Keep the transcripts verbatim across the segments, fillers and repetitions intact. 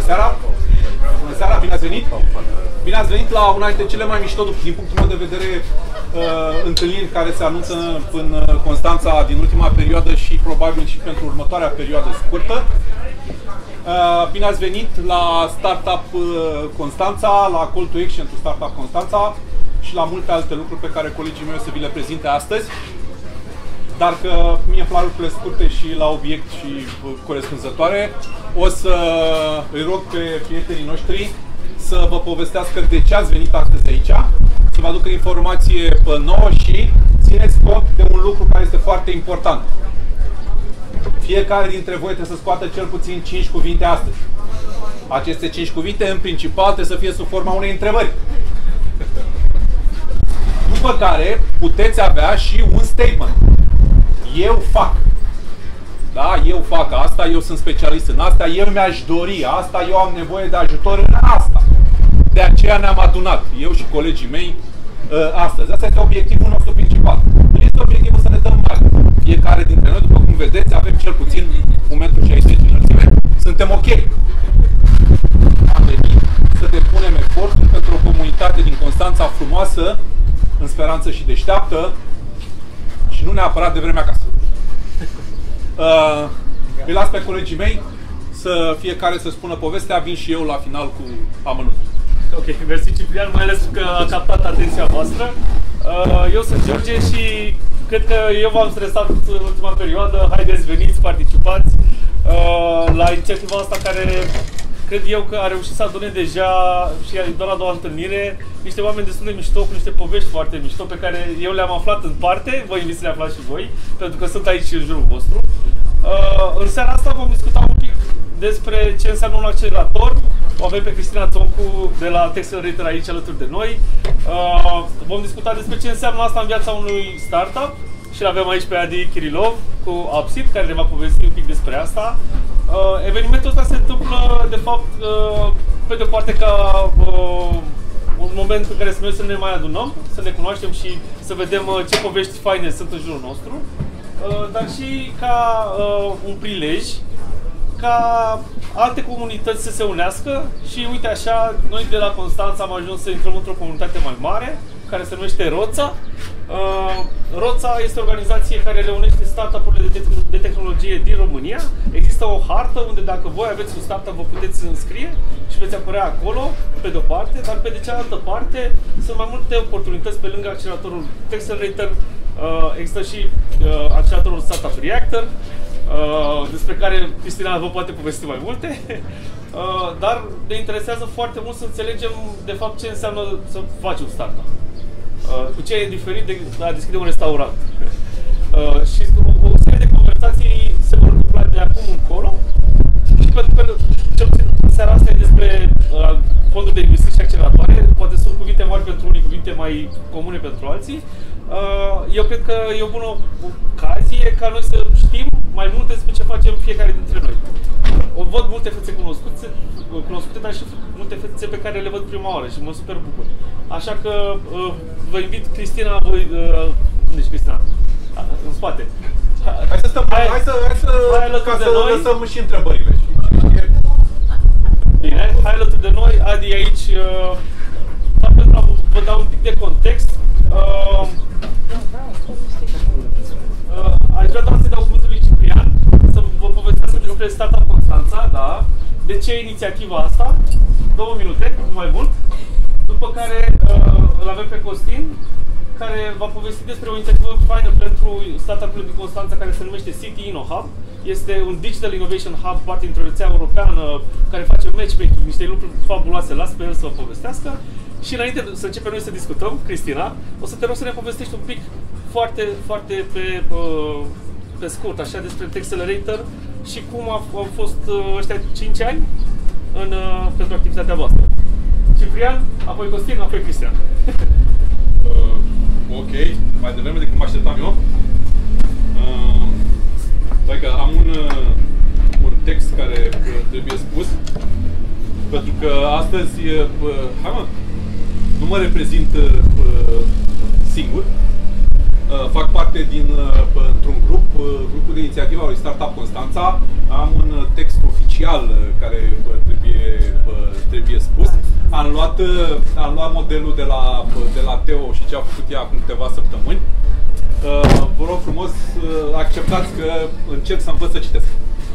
seara! Bună seara, bine ați venit! Bine ați venit la una dintre cele mai mișto, din punctul meu de vedere, uh, întâlniri care se anunță în Constanța din ultima perioadă și probabil și pentru următoarea perioadă scurtă. Uh, bine ați venit la Startup Constanța, la Call to Action to Startup Constanța și la multe alte lucruri pe care colegii mei o să vi le prezinte astăzi. Dar că mie îmi plac lucrurile scurte și la obiect și corespunzătoare, o să îi rog pe prietenii noștri să vă povestească de ce ați venit astăzi aici, să vă aducă informație nouă și țineți cont de un lucru care este foarte important. Fiecare dintre voi trebuie să scoată cel puțin cinci cuvinte astăzi. Aceste cinci cuvinte, în principal, trebuie să fie sub forma unei întrebări. După care puteți avea și un statement. Eu fac. Da? Eu fac asta, eu sunt specialist în asta, eu mi-aș dori asta, eu am nevoie de ajutor în asta. De aceea ne-am adunat, eu și colegii mei, astăzi. Asta este obiectivul nostru principal. Nu este obiectivul să ne dăm bani. Fiecare dintre noi, după cum vedeți, avem cel puțin un metru șaizeci înălțime. Suntem ok. Am venit să depunem eforturi pentru o comunitate din Constanța frumoasă, în speranță și deșteaptă, și nu neapărat de vremea acasă. Uh, îi las pe colegii mei să fiecare să spună povestea, vin și eu la final cu amănuntul. Ok, mersi Ciprian, mai ales că a captat atenția voastră. Uh, eu sunt George și cred că eu v-am stresat în ultima perioadă. Haideți, veniți, participați uh, la inițiativa asta care cred eu că a reușit să adune deja, și doar la a doua întâlnire, niște oameni destul de mișto, cu niște povești foarte mișto, pe care eu le-am aflat în parte, vă invit să le aflați și voi, pentru că sunt aici în jurul vostru. Uh, în seara asta vom discuta un pic despre ce înseamnă un accelerator. O avem pe Cristina Țoncu de la Texcelerator aici alături de noi. Uh, vom discuta despre ce înseamnă asta în viața unui startup și îl avem aici pe Adi Kirilov cu Upsit, care ne va povesti un pic despre asta. Uh, evenimentul ăsta se întâmplă, de fapt, uh, pe de o parte ca uh, un moment în care să noi să ne mai adunăm, să ne cunoaștem și să vedem uh, ce povești faine sunt în jurul nostru, uh, dar și ca uh, un prilej ca alte comunități să se unească și uite așa, noi de la Constanța am ajuns să intrăm într-o comunitate mai mare, care se numește Roța. Uh, Roța este o organizație care reunește startup-urile de, te de tehnologie din România. Există o hartă unde dacă voi aveți un startup vă puteți înscrie și veți apărea acolo, pe de o parte, dar pe de cealaltă parte sunt mai multe oportunități pe lângă acceleratorul Texcelerator. Uh, există și uh, acceleratorul Startup Reactor, Uh, despre care Cristina vă poate povesti mai multe, uh, dar ne interesează foarte mult să înțelegem de fapt ce înseamnă să faci un startup, uh, cu ce e diferit de a deschide un restaurant. Uh, și o, o serie de conversații se vor întâmpla de acum încolo și pentru că cel puțin seara asta e despre uh, fonduri de investiții și acceleratoare, poate sunt cuvinte mari pentru unii, cuvinte mai comune pentru alții. Uh, eu cred că e o bună ocazie ca noi să știm mai multe despre ce facem fiecare dintre noi. O văd multe fețe cunoscute, cunoscute, dar și multe fețe pe care le văd prima oară și mă super bucur. Așa că uh, vă invit, Cristina, voi, uh, unde ești Cristina? În spate. Hai să stăm, hai, hai să, hai să, hai ca să noi. lăsăm și întrebările. Bine, hai alături de noi, Adi e aici, uh, pentru a vă da un pic de context. Uh, uh, aș vrea doar să dau cuvântul lui Ciprian, să vă povestească despre Startup Constanța, da? De ce inițiativa asta? Două minute, nu mai mult. După care uh, îl avem pe Costin, care va povesti despre o inițiativă faină pentru startup-urile din Constanța, care se numește City InnoHub. Este un Digital Innovation Hub, parte dintr-o rețea europeană, care face matchmaking, niște lucruri fabuloase. Las pe el să vă povestească. Și înainte să începem noi să discutăm, Cristina, o să te rog să ne povestești un pic foarte, foarte pe, pe scurt, așa, despre Texcelerator și cum au fost ăștia cinci ani în, pentru activitatea voastră. Ciprian, apoi Costin, apoi Cristian. Uh, ok, mai devreme decât mă așteptam eu. Uh, Dacă am un, uh, un text care uh, trebuie spus, pentru că astăzi, uh, hai mă, nu mă reprezint uh, singur. Uh, fac parte din, uh, într-un grup, uh, grupul de inițiativă al lui Startup Constanța. Am un uh, text oficial uh, care uh, trebuie am luat, am luat modelul de la, de la Teo și ce a făcut ea acum câteva săptămâni. Vă rog frumos, acceptați că încep să învăț să citesc.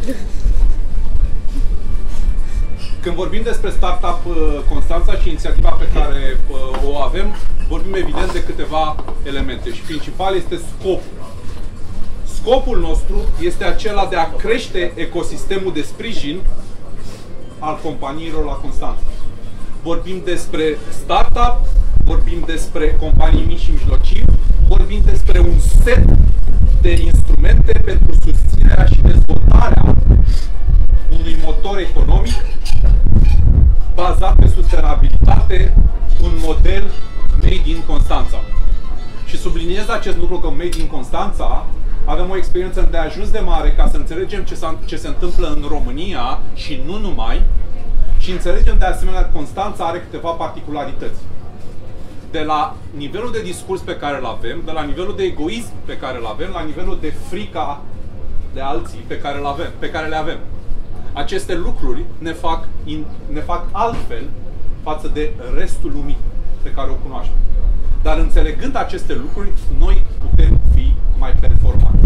Când vorbim despre Startup Constanța și inițiativa pe care o avem, vorbim evident de câteva elemente și principal este scopul. Scopul nostru este acela de a crește ecosistemul de sprijin al companiilor la Constanța. Vorbim despre startup, vorbim despre companii mici și mijlocii, vorbim despre un set de instrumente pentru susținerea și dezvoltarea unui motor economic bazat pe sustenabilitate, un model made in Constanța. Și subliniez acest lucru că made in Constanța avem o experiență îndeajuns de mare ca să înțelegem ce, ce se întâmplă în România și nu numai, și înțelegem de asemenea că Constanța are câteva particularități. De la nivelul de discurs pe care îl avem, de la nivelul de egoism pe care îl avem, la nivelul de frica de alții pe care, avem, pe care le avem. Aceste lucruri ne fac, ne fac altfel față de restul lumii pe care o cunoaștem. Dar înțelegând aceste lucruri, noi putem fi mai performanți.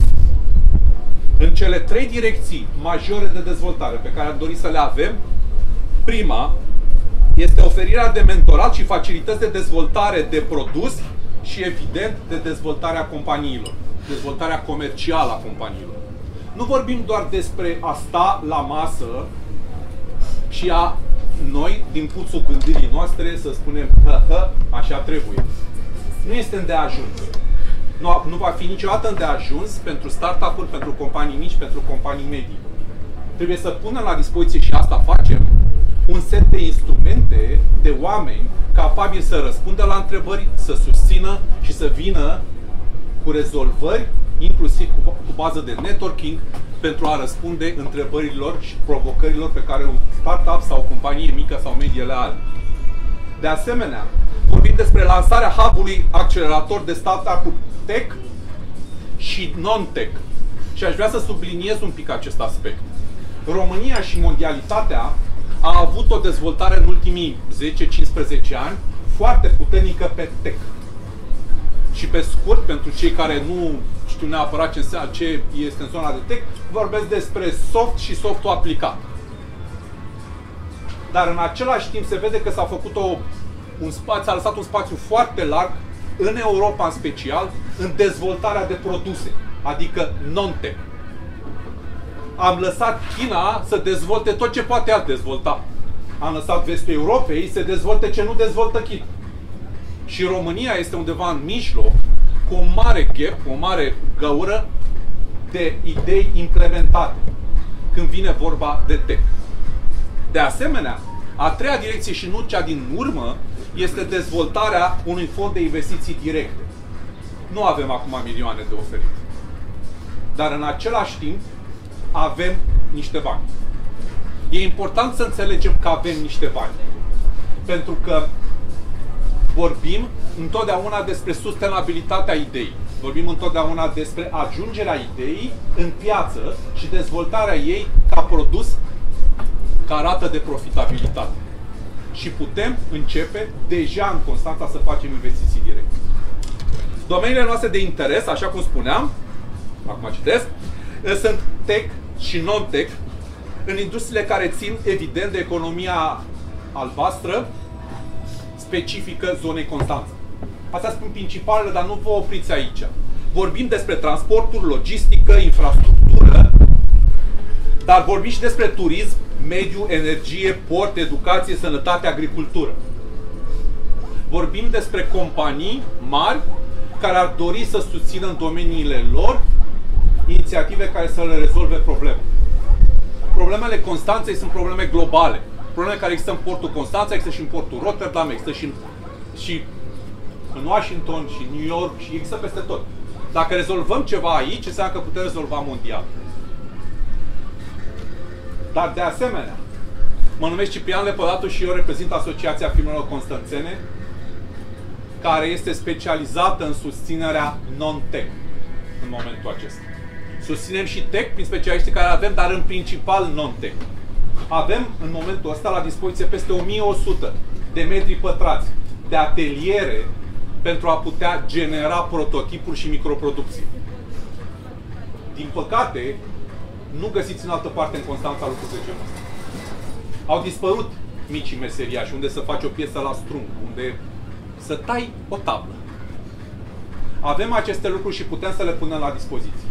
În cele trei direcții majore de dezvoltare pe care am dorit să le avem, prima este oferirea de mentorat și facilități de dezvoltare de produs și, evident, de dezvoltarea companiilor, dezvoltarea comercială a companiilor. Nu vorbim doar despre a sta la masă și a noi, din puțul gândirii noastre, să spunem hă, hă, așa trebuie. Nu este îndeajuns. Nu, nu va fi niciodată îndeajuns pentru startup-uri, pentru companii mici, pentru companii medii. Trebuie să punem la dispoziție, și asta facem, un set de instrumente, de oameni capabili să răspundă la întrebări, să susțină și să vină cu rezolvări, inclusiv cu, cu bază de networking, pentru a răspunde întrebărilor și provocărilor pe care un startup sau o companie mică sau medie le are. De asemenea, vorbim despre lansarea hub-ului accelerator de startup-uri tech și non-tech. Și aș vrea să subliniez un pic acest aspect. România și mondialitatea a avut o dezvoltare în ultimii zece cincisprezece ani foarte puternică pe tech. Și pe scurt, pentru cei care nu știu neapărat ce, înseamnă, ce este în zona de tech, vorbesc despre soft și softul aplicat. Dar în același timp se vede că s-a făcut o, un spațiu, s-a lăsat un spațiu foarte larg, în Europa în special, în dezvoltarea de produse, adică non-tech. Am lăsat China să dezvolte tot ce poate ea dezvolta. Am lăsat vestul Europei să dezvolte ce nu dezvoltă China. Și România este undeva în mijloc, cu o mare gap, cu o mare găură de idei implementate când vine vorba de tech. De asemenea, a treia direcție și nu cea din urmă este dezvoltarea unui fond de investiții directe. Nu avem acum milioane de oferit. Dar în același timp avem niște bani. E important să înțelegem că avem niște bani. Pentru că vorbim întotdeauna despre sustenabilitatea ideii. Vorbim întotdeauna despre ajungerea ideii în piață și dezvoltarea ei ca produs ca rată de profitabilitate. Și putem începe deja în Constanța să facem investiții directe. Domeniile noastre de interes, așa cum spuneam, acum citesc, sunt tech și non-tech, în industriile care țin, evident, de economia albastră, specifică zonei Constanța. Astea sunt principalele, dar nu vă opriți aici. Vorbim despre transporturi, logistică, infrastructură, dar vorbim și despre turism, mediu, energie, port, educație, sănătate, agricultură. Vorbim despre companii mari care ar dori să susțină în domeniile lor inițiative care să le rezolve probleme. Problemele Constanței sunt probleme globale. Probleme care există în portul Constanța, există și în portul Rotterdam, există și în, și în Washington, și în New York, și există peste tot. Dacă rezolvăm ceva aici, înseamnă că putem rezolva mondial. Dar de asemenea, mă numesc Ciprian Lepădatu și eu reprezint Asociația Firmelor Constanțene, care este specializată în susținerea non-tech în momentul acesta. Susținem și tech prin specialiștii care avem, dar în principal non-tech. Avem în momentul ăsta la dispoziție peste o mie o sută de metri pătrați de ateliere pentru a putea genera prototipuri și microproducții. Din păcate, nu găsiți în altă parte în Constanța lucruri de genul ăsta. Au dispărut micii meseriași, unde să faci o piesă la strung, unde să tai o tablă. Avem aceste lucruri și putem să le punem la dispoziție.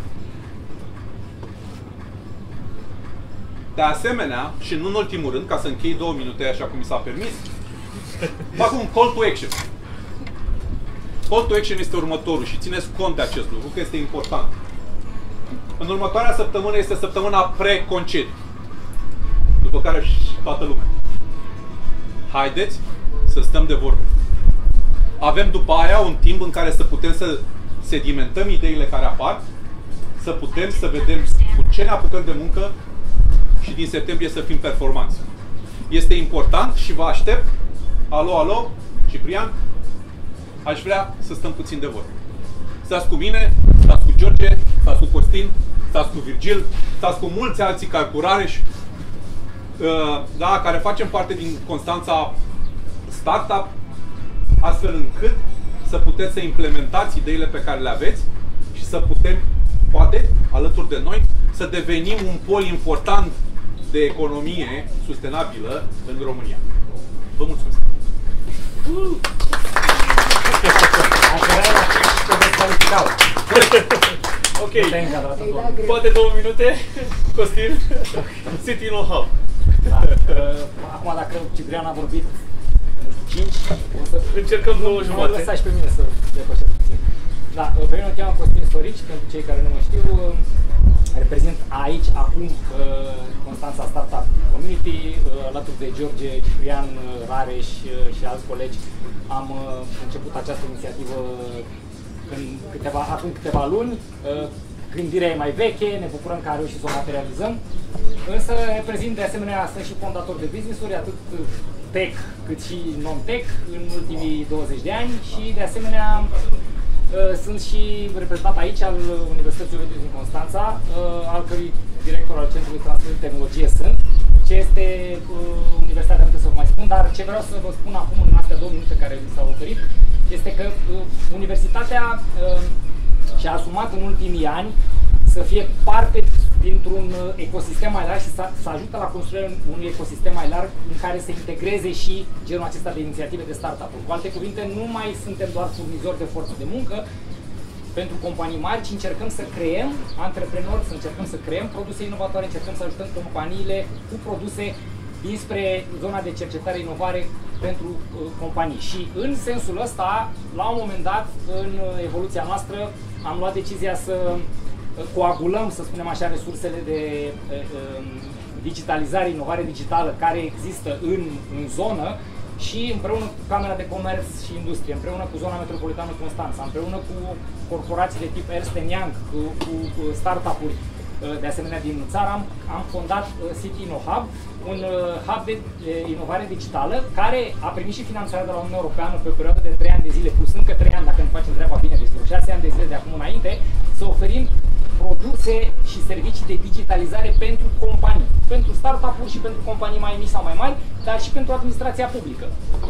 De asemenea, și nu în ultimul rând, ca să închei două minute așa cum mi s-a permis, fac un call to action. Call to action este următorul și țineți cont de acest lucru, că este important. În următoarea săptămână este săptămâna pre-concediu, după care toată lumea. Haideți să stăm de vorbă. Avem după aia un timp în care să putem să sedimentăm ideile care apar, să putem să vedem cu ce ne apucăm de muncă și din septembrie să fim performanți. Este important și vă aștept. Alo, alo, Ciprian, aș vrea să stăm puțin de vorbă. Stați cu mine, stați cu George, stați cu Costin, stați cu Virgil, stați cu mulți alții ca cu Rareș, da, care facem parte din Constanța Startup, astfel încât să puteți să implementați ideile pe care le aveți și să putem, poate, alături de noi, să devenim un pol important de economie sustenabilă în România. Vă mulțumesc! Ok, poate două minute, Costin, City Know-how. Da. Acum, dacă Ciprian a vorbit cinci, o să încercăm două jumate. Mă lăsați pe mine să depășesc puțin. Da, pe mine mă cheamă Costin Storici, pentru cei care nu mă știu. Reprezint aici, acum, Constanța Startup Community, alături de George, Ciprian, Rareș și alți colegi. Am început această inițiativă în câteva, acum câteva luni. Gândirea e mai veche, ne bucurăm că am reușit să o materializăm. Însă reprezint de asemenea, sunt și fondator de business-uri, atât tech cât și non-tech, în ultimii douăzeci de ani și de asemenea sunt și reprezentat aici al Universității Ovidiu din Constanța, al cărui director al Centrului de Transfer de Tehnologie sunt. Ce este Universitatea, nu trebuie să vă mai spun, dar ce vreau să vă spun acum în astea două minute care mi s-au oferit, este că Universitatea și-a asumat în ultimii ani să fie parte dintr-un ecosistem mai larg și să, să ajute la construirea unui ecosistem mai larg în care să integreze și genul acesta de inițiative de startup-uri. Cu alte cuvinte, nu mai suntem doar furnizori de forță de muncă pentru companii mari, ci încercăm să creăm antreprenori, să încercăm să creăm produse inovatoare, încercăm să ajutăm companiile cu produse dinspre zona de cercetare, inovare pentru uh, companii. Și în sensul ăsta, la un moment dat, în evoluția noastră, am luat decizia să coagulăm, să spunem așa, resursele de uh, digitalizare, inovare digitală care există în, în zonă și împreună cu Camera de Comerț și Industrie, împreună cu zona metropolitană Constanța, împreună cu corporații de tip Ernst and Young, cu, cu, cu startup-uri de asemenea din țară, am, am fondat City Know-how, un hub de inovare digitală care a primit și finanțarea de la Uniunea Europeană pe o perioadă de trei ani de zile, plus încă trei ani dacă ne facem treaba bine, deci vreo șase ani de zile de acum înainte, să oferim produse și servicii de digitalizare pentru companii, pentru startup-uri și pentru companii mai mici sau mai mari, dar și pentru administrația publică.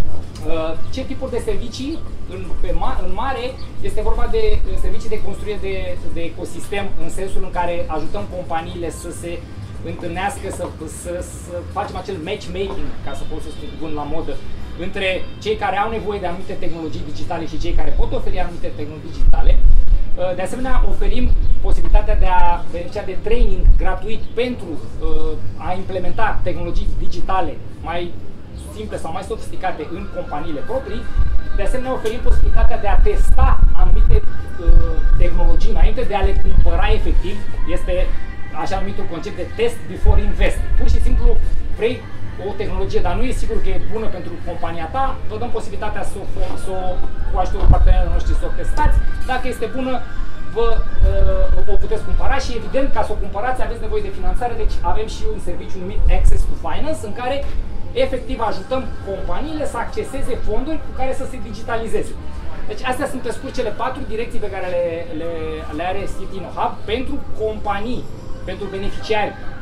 Ce tipuri de servicii? În, pe ma, în mare este vorba de servicii de construire de, de ecosistem, în sensul în care ajutăm companiile să se întâlnească, să, să, să facem acel matchmaking, ca să folosesc un cuvânt la modă, între cei care au nevoie de anumite tehnologii digitale și cei care pot oferi anumite tehnologii digitale. De asemenea, oferim posibilitatea de a beneficia de training gratuit pentru a implementa tehnologii digitale mai simple sau mai sofisticate în companiile proprii. De asemenea, oferim posibilitatea de a testa anumite uh, tehnologii înainte de a le cumpăra efectiv. Este așa numitul concept de test before invest. Pur și simplu vrei o tehnologie, dar nu e sigur că e bună pentru compania ta, vă dăm posibilitatea să o, să o cu ajutorul partenerilor noștri să o testați. Dacă este bună, vă uh, o puteți cumpăra și evident, ca să o cumpărați, aveți nevoie de finanțare, deci avem și un serviciu numit Access to Finance, în care efectiv ajutăm companiile să acceseze fonduri cu care să se digitalizeze. Deci astea sunt pe scurt cele patru direcții pe care le, le, le are City Know-how pentru companii, pentru beneficiari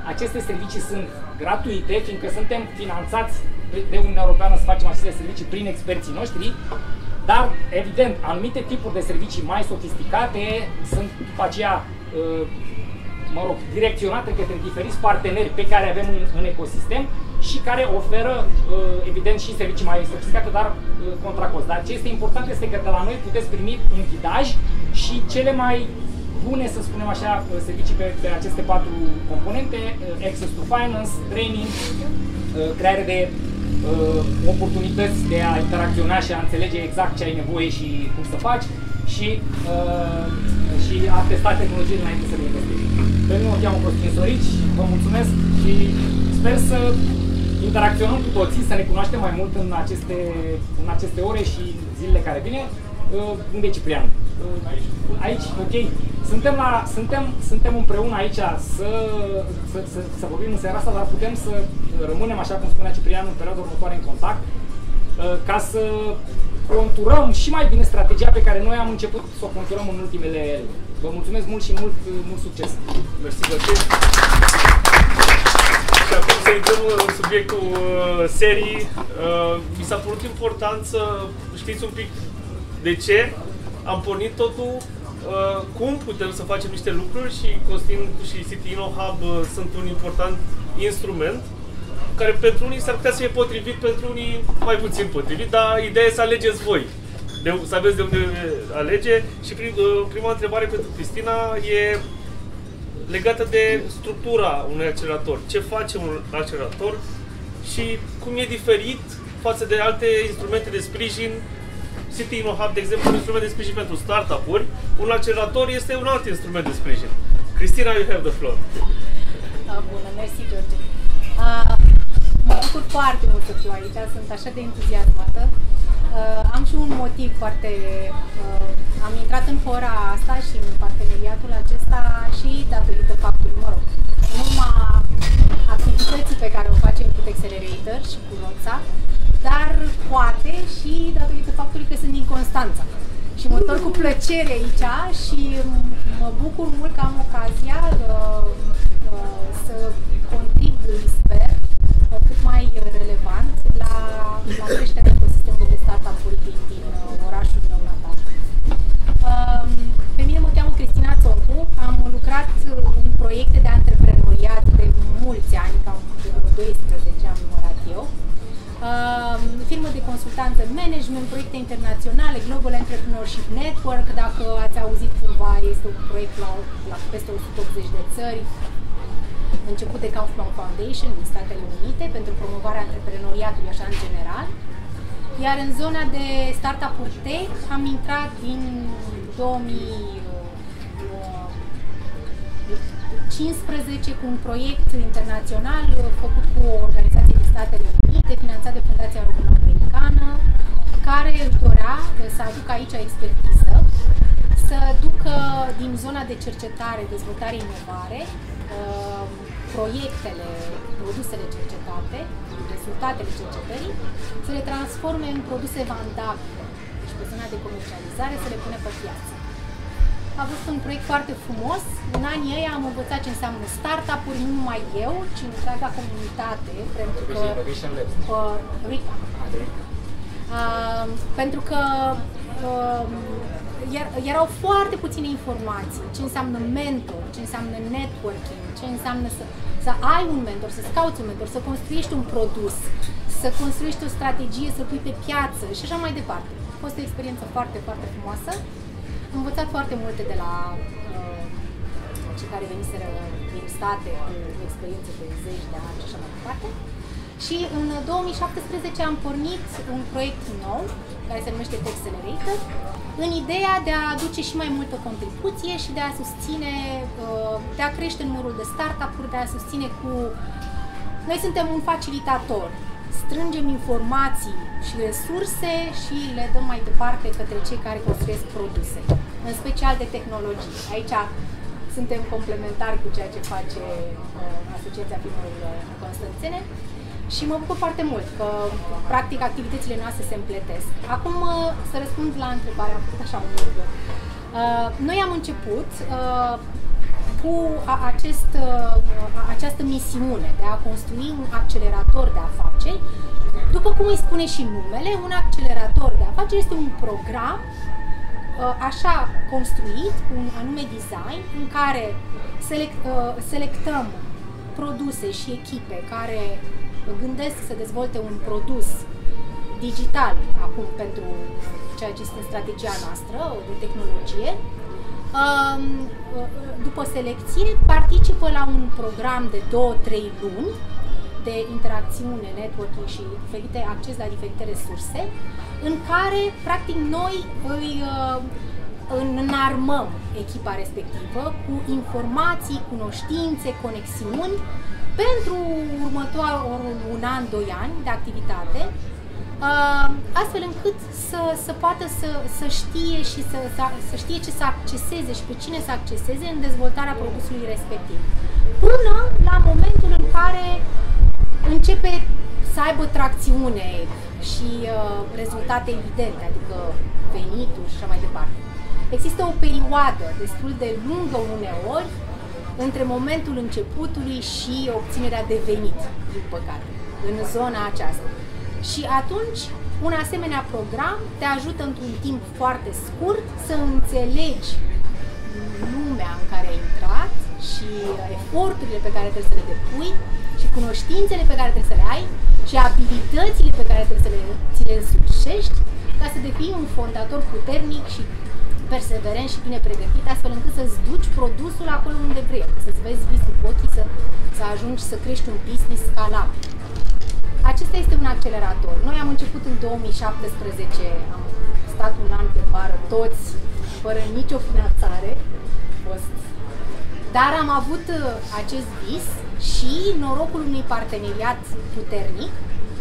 aceste servicii sunt gratuite, fiindcă suntem finanțați de Uniunea Europeană să facem aceste servicii prin experții noștri, dar, evident, anumite tipuri de servicii mai sofisticate sunt după aceea, mă rog, direcționate către diferiți parteneri pe care avem în, în ecosistem și care oferă, evident, și servicii mai sofisticate, dar contra cost. Dar ce este important este că de la noi puteți primi un ghidaj și cele mai bune, să spunem așa, servicii pe, pe aceste patru componente: access to finance, training, creare de uh, oportunități de a interacționa și a înțelege exact ce ai nevoie și cum să faci și, uh, și a testa tehnologie înainte să le investești. Pe mine mă cheamă Costin Sorici, vă mulțumesc și sper să interacționăm cu toții, să ne cunoaștem mai mult în aceste, în aceste ore și zilele care vine. Uh, unde e Ciprian? Uh, aici, ok. Suntem, la, suntem, suntem împreună aici să, să, să, să vorbim în seara asta, dar putem să rămânem, așa cum spunea Ciprian, în perioada următoare în contact, uh, ca să conturăm și mai bine strategia pe care noi am început să o conturăm în ultimele. Vă mulțumesc mult și mult, mult succes! Mersi, Găte! Și acum să intrăm în subiectul uh, serii. Uh, mi s-a părut important să știți un pic de ce am pornit totul, uh, cum putem să facem niște lucruri și Costin și City InnoHub uh, sunt un important instrument care pentru unii s-ar putea să fie potrivit, pentru unii mai puțin potrivit, dar ideea e să alegeți voi, de, să aveți de unde alege. Și prim, uh, prima întrebare pentru Cristina e legată de structura unui accelerator. Ce face un accelerator și cum e diferit față de alte instrumente de sprijin. City InnoHub, de exemplu, un instrument de sprijin pentru startup-uri, un accelerator este un alt instrument de sprijin. Cristina, you have the floor. Bună, mersi, George. Uh, mă bucur foarte mult să fiu aici, sunt așa de entuziasmată. Uh, am și un motiv foarte... Uh, am intrat în fora asta și în parteneriatul acesta și datorită faptului, mă rog, în urma activității pe care o facem cu Accelerator și cu Roța, dar poate și datorită faptului că sunt din Constanța. Și mă întorc cu plăcere aici și mă bucur mult că am ocazia uh, uh, să contribui, sper, uh, cât mai relevant la, la creșterea ecosistemului de startup-uri din, din uh, orașul meu natal. Uh, pe mine mă cheamă Cristina Țoncu, am lucrat în proiecte de antreprenoriat de mulți ani, cam de doisprezece am numărat eu. Uh, firmă de consultanță în management, proiecte internaționale, Global Entrepreneurship Network, dacă ați auzit cumva, este un proiect la, la peste o sută optzeci de țări, început de Kaufman Foundation din Statele Unite pentru promovarea antreprenoriatului așa în general. Iar în zona de startup-uri tech am intrat din două mii cincisprezece cu un proiect internațional făcut cu o organizație din Statele Unite, finanțat de Fundația Româno-Americană, care își dorea să aducă aici expertiză, să ducă din zona de cercetare, dezvoltare, inovare, proiectele, produsele cercetate, rezultatele cercetării, să le transforme în produse vandabile și pe zona de comercializare să le pune pe piață. A fost un proiect foarte frumos. În anii ăia am învățat ce înseamnă startup-uri, nu numai eu, ci întreaga comunitate, pentru că... Uh, uh, pentru că uh, erau foarte puține informații, ce înseamnă mentor, ce înseamnă networking, ce înseamnă să, să ai un mentor, să-ți cauți un mentor, să construiești un produs, să construiești o strategie, să pui pe piață și așa mai departe. A fost o experiență foarte, foarte frumoasă. Am învățat foarte multe de la uh, cei care veniseră din state cu experiență de zeci de ani și așa mai departe. Și în două mii șaptesprezece am pornit un proiect nou, care se numește Accelerator, în ideea de a aduce și mai multă contribuție și de a susține, uh, de a crește numărul de startup-uri, de a susține cu... Noi suntem un facilitator. Strângem informații și resurse și le dăm mai departe către cei care construiesc produse, în special de tehnologie. Aici suntem complementari cu ceea ce face uh, Asociația Firmelor Constanțene și mă bucur foarte mult că, practic, activitățile noastre se împletesc. Acum, uh, să răspund la întrebare, am făcut așa un lucru. Uh, noi am început uh, cu acest, această misiune de a construi un accelerator de afaceri. După cum îi spune și numele, un accelerator de afaceri este un program așa construit, cu un anume design, în care select, selectăm produse și echipe care gândesc să dezvolte un produs digital acum pentru ceea ce este strategia noastră de tehnologie. După selecție, participă la un program de două trei luni de interacțiune, networking și diferite acces la diferite resurse, în care, practic, noi îi înarmăm echipa respectivă cu informații, cunoștințe, conexiuni pentru următorul un an, doi ani de activitate, astfel încât să, să poată să, să știe și să, să, să știe ce să acceseze și pe cine să acceseze în dezvoltarea produsului respectiv. Până la momentul în care începe să aibă tracțiune și uh, rezultate evidente, adică venituri și așa mai departe. Există o perioadă destul de lungă uneori între momentul începutului și obținerea de venit, din păcate, în zona aceasta. Și atunci, un asemenea program te ajută într-un timp foarte scurt să înțelegi lumea în care ai intrat și eforturile pe care trebuie să le depui și cunoștințele pe care trebuie să le ai și abilitățile pe care trebuie să le, ți le însușești ca să devii un fondator puternic și perseverent și bine pregătit, astfel încât să-ți duci produsul acolo unde vrei, să-ți vezi visul cu ochii, să, să ajungi să crești un business scalabil. Acesta este un accelerator. Noi am început în două mii șaptesprezece, am stat un an pe bară, toți, fără nicio finanțare, fost. Dar am avut acest vis și norocul unui parteneriat puternic.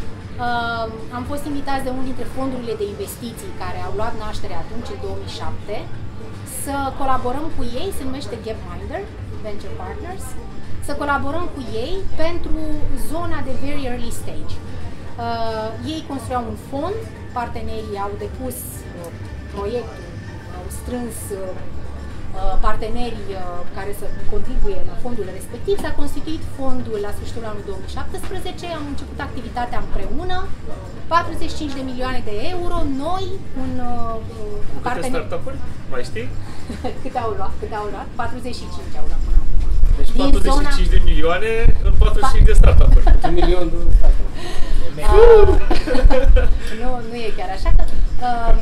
Uh, am fost invitați de unul dintre fondurile de investiții care au luat naștere atunci, în două mii șapte, să colaborăm cu ei, se numește Gapminder Venture Partners, să colaborăm cu ei pentru zona de very early stage. Uh, ei construiau un fond, partenerii au depus uh, proiectul, au strâns uh, partenerii uh, care să contribuie la fondul respectiv, s-a constituit fondul la sfârșitul anului două mii șaptesprezece, am început activitatea împreună, patruzeci și cinci de milioane de euro, noi, un uh, partener... Câte startup-uri? Mai știi? Câte au luat? Câte au luat? patruzeci și cinci au luat până acum. Deci din patruzeci și cinci zona... de milioane în patruzeci și cinci de startup-uri. Un milion de startup-uri. Uh, nu, nu e chiar așa că uh,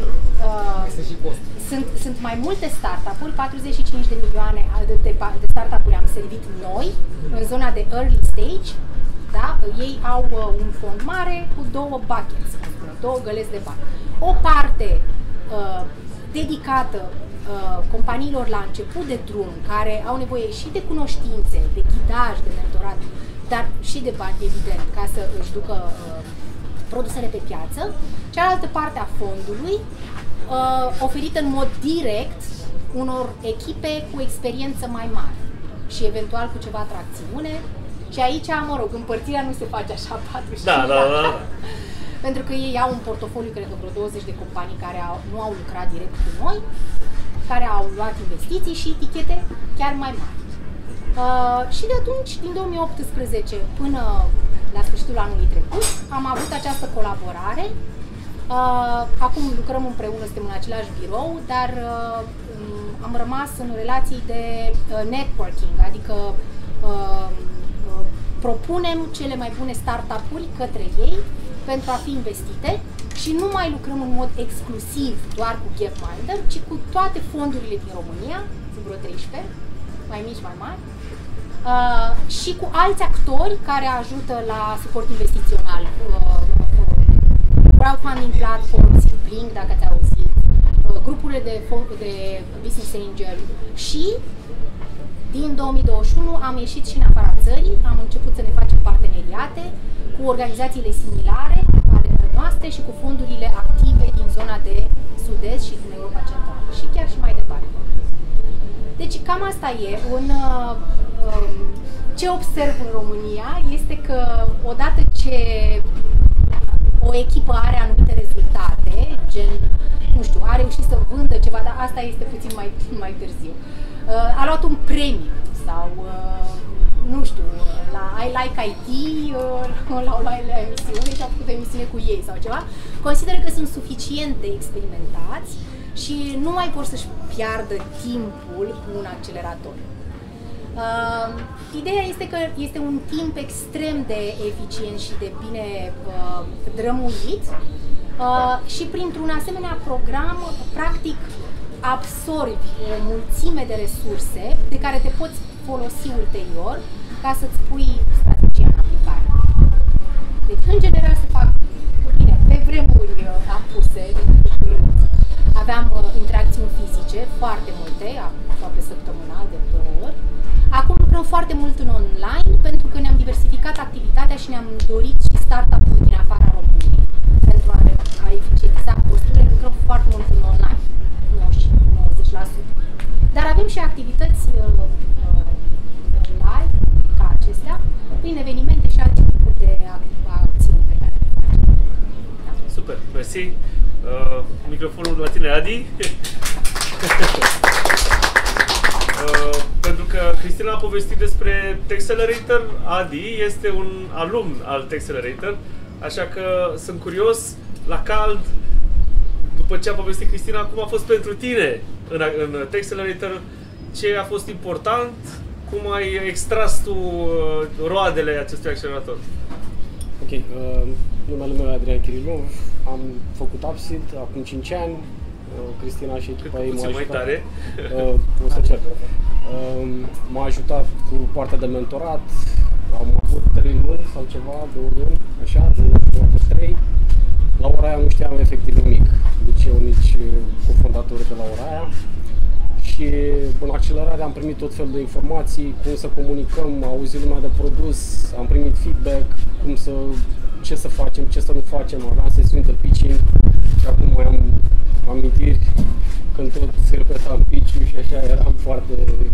uh, sunt, sunt mai multe startup-uri, patruzeci și cinci de milioane de, de, de startup-uri am servit noi în zona de early stage. Da? Ei au uh, un fond mare cu două buckets, două găleți de bani. O parte uh, dedicată uh, companiilor la început de drum, care au nevoie și de cunoștințe, de ghidaj, de mentorat, dar și de bani, evident, ca să își ducă uh, produsele pe piață. Cealaltă parte a fondului, uh, oferită în mod direct unor echipe cu experiență mai mare și eventual cu ceva tracțiune. Și aici, mă rog, împărțirea nu se face așa, patruzeci și cinci. Da, da, da. Pentru că ei au un portofoliu, cred că vreo douăzeci de companii care au, nu au lucrat direct cu noi, care au luat investiții și etichete chiar mai mari. Uh, și de atunci, din două mii optsprezece până la sfârșitul anului trecut, am avut această colaborare. Uh, acum lucrăm împreună, suntem în același birou, dar uh, am rămas în relații de uh, networking, adică uh, uh, propunem cele mai bune startup-uri către ei pentru a fi investite și nu mai lucrăm în mod exclusiv doar cu Gapminder, ci cu toate fondurile din România, sunt vreo treisprezece, mai mici, mai mari, uh, și cu alți actori care ajută la suport investițional, uh, crowdfunding platforms, Blink, dacă ați auzit, uh, grupurile de, de business angel și din două mii douăzeci și unu am ieșit și în afara țării, am început să ne facem parteneriate cu organizațiile similare ale noastre și cu fondurile active din zona de sud-est și din Europa Centrală și chiar și mai departe. Deci cam asta e. Un, uh, ce observ în România este că odată ce o echipă are anumite rezultate, gen, nu știu, a reușit să vândă ceva, dar asta este puțin mai, mai târziu, uh, a luat un premiu, sau uh, nu știu, la I Like I T uh, l-au luat la emisiune și au făcut o emisiune cu ei sau ceva, consideră că sunt suficient de experimentați și nu mai vor să-și piardă timpul cu un accelerator. Uh, ideea este că este un timp extrem de eficient și de bine uh, drămuit uh, și printr-un asemenea program, practic, absorbi o mulțime de resurse de care te poți folosi ulterior ca să-ți pui strategia în aplicare. Deci, în general, se fac, bine, pe vremuri apuse, aveam uh, interacțiuni fizice, foarte multe, aproape săptămânal, de două ori. Acum lucrăm foarte mult în online pentru că ne-am diversificat activitatea și ne-am dorit și startup-uri din afara României. Pentru a, a eficientiza costurile, lucrăm foarte mult în online, nouăzeci la sută. Dar avem și activități uh, uh, live, ca acestea, prin evenimente și alte tipuri de acțiuni pe care le facem. Da. Super, mersi. Uh, microfonul la tine, Adi. Uh, pentru că Cristina a povestit despre Texcelerator, Adi este un alumn al Texcelerator, așa că sunt curios, la cald, după ce a povestit Cristina, cum a fost pentru tine în, în Texcelerator, ce a fost important, cum ai extras tu uh, roadele acestui accelerator? Ok, uh, numele meu e Adrian Kirilov, am făcut Upseed acum cinci ani, uh, Cristina și echipa ei m-a ajutat. Mai tare. Uh, o să cer. Uh, m-a ajutat cu partea de mentorat, am avut trei luni sau ceva, două luni, așa, de trei. La ora aia nu știam efectiv nimic, nici eu, nici cofondatorul de la ora aia. Și în accelerare am primit tot felul de informații, cum să comunicăm, am auzit lumea de produs, am primit feedback, cum să, ce să facem, ce să nu facem, aveam sesiuni de pitching și acum mai am amintiri când tot se repetam pitch-ul și așa eram foarte...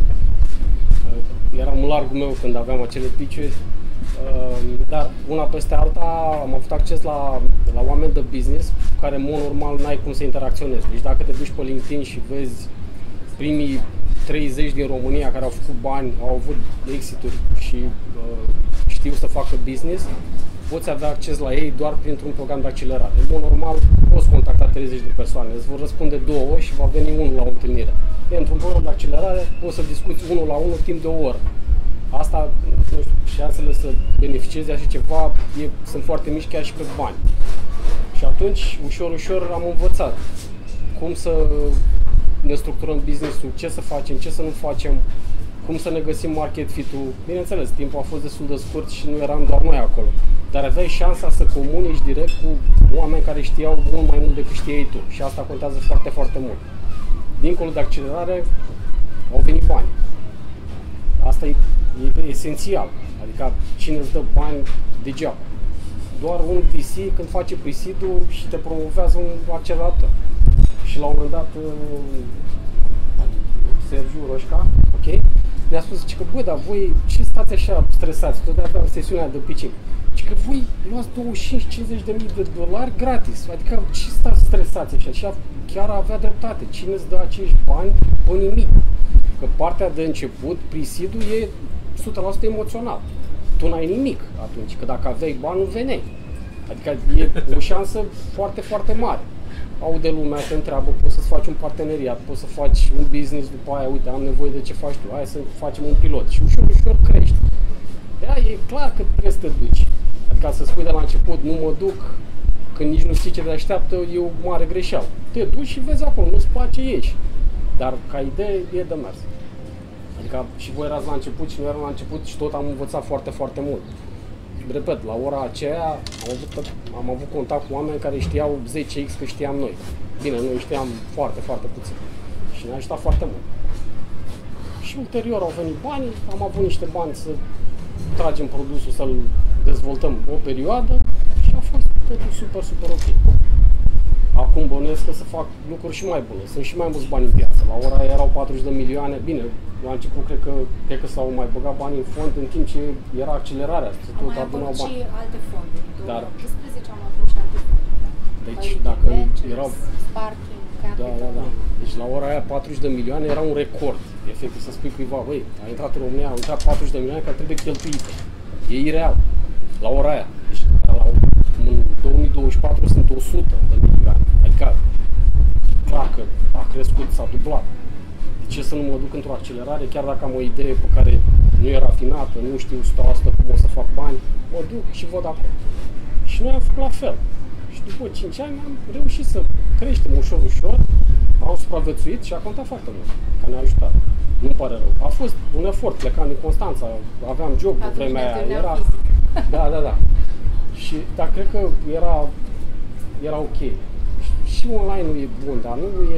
eram în largul meu când aveam acele pitch-uri. Dar una peste alta am avut acces la, la oameni de business cu care, în mod normal, n-ai cum să interacționezi. Deci dacă te duci pe LinkedIn și vezi primii treizeci din România care au făcut bani, au avut exituri și uh, știu să facă business, poți avea acces la ei doar printr-un program de accelerare. În mod normal, poți contacta treizeci de persoane, îți vor răspunde două și va veni unul la o întâlnire. Într-un program de accelerare poți să discuți unul la unul timp de o oră. Asta, nu știu, șansele să beneficieze așa ceva e, sunt foarte mici, chiar și pe bani. Și atunci, ușor, ușor am învățat cum să ne structurăm business-ul, ce să facem, ce să nu facem, cum să ne găsim market fit-ul. Bineînțeles, timpul a fost destul de scurt și nu eram doar noi acolo. Dar aveai șansa să comunici direct cu oameni care știau mult mai mult decât știai tu. Și asta contează foarte, foarte mult. Dincolo de accelerare, au venit bani. Asta e, e esențial. Adică cine îți dă bani degeaba. Doar un V C când face pre-seed-ul și te promovează un accelerator. Și la un moment dat, Sergiu Roșca, ok, ne-a spus că, bă, dar voi ce stați așa stresați? Tot aveam sesiunea de pitching. Și că voi luați douăzeci și cinci cincizeci de mii de dolari gratis. Adică ce stați stresați așa? Și chiar avea dreptate. Cine îți dă acești bani pe nimic? Că partea de început, pre-seed-ul e o sută la sută emoțional. Tu n-ai nimic atunci, că dacă aveai bani, nu veneai. Adică e o șansă foarte, foarte mare. Aude lumea, te întreabă, poți să-ți faci un parteneriat, poți să faci un business după aia, uite, am nevoie de ce faci tu, hai să facem un pilot și ușor, ușor crești. De aia e clar că trebuie să te duci. Adică să spui de la început, nu mă duc, când nici nu știi ce te așteaptă, e o mare greșeală. Te duci și vezi acolo, nu-ți place, ieși. Dar ca idee e de mers. Adică și voi erați la început și noi eram la început și tot am învățat foarte, foarte mult. Repet, la ora aceea am avut, am avut contact cu oameni care știau zece x cât știam noi. Bine, noi știam foarte, foarte puțin. Și ne-a ajutat foarte mult. Și ulterior au venit banii, am avut niște bani să tragem produsul, să-l dezvoltăm o perioadă și a fost totul super, super ok. Acum bănuiesc că să fac lucruri și mai bune, sunt și mai mulți bani în piață. La ora erau patruzeci de milioane, bine, la început cred că, cred că s-au mai băgat bani în fond în timp ce era accelerarea. Am mai avut și alte fonduri, în două mii optsprezece am avut și alte fonduri. Deci dacă erau... Sparking, Da, da, da. Deci la ora aia patruzeci de milioane era un record. Efectiv să spui cuiva, băi, a intrat în România, au intrat patruzeci de milioane care trebuie cheltuite. E ireal. La ora aia. Deci la, în două mii douăzeci și patru sunt o sută de milioane. Adică, clar că a crescut, s-a dublat. De ce să nu mă duc într-o accelerare, chiar dacă am o idee pe care nu e rafinată, nu știu o sută la sută cum o să fac bani, mă duc și văd acolo. Și noi am făcut la fel. Și după cinci ani am reușit să creștem ușor, ușor, am supraviețuit și a contat foarte mult, că ne-a ajutat. Nu-mi pare rău. A fost un efort, plecam din Constanța, aveam job în vremea aia, era... Da, da, da. Și, dar cred că era, era ok. Și, și online-ul e bun, dar nu e...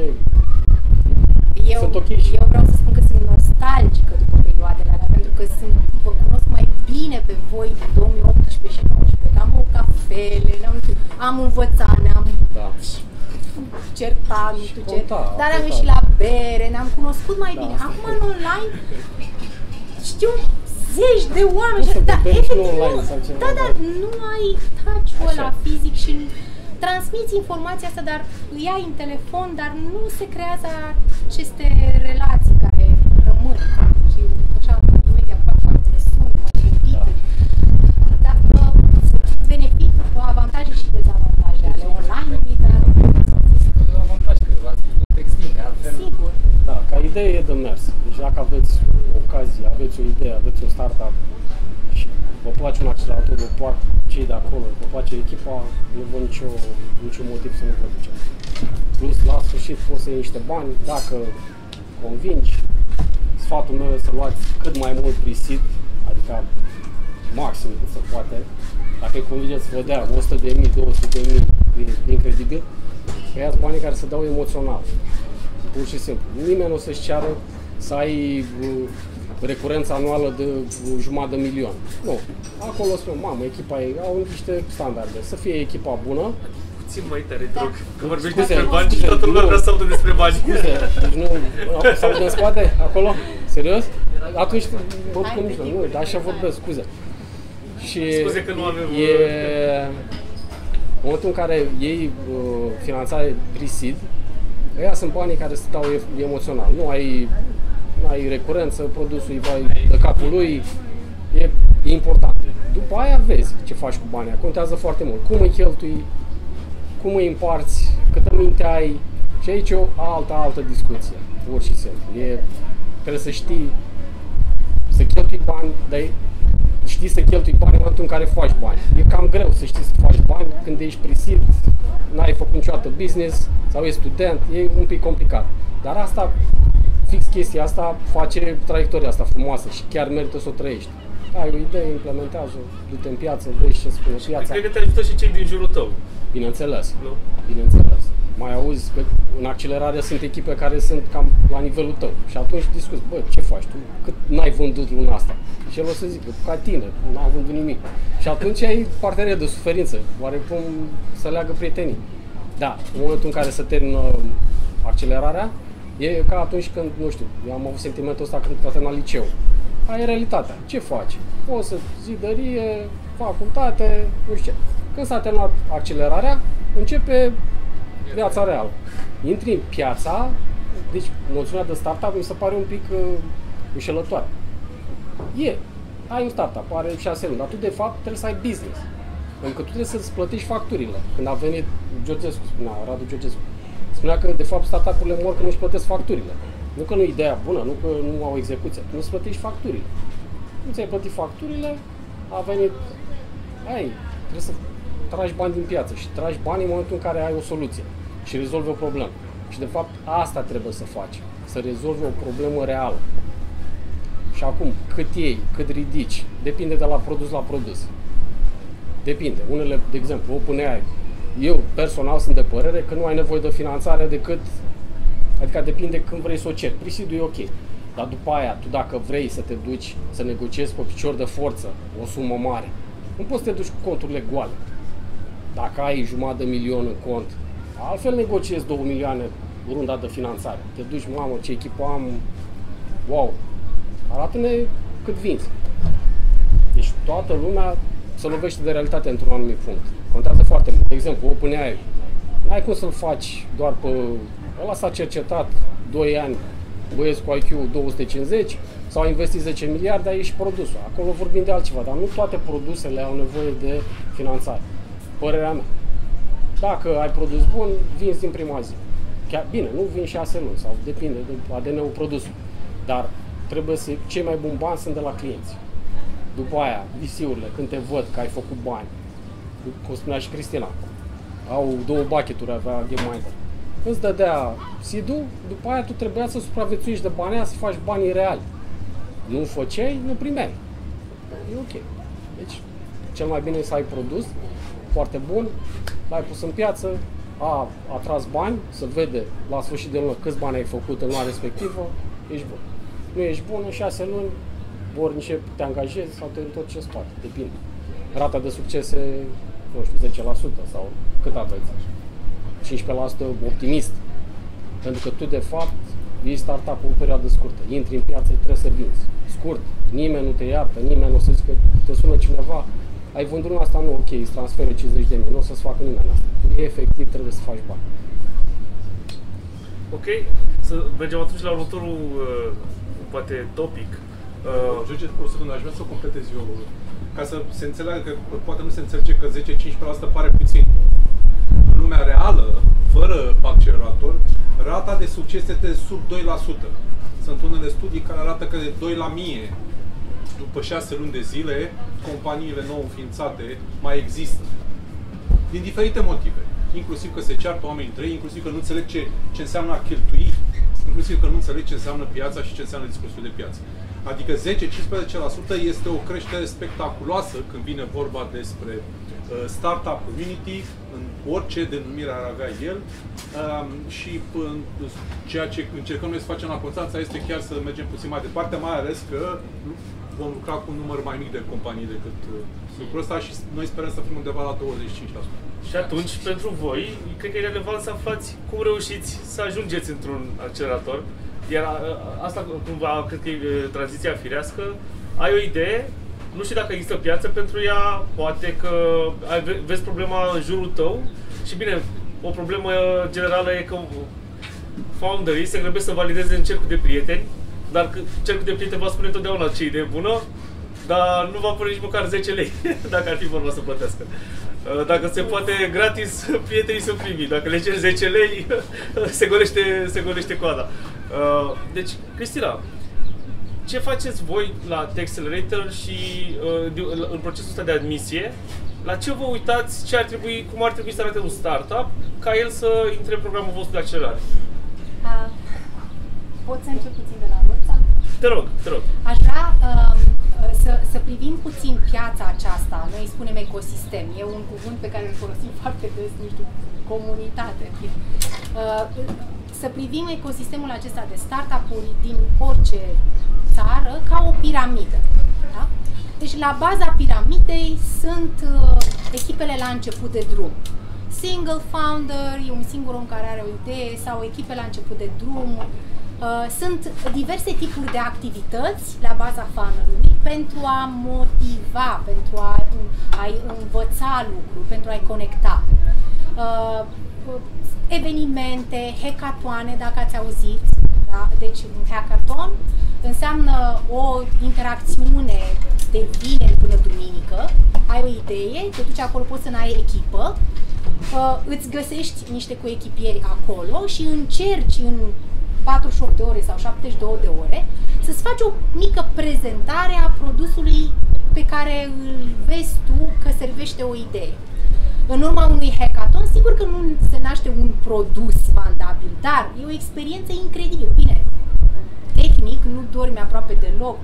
Eu, sunt ok și... eu vreau să spun că sunt nostalgică după perioadele alea, pentru că sunt, vă cunosc mai bine pe voi din două mii optsprezece și nouăsprezece. Am băut cafele, am, am învățat, ne-am Da. certat, nu știu ce, Conta, dar am conta. ieșit la bere, ne-am cunoscut mai Da, bine. asta Acum e. în online știu zeci de oameni, Nu se dar vorbește efectiv nu online nu, sau ceva, da, dar dar- nu ai touch-ul ăla Așa. fizic și transmiți informația asta, dar îi ai în telefon, dar nu se creează aceste relații care rămân. Și așa, imediat fac parte de sun, mă invit. Dar uh, sunt beneficii, avantaje și dezavantaje ale online-ului, dar Avantaj că v-ați putut extinde, altfel sigur. Da, ca idee e de mers. Deci dacă aveți o ocazie, aveți o idee, aveți un startup și vă place un accelerator, vă plac cei de acolo, vă place echipa, nu văd nicio, niciun motiv să nu vă duceți. Plus, la sfârșit poți să iei niște bani, dacă convingi, sfatul meu este să luați cât mai mult pre-seed, adică maxim cât se poate. Dacă îi convingeți să vă dea o sută de mii, două sute de mii, e incredibil, că iați banii care se dau emoțional. Pur și simplu. Nimeni nu o să-și ceară să ai uh, recurența anuală de uh, jumătate de milion. Nu. Acolo spun, mamă, echipa ei au niște standarde. Să fie echipa bună. Puțin mai tare, te rog. Că vorbești Scuze, despre bani și scuze, toată lumea nu. vrea să audă despre bani. Scuze, deci nu, se aude în spate, acolo? Serios? Atunci mă duc în mijloc. Nu, dar așa vorbesc, scuze. Și Scuze că nu avem, e, în momentul în care iei uh, finanțare pre-seed, ăia sunt banii care se dau e- emoțional. Nu ai, nu ai recurență, produsul îi vai de capul lui, e, e important. După aia vezi ce faci cu banii, contează foarte mult. Cum îi cheltui, cum îi împarți, câtă minte ai. Și aici e o altă, altă discuție, pur și simplu. E, trebuie să știi să cheltui bani, dar e- știi să cheltui bani în momentul în care faci bani. E cam greu să știi să faci bani când ești pre-seed, n-ai făcut niciodată business sau ești student, e un pic complicat. Dar asta, fix chestia asta, face traiectoria asta frumoasă și chiar merită să o trăiești. Ai o idee, implementează, du-te în piață, vezi ce spune piața. Cred că te ajută și cei din jurul tău. Bineînțeles, Nu? bineînțeles. Mai auzi că în accelerare sunt echipe care sunt cam la nivelul tău și atunci discuți, bă, ce faci tu? Cât n-ai vândut luna asta? Și el o să zică, ca tine, n-am vândut nimic. Și atunci ai parteneri de suferință, oarecum să leagă prietenii. Da, în momentul în care se termină accelerarea, e ca atunci când, nu știu, eu am avut sentimentul ăsta când am terminat liceu. Aia e realitatea. Ce faci? O să zidărie, facultate, nu știu ce. Când s-a terminat accelerarea, începe viața reală. Intri în piața, deci noțiunea de startup mi se pare un pic uh, înșelătoare. E, ai un startup, are șase luni, dar tu de fapt trebuie să ai business. Pentru că tu trebuie să-ți plătești facturile. Când a venit Georgescu, spunea, Radu Georgescu, spunea că de fapt startup-urile mor că nu-și plătesc facturile. Nu că nu e ideea bună, nu că nu au execuție, tu nu-ți plătești facturile. Nu ți-ai plătit facturile, a venit, ai, trebuie să tragi bani din piață și tragi bani în momentul în care ai o soluție și rezolvi o problemă. Și de fapt asta trebuie să faci, să rezolvi o problemă reală. Și acum, cât iei, cât ridici, depinde de la produs la produs. Depinde. Unele, de exemplu, OpenAI, eu personal sunt de părere că nu ai nevoie de finanțare decât, adică depinde când vrei să o ceri. Pre-seed-ul e ok. Dar după aia, tu dacă vrei să te duci să negociezi pe picior de forță o sumă mare, nu poți să te duci cu conturile goale. Dacă ai jumătate de milion în cont, altfel negociezi două milioane runda de finanțare. Te duci, mamă, ce echipă am, wow, arată-ne cât vinzi. Deci toată lumea se lovește de realitate într-un anumit punct. Contează foarte mult. De exemplu, OpenAI, N-ai cum să-l faci doar pe... Ăla s-a cercetat doi ani, băieți cu I Q două sute cincizeci, s-au investit zece miliarde, dar e și produsul. Acolo vorbim de altceva, dar nu toate produsele au nevoie de finanțare. Părerea mea. Dacă ai produs bun, vinzi din prima zi. Chiar, bine, nu vin șase luni, sau depinde de A D N-ul produsului. Dar trebuie să... Cei mai buni bani sunt de la clienți. După aia, V C-urile, când te văd că ai făcut bani, cum spunea și Cristina, au două bucket-uri, avea GameMinder. Îți dădea seed-ul, după aia tu trebuia să supraviețuiești de banii aia, să faci banii reali. Nu făceai, nu primeai. E ok. Deci, cel mai bine e să ai produs foarte bun, l-ai pus în piață, a atras bani, să vede la sfârșit de lună câți bani ai făcut în luna respectivă, ești bun. Nu ești bun, în șase luni, ori încep, te angajezi sau te întorci în spate, depinde. Rata de succes e, nu știu, zece la sută sau cât aveți? cincisprezece la sută optimist. Pentru că tu, de fapt, ești startup în perioadă scurtă. Intri în piață, trebuie să vinzi. Scurt, nimeni nu te iartă, nimeni nu o să zică, te sună cineva, ai vândut în asta, nu, ok, îți transferă cincizeci de mii, nu o să-ți facă nimeni asta. Tu, efectiv, trebuie să faci bani. Ok, să mergem atunci la următorul, uh, poate, topic. Uh, George, o secundă, aș vrea să o completez eu, ca să se înțeleagă că poate nu se înțelege că zece cincisprezece la sută pare puțin. În lumea reală, fără accelerator, rata de succes este sub doi la sută. Sunt unele studii care arată că de doi la mie, după șase luni de zile, companiile nou înființate mai există. Din diferite motive. Inclusiv că se ceartă oamenii între ei, inclusiv că nu înțeleg ce, ce înseamnă a cheltui, inclusiv că nu înțeleg ce înseamnă piața și ce înseamnă discursul de piață. Adică zece cincisprezece la sută este o creștere spectaculoasă când vine vorba despre uh, startup community, în orice denumire ar avea el. Um, și uh, ceea ce încercăm noi să facem la Constanța este chiar să mergem puțin mai departe, mai ales că vom lucra cu un număr mai mic de companii decât uh, lucrul ăsta și noi sperăm să fim undeva la douăzeci și cinci la sută. Și atunci, pentru voi, cred că e relevant să aflați cum reușiți să ajungeți într-un accelerator. Iar asta cumva, cred că e tranziția firească. Ai o idee, nu știu dacă există piață pentru ea, poate că ai, vezi problema în jurul tău și bine, o problemă generală e că founderii se grăbesc să valideze în cercul de prieteni, dar cercul de prieteni va spune întotdeauna ce idee bună, dar nu va pune nici măcar zece lei, dacă ar fi vorba să plătească. Dacă se poate gratis, prietenii sunt primii. Dacă le ceri zece lei, se golește, se golește coada. Deci, Cristina, ce faceți voi la Techcelerator și în procesul ăsta de admisie? La ce vă uitați, ce ar trebui, cum ar trebui să arate un startup ca el să intre în programul vostru de accelerare? Uh, pot să încep puțin de la vârsta? Te rog, te rog. Aș vrea uh, să, să privim puțin piața aceasta, noi îi spunem ecosistem, e un cuvânt pe care îl folosim foarte des, nu știu, comunitate. Uh, să privim ecosistemul acesta de startup-uri din orice țară ca o piramidă. Da? Deci la baza piramidei sunt uh, echipele la început de drum. Single founder, e un singur om care are o idee, sau echipe la început de drum. Uh, sunt diverse tipuri de activități la baza funnel-ului pentru a motiva, pentru a, a învăța lucruri, pentru a-i conecta. Uh, evenimente, hackatoane, dacă ați auzit. Da? Deci un hackathon înseamnă o interacțiune de vineri până duminică. Ai o idee, te duci acolo, poți să n-ai echipă, uh, îți găsești niște coechipieri acolo și încerci în patruzeci și opt de ore sau șaptezeci și două de ore să-ți faci o mică prezentare a produsului pe care îl vezi tu că servește o idee. În urma unui hackathon, sigur că nu se naște un produs vandabil, dar e o experiență incredibilă. Bine, tehnic nu dormi aproape deloc,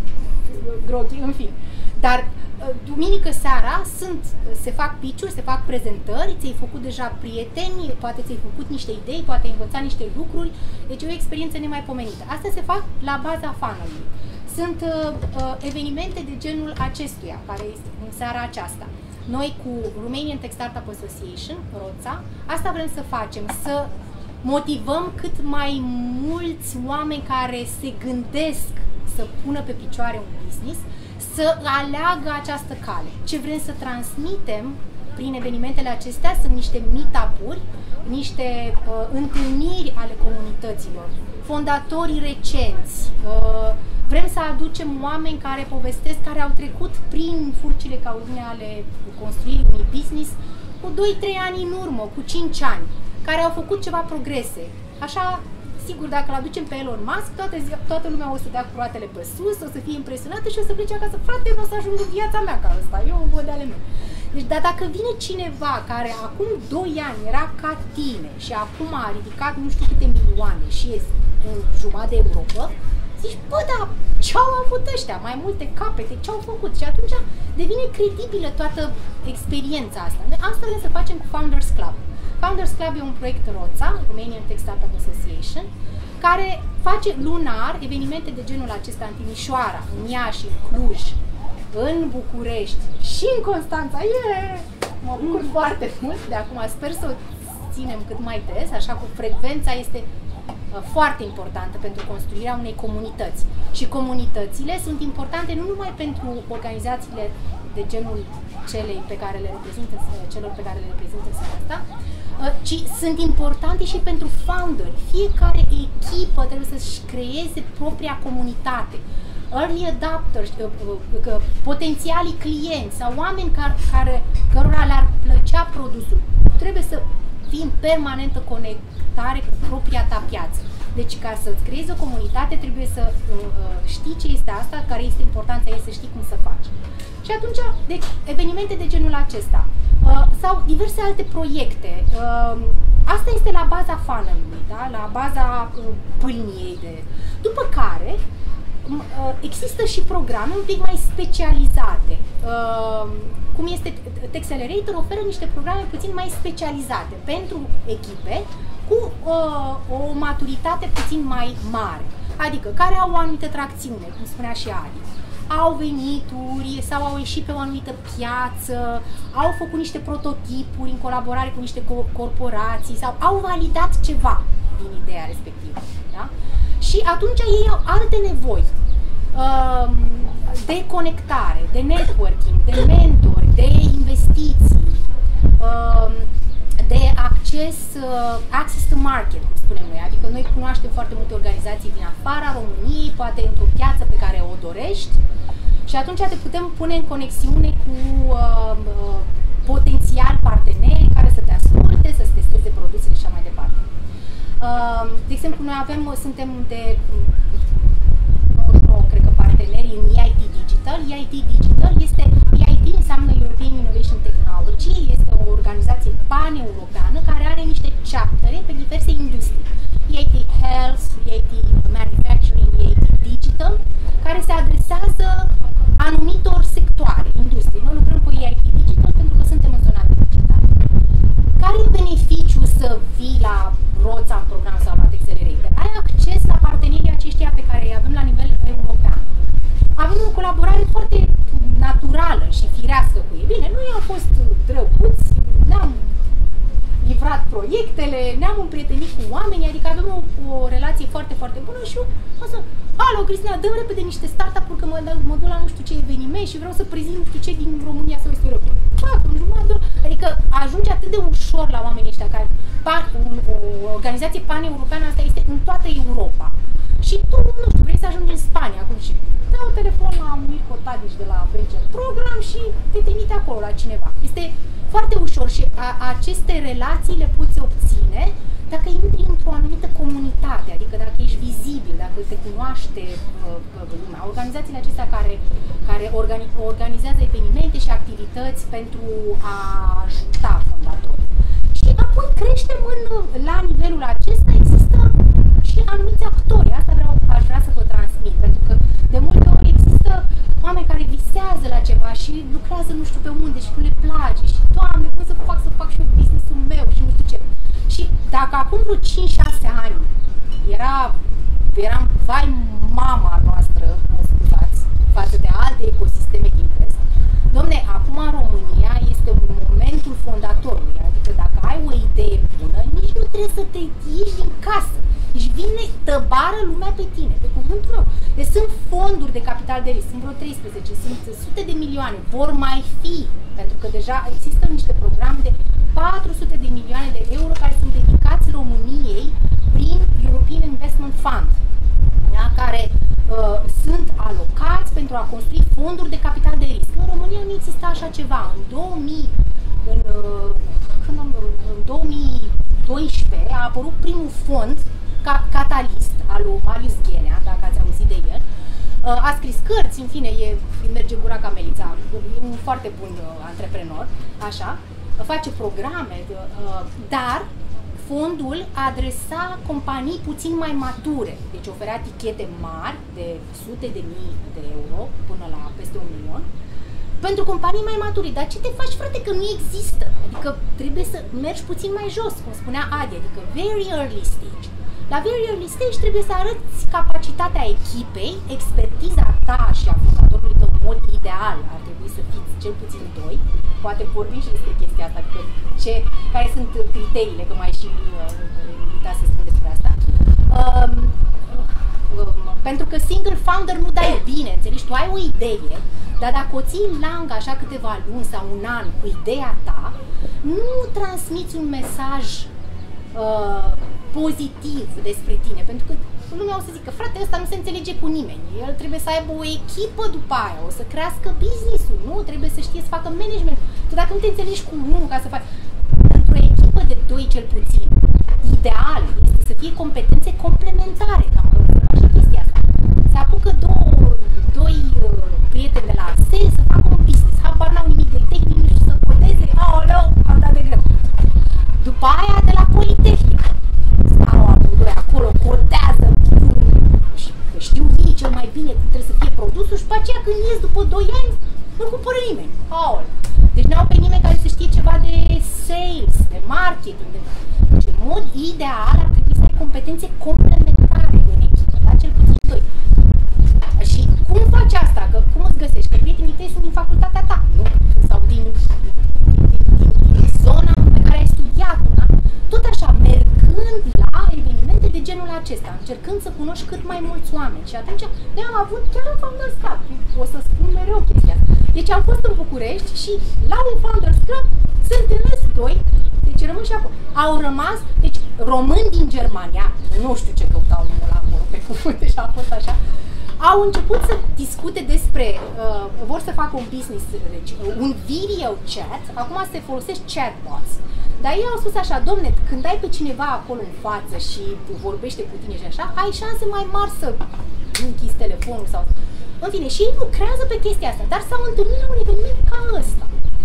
groghi, în fin. Dar duminică seara sunt, se fac pitch-uri, se fac prezentări, ți-ai făcut deja prieteni, poate ți-ai făcut niște idei, poate ai învățat niște lucruri, deci e o experiență nemaipomenită. Astea se fac la baza funnel-ului. Sunt uh, uh, evenimente de genul acestuia, care este în seara aceasta. Noi cu Romanian Tech Startup Association, ROTSA, asta vrem să facem, să motivăm cât mai mulți oameni care se gândesc să pună pe picioare un business, să aleagă această cale. Ce vrem să transmitem prin evenimentele acestea sunt niște meet-up-uri, niște uh, întâlniri ale comunităților, fondatorii recenți. Uh, vrem să aducem oameni care povestesc, care au trecut prin furcile caudine ale construirii unui business cu doi trei ani în urmă, cu cinci ani, care au făcut ceva progrese. Așa, sigur, dacă îl aducem pe Elon Musk, toată, zi, toată lumea o să dea cu roatele pe sus, o să fie impresionată și o să plece acasă. Frate, nu o să ajung în viața mea ca ăsta, eu văd de ale mele. Deci, dar dacă vine cineva care acum doi ani era ca tine și acum a ridicat nu știu câte milioane și este în jumătate de Europa, zici, bă, dar ce-au avut ăștia? Mai multe capete, ce-au făcut? Și atunci devine credibilă toată experiența asta. Asta vrem să facem cu Founders Club. Founders Club e un proiect ROTSA, Romanian Tech Startup Association, care face lunar evenimente de genul acesta în Timișoara, în Iași, în Cluj, în București și în Constanța. Yeah! Mă bucur foarte mult de acum, sper să o ținem cât mai des, așa că frecvența este foarte importantă pentru construirea unei comunități. Și comunitățile sunt importante nu numai pentru organizațiile de genul celei pe care le reprezintă, celor pe care le reprezintă în seara asta, ci sunt importante și pentru founderi. Fiecare echipă trebuie să-și creeze propria comunitate. Early adopters, potențialii clienți sau oameni care, care, cărora le-ar plăcea produsul. Trebuie să fii în permanentă conectare cu propria ta piață. Deci ca să-ți creezi o comunitate trebuie să uh, știi ce este asta, care este importanța ei, să știi cum să faci. Și atunci, deci, evenimente de genul acesta uh, sau diverse alte proiecte. Uh, asta este la baza funnel-ului, da? La baza uh, pâlniei de... După care uh, există și programe un pic mai specializate. Uh, cum este Texcelerator, oferă niște programe puțin mai specializate pentru echipe cu uh, o maturitate puțin mai mare, adică care au o anumită tracțiune, cum spunea și Adi. Au venituri sau au ieșit pe o anumită piață, au făcut niște prototipuri în colaborare cu niște co- corporații sau au validat ceva din ideea respectivă. Da? Și atunci ei au alte nevoi uh, de conectare, de networking, de mentori, de investiții, uh, de acces, uh, access to market, cum spunem noi. Adică noi cunoaștem foarte multe organizații din afara României, poate într-o piață pe care o dorești, și atunci te putem pune în conexiune cu uh, uh, potențial parteneri care să te asculte, să-ți testeze produsele și așa mai departe. Uh, de exemplu, noi avem, suntem de nouăzeci și nouă, cred că, parteneri în E I T Digital. E I T Digital este, E I T înseamnă European Innovation Technology, este o organizație pan-europeană care are niște chaptere pe diverse industrii. E I T Health, E I T Manufacturing, E I T Digital, care se adresează anumitor sectoare, industrie. Noi lucrăm cu E I T Digital pentru că suntem în zona de digital. Care e beneficiul să vii la ROTSA în program sau la Texcelerator? Ai acces la partenerii aceștia pe care îi avem la nivel european. Avem o colaborare foarte naturală și firească cu ei. Bine, noi am fost drăguți, ne-am livrat proiectele, ne-am împrietenit cu oamenii, adică avem o, o relație foarte, foarte bună și eu o să... Alo, Cristina, dă-mi repede niște startup-uri că mă, mă duc la nu știu ce eveniment și vreau să prezint nu știu ce din România sau Estul Europei. Fac, în jumătate, adică ajunge atât de ușor la oamenii ăștia care... Pan, un, o organizație pan-europeană asta este în toată Europa. Și tu, nu știu, vrei să ajungi în Spania acum și dau telefon la Mirko Tadic de la Venture Program și te trimite acolo la cineva. Este foarte ușor și a, aceste relații le poți obține dacă intri într-o anumită comunitate, adică dacă ești vizibil, dacă te cunoaște uh, lumea. Organizațiile acestea care, care organi organizează evenimente și activități pentru a ajuta fondatorii. Și apoi creștem în, la nivelul acesta, există și anumiți actori. Asta vreau, aș vrea să vă transmit, pentru că de multe ori există oameni care visează la ceva și lucrează nu știu pe unde și nu le place și, Doamne, cum să fac să fac și eu business-ul meu și nu știu ce. Și dacă acum vreo cinci șase ani era, eram vai mama noastră, mă scuzați, față de alte ecosisteme din vest, domne, acum în România este momentul fondatorului, adică dacă ai o idee bună, nici nu trebuie să te ieși din casă, deci vine, tăbară lumea pe tine, pe cuvânt. cuvântul meu. Deci sunt fonduri de capital de risc, sunt vreo treisprezece, sunt sute de milioane, vor mai fi, pentru că deja există niște programe de patru sute de milioane de euro care sunt dedicați României prin European Investment Fund, da? Care uh, sunt alocați pentru a construi fonduri de capital de risc. În România nu exista așa ceva. În două mii, în, uh, când am, în două mii doisprezece a apărut primul fond ca catalist al lui Marius Ghenea, dacă ați auzit de el. Uh, a scris cărți, în fine, e, îi merge gura ca melița, e un foarte bun uh, antreprenor, așa, face programe, uh, dar fondul adresa companii puțin mai mature, deci oferea tichete mari de sute de mii de euro până la peste un milion, pentru companii mai mature. Dar ce te faci, frate, că nu există? Adică trebuie să mergi puțin mai jos, cum spunea Adi, adică very early stage. La very early stage trebuie să arăți capacitatea echipei, expertiza ta și a fondatorului tău, în mod ideal ar trebui să fiți cel puțin doi. Poate vorbim și despre chestia asta, adică ce, care sunt criteriile, că mai și invita să spun despre asta. Um, um, pentru că single founder nu dai bine, înțelegi? Tu ai o idee, dar dacă o ții în langă așa câteva luni sau un an cu ideea ta, nu transmiți un mesaj uh, pozitiv despre tine, pentru că lumea o să zică, frate, ăsta nu se înțelege cu nimeni, el trebuie să aibă o echipă după aia, o să crească business-ul, nu? Trebuie să știe să facă management. Tu dacă nu te înțelegi cu unul ca să faci, într-o echipă de doi cel puțin, ideal este să fie competențe complementare, că am observat și chestia asta. Se apucă două, doi uh, prieteni de la S E să facă un business, habar n-au nimic de tehnic, nu știu să codeze, aoleu, am dat de greu. După aia de la Politehnic, stau amândoi acolo, codează și știu ei cel mai bine cum trebuie să fie produsul și după aceea când ies după doi ani, nu cumpără nimeni. Aoleu. Deci n-au pe nimeni care să știe ceva de sales, de marketing. De... Deci în mod ideal ar trebui să ai competențe complementare în echipă, da? Cel puțin doi. Și cum faci asta? Că, cum îți găsești? Că prietenii tăi sunt din facultatea ta, nu? Sau din, din, din, din, din zona pe care ai studiat-o, da? Tot așa, mergând la evenimente de genul acesta, încercând să cunoști cât mai mulți oameni. Și atunci ne-am avut chiar un Founders Club. O să spun mereu chestia asta. Deci am fost în București și la un Founders Club se întâlnesc doi, deci rămân și acolo. Au rămas, deci români din Germania, nu știu ce căutau unul acolo, pe cuvânt, deci a fost așa, au început să discute despre, uh, vor să facă un business, deci un video chat, acum se folosesc chatbots. Dar ei au spus așa, domne, când ai pe cineva acolo în față și vorbește cu tine și așa, ai șanse mai mari să închizi telefonul sau... În fine, și ei lucrează pe chestia asta, dar s-au întâlnit la un eveniment ca ăsta.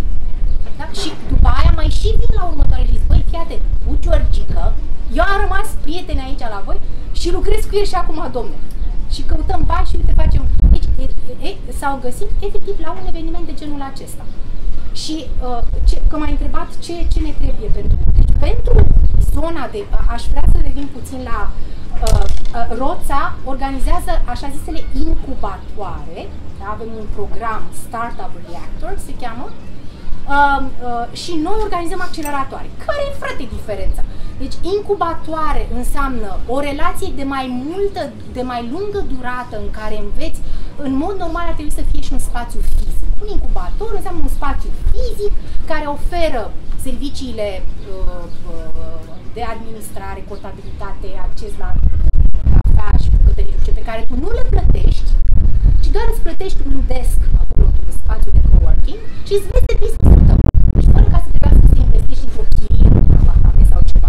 Da? Și după aia mai și vin la următoare zi, băi, fiate, cu Georgica, eu am rămas prieteni aici la voi și lucrez cu el și acum, domne. Și căutăm bani și uite facem... Deci, s-au găsit efectiv la un eveniment de genul acesta. Și uh, ce, că m-ai întrebat ce, ce ne trebuie pentru... Deci, pentru zona de... Aș vrea să revin puțin la... Uh, uh, Roța organizează așa zisele incubatoare. Da? Avem un program, Startup Reactor se cheamă. Uh, uh, și noi organizăm acceleratoare. Care e, frate, diferența? Deci incubatoare înseamnă o relație de mai multă, de mai lungă durată în care înveți. În mod normal ar trebui să fie și un spațiu fizic. Un incubator înseamnă un spațiu fizic care oferă serviciile uh, uh, de administrare, contabilitate, acces la cafea și bucătării pe care tu nu le plătești, ci doar îți plătești un desk acolo, un spațiu de coworking și îți vezi de business-ul tău. Deci fără ca să trebuiască să investești într-o chirie, într-un apartament sau ceva.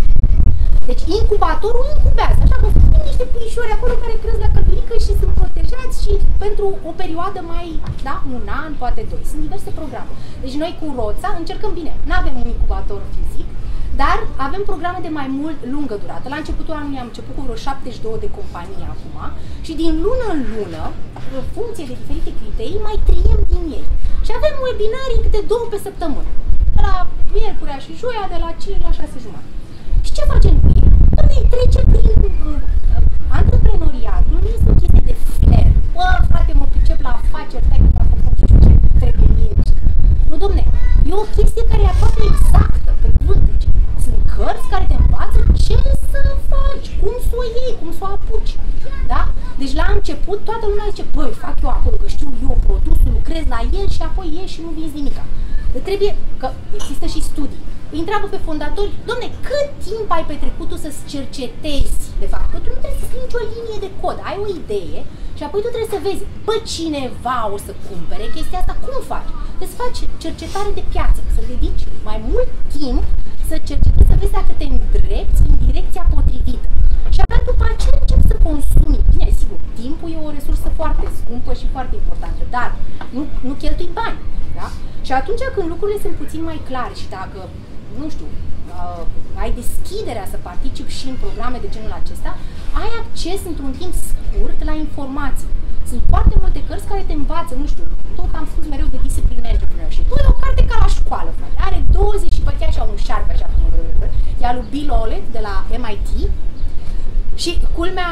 Deci incubatorul incubează, așa cum sunt niște puișori acolo care cresc la căldurică și sunt protejați și pentru o perioadă mai, da, un an, poate doi. Sunt diverse programe. Deci noi cu Roța încercăm, bine, nu avem un incubator fizic, dar avem programe de mai mult lungă durată. La începutul anului am început cu vreo șaptezeci și două de companii acum și din lună în lună, în funcție de diferite criterii, mai triem din ei. Și avem webinarii câte două pe săptămână. De la miercurea și joia, de la cinci la șase jumătate. Și ce facem cu ei? Noi trece prin uh, antreprenoriatul, nu este o chestie de flair. Bă, frate, mă pricep la afaceri, stai că fac nu știu ce trebuie mie. Nu, domne, e o chestie care e aproape exactă, pe cuvânt. Deci, sunt cărți care te învață ce să faci, cum să o iei, cum să o apuci. Da? Deci început toată lumea zice, băi, fac eu acolo, că știu eu produsul, lucrez la el și apoi ieși și nu vinzi nimica. Trebuie, că există și studii. Îi întreabă pe fondatori, domne, cât timp ai petrecut tu să-ți cercetezi, de fapt, că tu nu trebuie să scrii nicio linie de cod, ai o idee și apoi tu trebuie să vezi, bă, cineva o să cumpere chestia asta, cum faci? Trebuie să faci cercetare de piață, să dedici mai mult timp să cercetezi, să vezi dacă te îndrepți în direcția potrivită. Și abia după aceea începi să consumi. Bine, sigur, timpul e o resursă foarte scumpă și foarte importantă, dar nu, nu cheltui bani, da? Și atunci când lucrurile sunt puțin mai clare și dacă, nu știu, uh, ai deschiderea să participi și în programe de genul acesta, ai acces într-un timp scurt la informații. Sunt foarte multe cărți care te învață, nu știu, tot am spus mereu de discipline entrepreneurship. Bă, e o carte ca la școală, frate. Are douăzeci și bătea așa un șarpe, așa cum îl râd. E al lui Bill Olet de la M I T. Și culmea,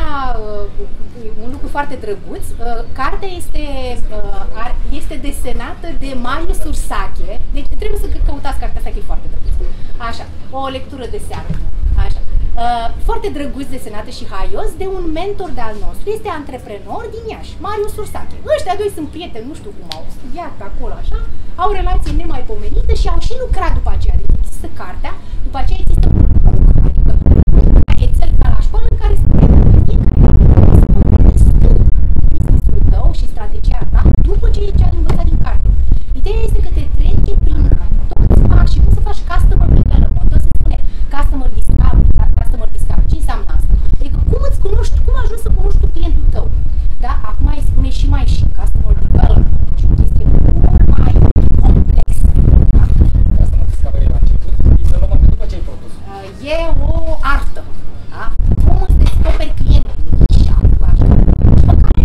un lucru foarte drăguț, cartea este, este desenată de Marius Ursache. Deci trebuie să căutați cartea asta, că e foarte drăguț. Așa, o lectură de seară. Așa. Foarte drăguț desenată și haios de un mentor de-al nostru, este antreprenor din Iași, Marius Ursache. Ăștia doi sunt prieteni, nu știu cum au studiat pe acolo, așa, au relație nemaipomenită și au și lucrat după aceea. Deci există cartea, după aceea există un book, adică Excel ca la școală, în care spune că fiecare dată să completezi tu business-ul tău și strategia ta după ce ai învățat din carte. Ideea este că te trece prin toți pașii, cum să faci customer development, tot se spune customer discovery, customer discovery. Ce înseamnă asta? Adică cum îți cunoști, cum ajungi să cunoști tu clientul tău? Da? Acum îi spune și mai și customer development, deci o chestie mult mai complexă. Da? Customer discovery la început, development după ce ai produs. E o artă. Da? Cum îți descoperi clientul, nișa, așa. După care,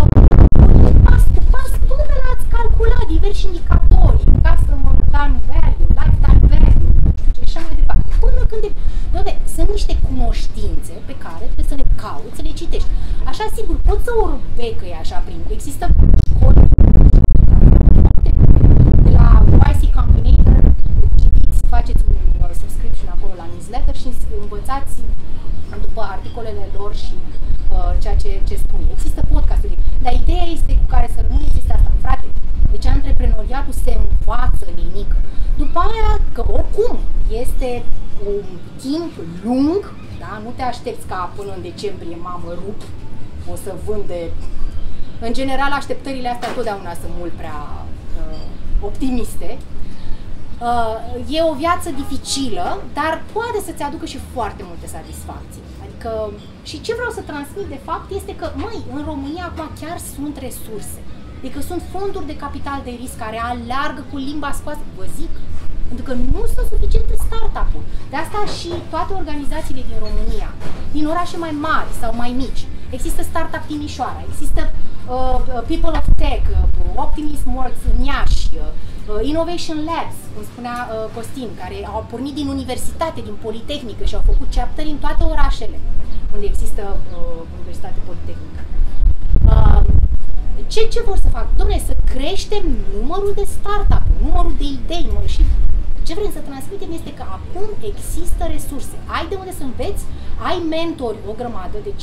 uh, pas cu pas, până la-ți calcula diversi indicatori, customer time value, lifetime value, nu știu ce, și așa mai departe. Până când de... Doamne, sunt niște cunoștințe pe care trebuie să le cauți, să le citești. Așa, sigur, poți să orbecăi așa prin... Există școli foarte bune, de la Y C Combinator, citiți, faceți un uh, subscription acolo la newsletter și învățați după articolele lor și uh, ceea ce, ce spun. Există podcasturi, dar ideea este cu care să rămâneți este asta, frate. Deci antreprenoriatul se învață nimic. După aia, că oricum este un timp lung, da? Nu te aștepți ca până în decembrie, mamă, rup, o să vânde. În general, așteptările astea totdeauna sunt mult prea uh, optimiste. Uh, e o viață dificilă, dar poate să-ți aducă și foarte multe satisfacții. Adică, și ce vreau să transmit de fapt este că, măi, în România acum chiar sunt resurse. Adică sunt fonduri de capital de risc care aleargă cu limba scoasă, vă zic, pentru că nu sunt suficiente startup-uri. De asta și toate organizațiile din România, din orașe mai mari sau mai mici, există Startup Timișoara, există uh, People of Tech, uh, Optimism Works în Iași, uh, Innovation Labs, cum spunea uh, Costin, care au pornit din universitate, din Politehnică și au făcut chapteri în toate orașele unde există uh, universitate politehnică. Uh, ce, ce vor să facă? Dom'le, să creștem numărul de startup, numărul de idei, mă, și ce vrem să transmitem este că acum există resurse. Ai de unde să înveți, ai mentori, o grămadă, deci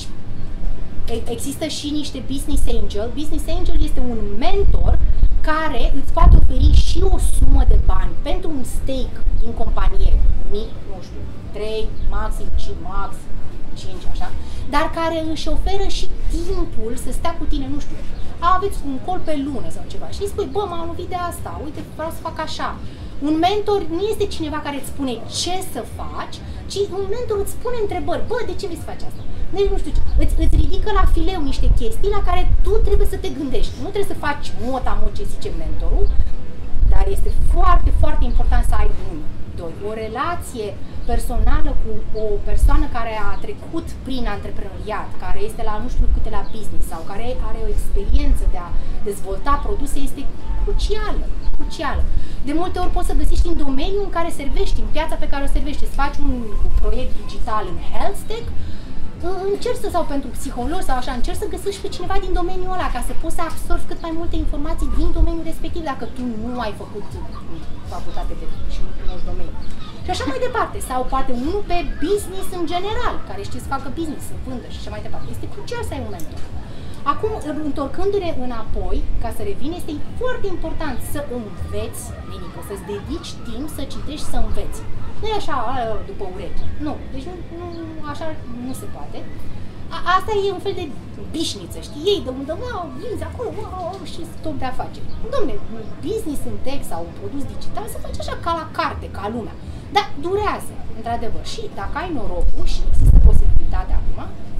există și niște business angel. Business angel este un mentor care îți poate oferi și o sumă de bani pentru un stake din companie, mic, nu știu, trei, maxim cinci, max cinci, așa, dar care își oferă și timpul să stea cu tine, nu știu, aveți un call pe lună sau ceva și îi spui, bă, m-am lovit de asta, uite, vreau să fac așa. Un mentor nu este cineva care îți spune ce să faci, ci un mentor îți spune întrebări, bă, de ce vrei să faci asta? Deci, nu știu ce, îți, îți ridică la fileu niște chestii la care tu trebuie să te gândești. Nu trebuie să faci mot-a-mot ce zice mentorul, dar este foarte, foarte important să ai un, doi, o relație personală cu o persoană care a trecut prin antreprenoriat, care este la nu știu câte la business sau care are o experiență de a dezvolta produse, este crucială, crucială. De multe ori poți să găsești în domeniul în care servești, în piața pe care o servești, să faci un proiect digital în health tech, încerci să, sau pentru psihologi sau așa, încerci să găsești pe cineva din domeniul ăla ca să poți să absorbi cât mai multe informații din domeniul respectiv dacă tu nu ai făcut facultate de și nu cunoști domeniul. Și așa mai departe. Sau poate unul pe business în general, care știe să facă business, să vândă și așa mai departe. Este crucial să ai un mentor. Acum, întorcându-ne înapoi, ca să revin, este foarte important să înveți, Nenică, să-ți dedici timp să citești, să înveți. Nu e așa, după urechi. Nu, deci nu, nu, așa nu se poate. A, asta e un fel de bișniță, știi? Ei de unde, wow, vinzi acolo, wow, și stop de afaceri. Dom'le, un business în text sau un produs digital se face așa ca la carte, ca lumea. Dar durează, într-adevăr. Și dacă ai norocul, și există posibilitatea acum,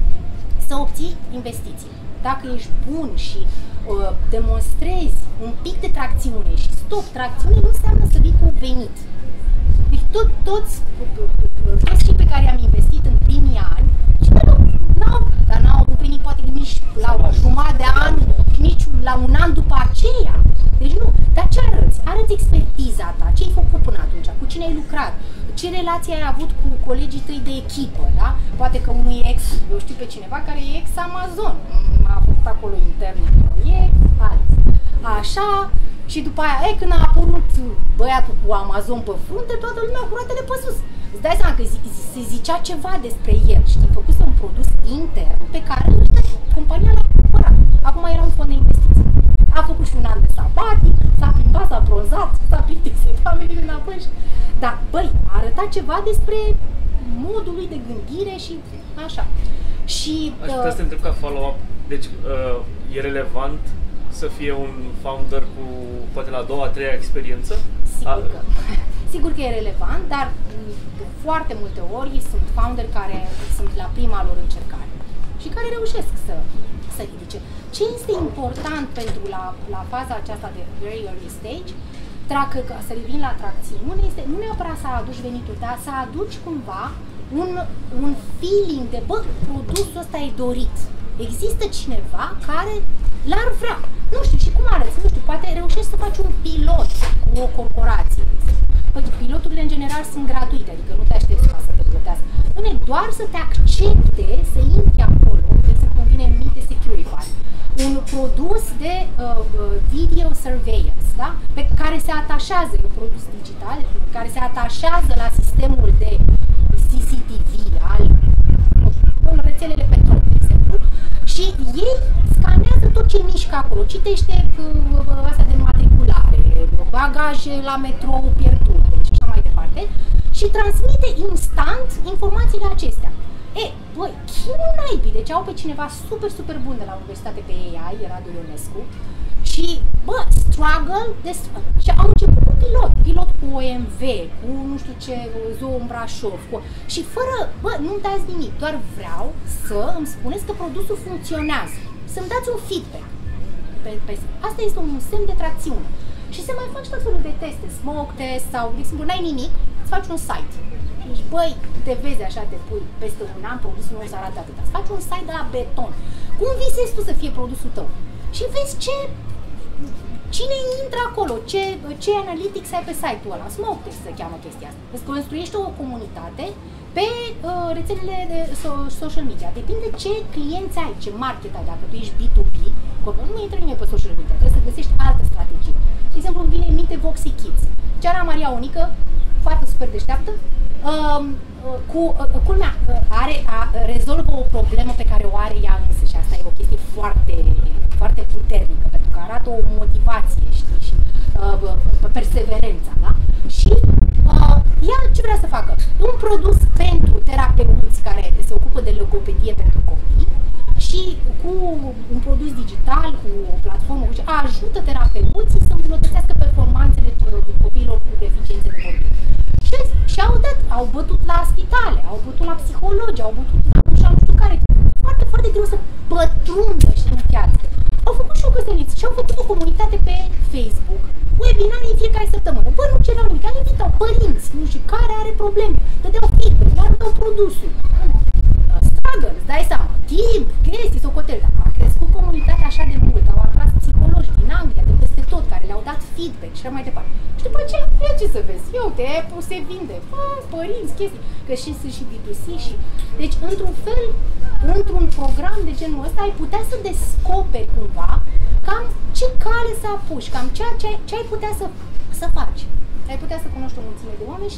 să obții investiții. Dacă ești bun și uh, demonstrezi un pic de tracțiune și stop, tracțiune nu înseamnă să vii cu venit. Deci tot, toți, toți cei pe care am investit în primii ani, și n-au, dar n-au avut venit poate nici la o jumătate de an, nici la un an după aceea. Deci nu. Dar ce arăți? Arăți expertiza ta, ce ai făcut până atunci, cu cine ai lucrat, ce relație ai avut cu colegii tăi de echipă, da? Poate că unul e ex, eu știu pe cineva care e ex-Amazon, a făcut acolo intern, e alții. Așa, și după aia, e, când a apărut băiatul cu Amazon pe frunte, toată lumea cu roatele pe sus. Îți dai seama că zi, zi, se zicea ceva despre el, știi, făcuse un produs intern pe care compania l-a cumpărat. Acum era un fond de investiții. A făcut și un an de sabatic, s-a plimbat, s-a bronzat, s-a plictisit, a venit înapoi. Dar, băi, a arătat ceva despre modul lui de gândire și așa. Și, Aș putea uh, să te întreb ca follow-up, deci uh, e relevant să fie un founder cu poate la a doua, a treia experiență? Sigur că, sigur că e relevant, dar de foarte multe ori sunt founderi care sunt la prima lor încercare și care reușesc să, să ridice. Ce este important pentru la, la faza aceasta de very early stage, dacă, să revin la tracțiune, este nu neapărat să aduci venitul, dar să aduci cumva un, un feeling de, bă, produsul ăsta e dorit. Există cineva care l-ar vrea. Nu știu, și cum arăți? Nu știu, poate reușești să faci un pilot cu o corporație. Păi, piloturile în general sunt gratuite, adică nu te aștepți ca să te plătească. Nu, doar să te accepte să intri acolo, de exemplu, îmi vine în minte Securify, un produs de uh, video surveillance, da? Pe care se atașează, e un produs digital, care se atașează la sistemul de C C T V al în rețelele petrol, de exemplu, și ei scanează tot ce mișcă acolo, citește uh, astea de matriculare, bagaje la metrou pierdute și așa mai departe, și transmite instant informațiile acestea. E, băi, chinul naibii, deci au pe cineva super, super bun de la universitate pe A I, Radu Ionescu, și, bă, struggle, de, și au început cu pilot, pilot cu O M V, cu nu știu ce, Zoo în Brașov, cu, și fără, bă, nu-mi dați nimic, doar vreau să îmi spuneți că produsul funcționează, să-mi dați un feedback. Pe, pe, asta este un semn de tracțiune. Și se mai faci tot felul de teste, smoke test sau, de exemplu, n-ai nimic, îți faci un site. Deci, băi, te vezi așa, te pui peste un an, produsul nu o să arate atâta. Îți faci un site de la beton. Cum visezi tu să fie produsul tău? Și vezi ce, cine intră acolo, ce, ce analytics ai pe site-ul ăla. Smoke test se cheamă chestia asta. Îți construiești o comunitate pe uh, rețelele de so social media. Depinde ce clienți ai, ce market ai. Dacă tu ești B to B, nu intră nimeni pe social media, trebuie să găsești altă strategie. De exemplu, îmi vine în minte Voxy Kids. Ceara Maria Unică, fată super deșteaptă, uh, cu, uh, culmea, uh, are, a, rezolvă o problemă pe care o are ea însă și asta e o chestie foarte, foarte puternică, pentru că arată o motivație, știi, și uh, perseverența, da? Și uh, ea ce vrea să facă? Un produs pentru terapeuți care se ocupă de logopedie pentru copii și cu un produs digital, cu o platformă, ajută terapeuții să îmbunătățească performanțele copiilor cu deficiențe de vorbire. Și, și au dat, au bătut la spitale, au bătut la psihologi, au bătut la ușa nu știu care. Foarte, foarte greu să pătrundă, știi, în piață. Au făcut și o căsăniță și au făcut o comunitate pe Facebook, webinarii în fiecare săptămână. Bă, nu cereau nimic, au invitau părinți, nu știu, care are probleme, dădeau feedback, le arătau produsul. Struggle, îți dai seama, timp, chestii, socoteli, dar a crescut comunitatea așa de mult, au atras psihologi din Anglia, de peste tot, care le-au dat feedback și așa mai departe. Și după aceea, ia ce să vezi, eu te se vinde, bă, părinți, chestii, că și sunt și B to C și... Deci, într-un fel, într-un program de genul ăsta, ai putea să descoperi cumva cam ce cale să apuci, cam ceea ce, ce ai putea să, să faci. Ai putea să cunoști o mulțime de oameni și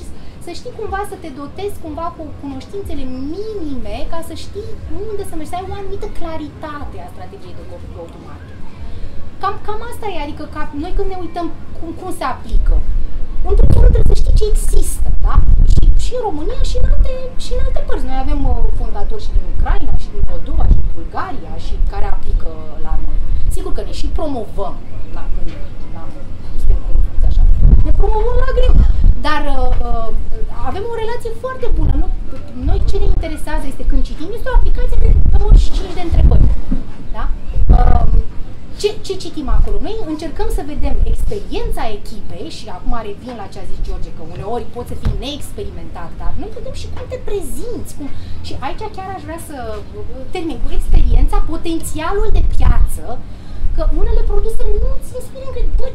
să știi cumva să te dotezi cumva cu cunoștințele minime ca să știi unde să mergi, să ai o anumită claritate a strategiei de go-to-market. Cam, cam asta e, adică ca noi când ne uităm cum, cum se aplică, în primul rând trebuie să știi ce există, da? Și, și în România și în alte, și în alte părți. Noi avem uh, fondatori și din Ucraina, și din Moldova, și din Bulgaria, și care aplică la noi. Sigur că ne și promovăm, na, când na, suntem cunoscuți așa, ne promovăm la greu, dar uh, uh, avem o relație foarte bună. Nu? Noi ce ne interesează este când citim, este o aplicație de douăzeci și cinci de întrebări, da? Uh, Ce, ce citim acolo? Noi încercăm să vedem experiența echipei și acum revin la ce a zis George, că uneori poți să fii neexperimentat, dar noi vedem și cum te prezinți. Cum... Și aici chiar aș vrea să termin cu experiența, potențialul de piață, că unele produse nu ți inspiră, că bă,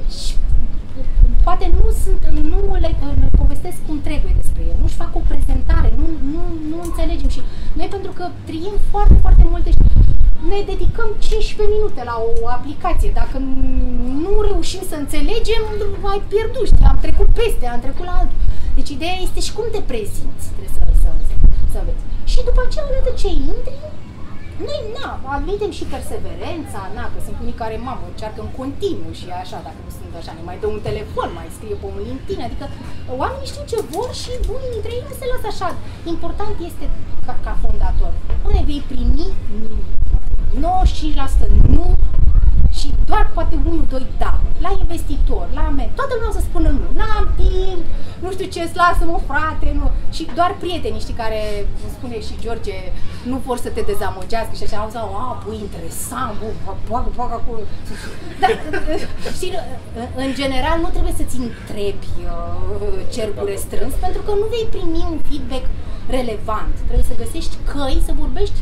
poate nu, sunt, nu le, le povestesc cum trebuie despre ele, nu-și fac o prezentare, nu, nu, nu înțelegem și noi pentru că trăim foarte, foarte multe ne dedicăm cincisprezece minute la o aplicație. Dacă nu reușim să înțelegem, ai pierdut, știi, am trecut peste, am trecut la altul. Deci ideea este și cum te prezinți, trebuie să, să, să înveți. Și după aceea, odată ce intri, noi, na, admitem și perseverența, na, că sunt unii care, mamă, încearcă în continuu și așa, dacă nu sunt așa, ne mai dă un telefon, mai scrie pe un LinkedIn, adică oamenii știu ce vor și unii dintre ei nu se lasă așa. Important este, ca, ca fondator, unde vei primi nouăzeci și cinci la sută nu și doar poate unu doi da. La investitor, la mea, toată lumea o să spună nu, n-am timp, nu știu ce, lasă-mă frate, nu. Și doar prietenii, știi, care îmi spune și George, nu vor să te dezamăgească și așa, au zis, a, băi, interesant, bă, poagă, poagă acolo. Dar, știi, în general nu trebuie să-ți întrebi uh, cercul restrâns, pentru că nu vei primi un feedback relevant. Trebuie să găsești căi să vorbești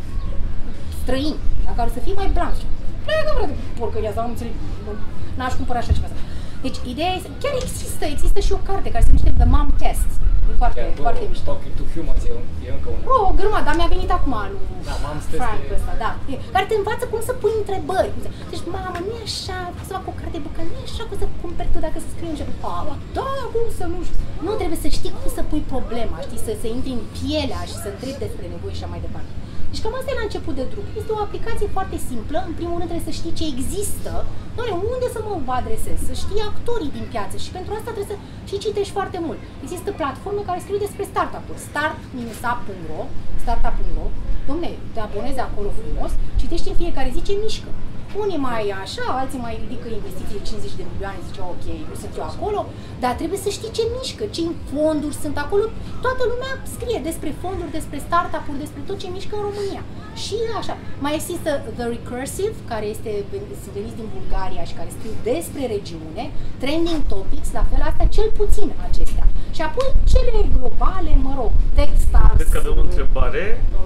străini, la care să fii mai blanc. Pleacă, frate, porcăria asta, nu înțeleg, n-aș cumpăra așa ceva. Deci, ideea este, chiar există, există și o carte care se numește The Mom Test. E foarte, chiar, foarte bă, mișto. Talking to Humans e, e încă una. Oh, o grămadă, dar mi-a venit acum lui da, Mom's Test Frank e... ăsta, da. E, care te învață cum să pui întrebări. Deci, mamă, nu e așa, să fac o carte bucă, nu e așa cum să cumperi tu dacă să scrii un joc. Ah, da, cum să nu știu. Nu, trebuie să știi cum să pui problema, știi, să, să intri în pielea și să întrebi despre nevoi și așa mai departe. Deci cam asta e la început de drum. Este o aplicație foarte simplă. În primul rând trebuie să știi ce există, doamne, unde să mă adresez, să știi actorii din piață și pentru asta trebuie să și citești foarte mult. Există platforme care scriu despre startup-uri. start up punct ro, startup punct ro. Dom'le, te abonezi acolo frumos, citești în fiecare zi ce mișcă. Unii mai așa, alții mai ridică investiții de cincizeci de milioane, zice, ok, nu sunt eu acolo, dar trebuie să știi ce mișcă, ce fonduri sunt acolo. Toată lumea scrie despre fonduri, despre startup-uri, despre tot ce mișcă în România. Și așa, mai există The Recursive, care este veniți din Bulgaria și care scriu despre regiune, Trending Topics, la fel, astea cel puțin acestea. Și apoi cele globale, mă rog, Techstars. Cred că avem o întrebare.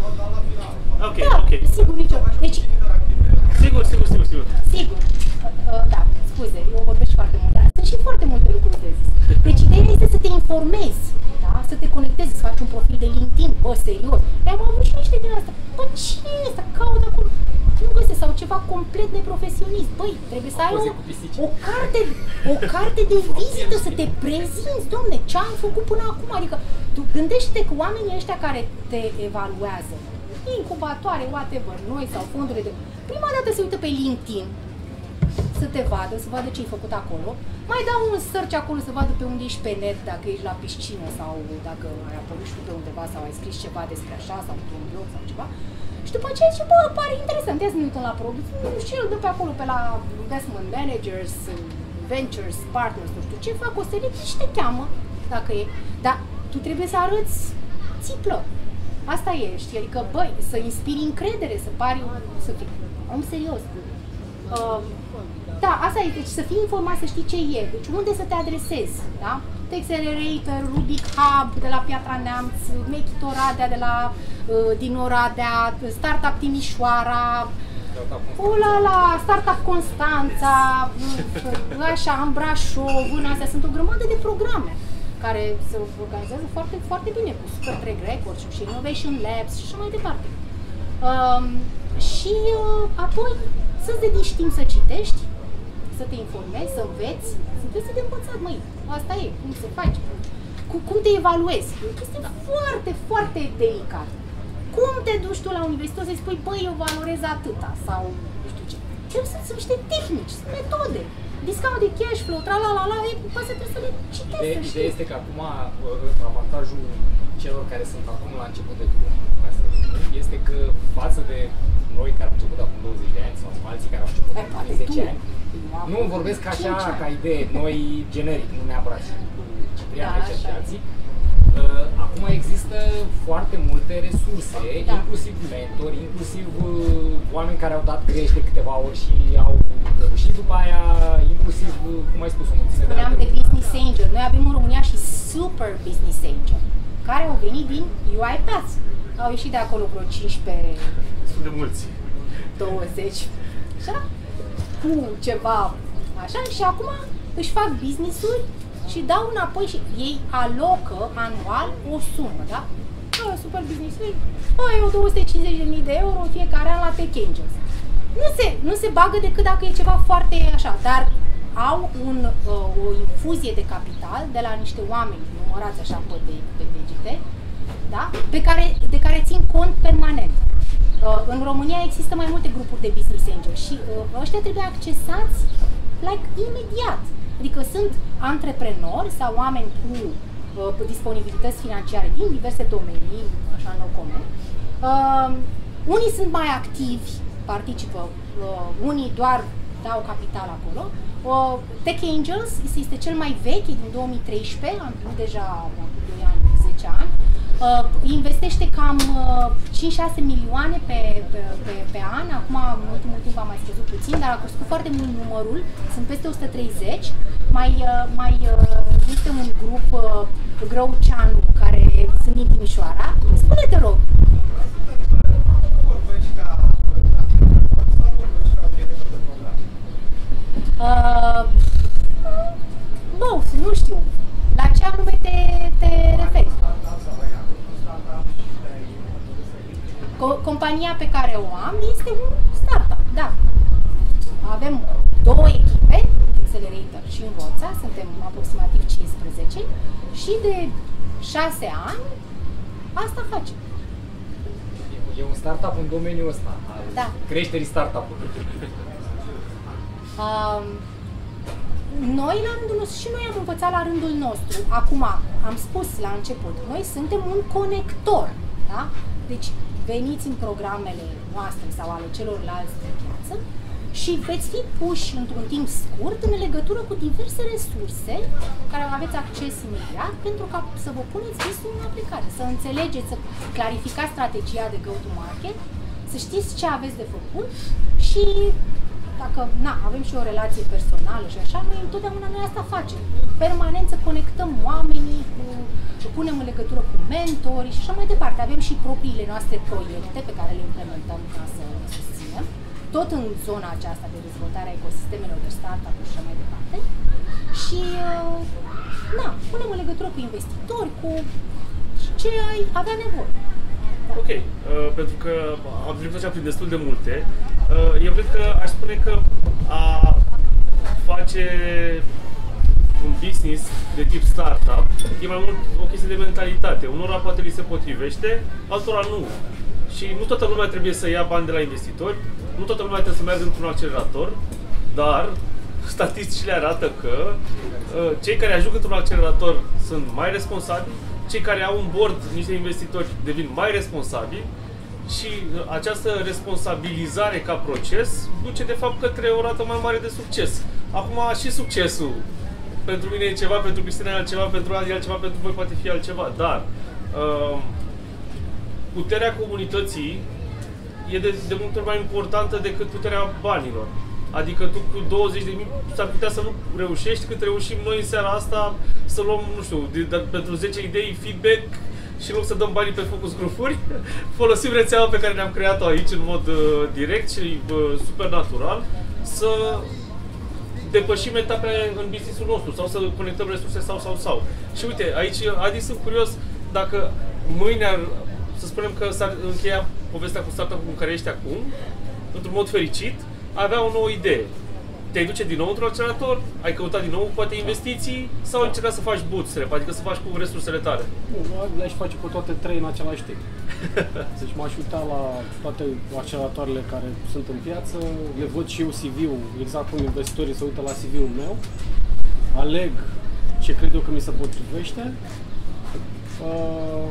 Ok, da, ok. sigur, nicio. Deci, Sigur, sigur, sigur, sigur. Sigur, uh, da, scuze, eu vorbesc foarte mult, dar sunt și foarte multe lucruri de zis. Deci ideea este să te informezi, da? Să te conectezi, să faci un profil de LinkedIn, bă, serios. Dar am avut și niște din asta. Bă, cine e ăsta? Caut acolo. Nu găsesc, sau ceva complet neprofesionist. Băi, trebuie să ai o, o, carte, o carte de vizită, să te prezinți, domne, ce am făcut până acum. Adică, tu gândește-te că oamenii ăștia care te evaluează, incubatoare, whatever, noi sau fondurile de... Prima dată se uită pe LinkedIn să te vadă, să vadă ce ai făcut acolo, mai dau un search acolo să vadă pe unde ești pe net, dacă ești la piscină sau dacă ai apărut și tu pe undeva sau ai scris ceva despre așa sau într-un blog sau ceva. Și după aceea zice, bă, pare interesant, ia să ne uităm la produs și el dă pe acolo pe la investment managers, ventures, partners, nu știu ce, fac o selecție și te cheamă, dacă e. Dar tu trebuie să arăți țiplă. Asta e, știi, adică, băi, să inspiri încredere, să pari, să fii om serios. Uh, da, asta e, deci să fii informat, să știi ce e, deci unde să te adresezi, da? Accelerator, Rubik Hub de la Piatra Neamț, Make It Oradea de la, uh, din Oradea, Startup Timișoara, o la la Startup Constanța, așa, în Brașov, în astea, sunt o grămadă de programe care se organizează foarte, foarte bine, cu Super Track Records și Innovation Labs și așa mai departe. Um, și uh, apoi să-ți dedici timp să citești, să te informezi, să înveți, să înveți de învățat, măi, asta e, cum se face. Cum, cum te evaluezi? Este foarte, foarte delicat. Cum te duci tu la un investitor să-i spui, băi, eu valorez atâta sau nu știu ce. Trebuie să sunt niște tehnici, sunt metode. Discount de cash flow, tra-la-la-la, e, poate trebuie să le citești, Ideea, să știi. ideea este că acum avantajul celor care sunt acum la început de drum, ca să spun, este că față de noi care am început acum douăzeci de ani sau alții care au început Ai, acum poate zece tu. ani, nu vorbesc așa cinci ani. ca idee, noi generic, nu neapărat și cu Ciprian Da, aici și așa. alții. Uh, Acum există foarte multe resurse, Da. inclusiv mentori, inclusiv uh, oameni care au dat greș de câteva ori și au reușit după aia, inclusiv, uh, cum ai spus, o mulțime de Spuneam alte de business angel. Noi avem în România și super business angel, care au venit din UiPath. Au ieșit de acolo vreo cincisprezece, Sunt de mulți. douăzeci, așa, cu ceva așa și acum își fac business-uri și dau înapoi și ei alocă anual o sumă, da? Oh, super business, oh, eu două sute cincizeci de mii de euro în fiecare an la Tech Angels. Nu se, nu se bagă decât dacă e ceva foarte așa, dar au un, uh, o infuzie de capital de la niște oameni numărați așa pe, de, pe degete, da? Pe care, de care țin cont permanent. Uh, în România există mai multe grupuri de business angel și uh, ăștia trebuie accesați like, imediat. Adică sunt antreprenori sau oameni cu uh, disponibilități financiare din diverse domenii, așa no comment. Uh, unii sunt mai activi, participă, uh, unii doar dau capital acolo. Uh, Tech Angels este cel mai vechi, din două mii treisprezece, am primit deja doi ani, zece ani. Uh, investește cam uh, cinci șase milioane pe, pe, pe, pe an, acum în ultimul timp am mai scăzut puțin, dar a crescut foarte mult numărul, sunt peste o sută treizeci. Mai, uh, mai uh, este un grup, uh, Grăuceanu, care sunt din Timișoara. Spune-te, rog! Uh, both, nu știu. La ce anume te, te referi? Co- compania pe care o am este un startup, da. Avem două echipe, Accelerator și Învăța, suntem aproximativ cincisprezece și de șase ani asta facem. E un startup în domeniul ăsta, al Da. creșterii startup-ului. Um, noi la rândul nostru și noi am învățat la rândul nostru. Acum, am spus la început, noi suntem un conector, da? Deci veniți în programele noastre sau ale celorlalți de piață și veți fi puși într-un timp scurt în legătură cu diverse resurse care aveți acces imediat pentru ca să vă puneți visul în aplicare, să înțelegeți, să clarificați strategia de go-to-market, să știți ce aveți de făcut și dacă na, avem și o relație personală și așa, noi întotdeauna noi asta facem. Permanent să conectăm oamenii, cu, punem în legătură cu mentori și așa mai departe. Avem și propriile noastre proiecte pe care le implementăm ca să le susținem, tot în zona aceasta de dezvoltare a ecosistemelor de startup-uri și așa mai departe. Și na, punem în legătură cu investitori, cu ce ai avea nevoie. Ok, uh, pentru că am trecut așa prin destul de multe, uh, eu cred că aș spune că a face un business de tip startup e mai mult o chestie de mentalitate. Unora poate li se potrivește, altora nu. Și nu toată lumea trebuie să ia bani de la investitori, nu toată lumea trebuie să meargă într-un accelerator, dar statisticile arată că uh, cei care ajung într-un accelerator sunt mai responsabili, cei care au un board niște investitori devin mai responsabili și această responsabilizare ca proces duce de fapt către o rată mai mare de succes. Acum și succesul pentru mine e ceva, pentru Cristina e altceva, pentru alții e altceva, pentru voi poate fi altceva, dar uh, puterea comunității e de, de multe ori mai importantă decât puterea banilor. Adică tu cu douăzeci de mii s-ar putea să nu reușești, cât reușim noi în seara asta să luăm, nu știu, de, de, pentru zece idei feedback și în loc să dăm banii pe focus group-uri, folosim rețeaua pe care ne-am creat-o aici în mod uh, direct și uh, super natural să depășim etape în business-ul nostru sau să conectăm resurse sau, sau, sau. Și uite, aici, Adi, sunt curios dacă mâine ar, să spunem că s-ar încheia povestea cu startup-ul în care ești acum, într-un mod fericit, avea o nouă idee. te-ai duce din nou într-un accelerator, ai căutat din nou poate investiții sau ai încercat să faci bootstrap, adică să faci cu resursele tale? Nu, le-aș face pe toate trei în același timp. Deci m-aș uita la toate acceleratoarele care sunt în piață, le văd și eu C V-ul, exact cum investitorii se uită la C V-ul meu, aleg ce cred eu că mi se potrivește, uh,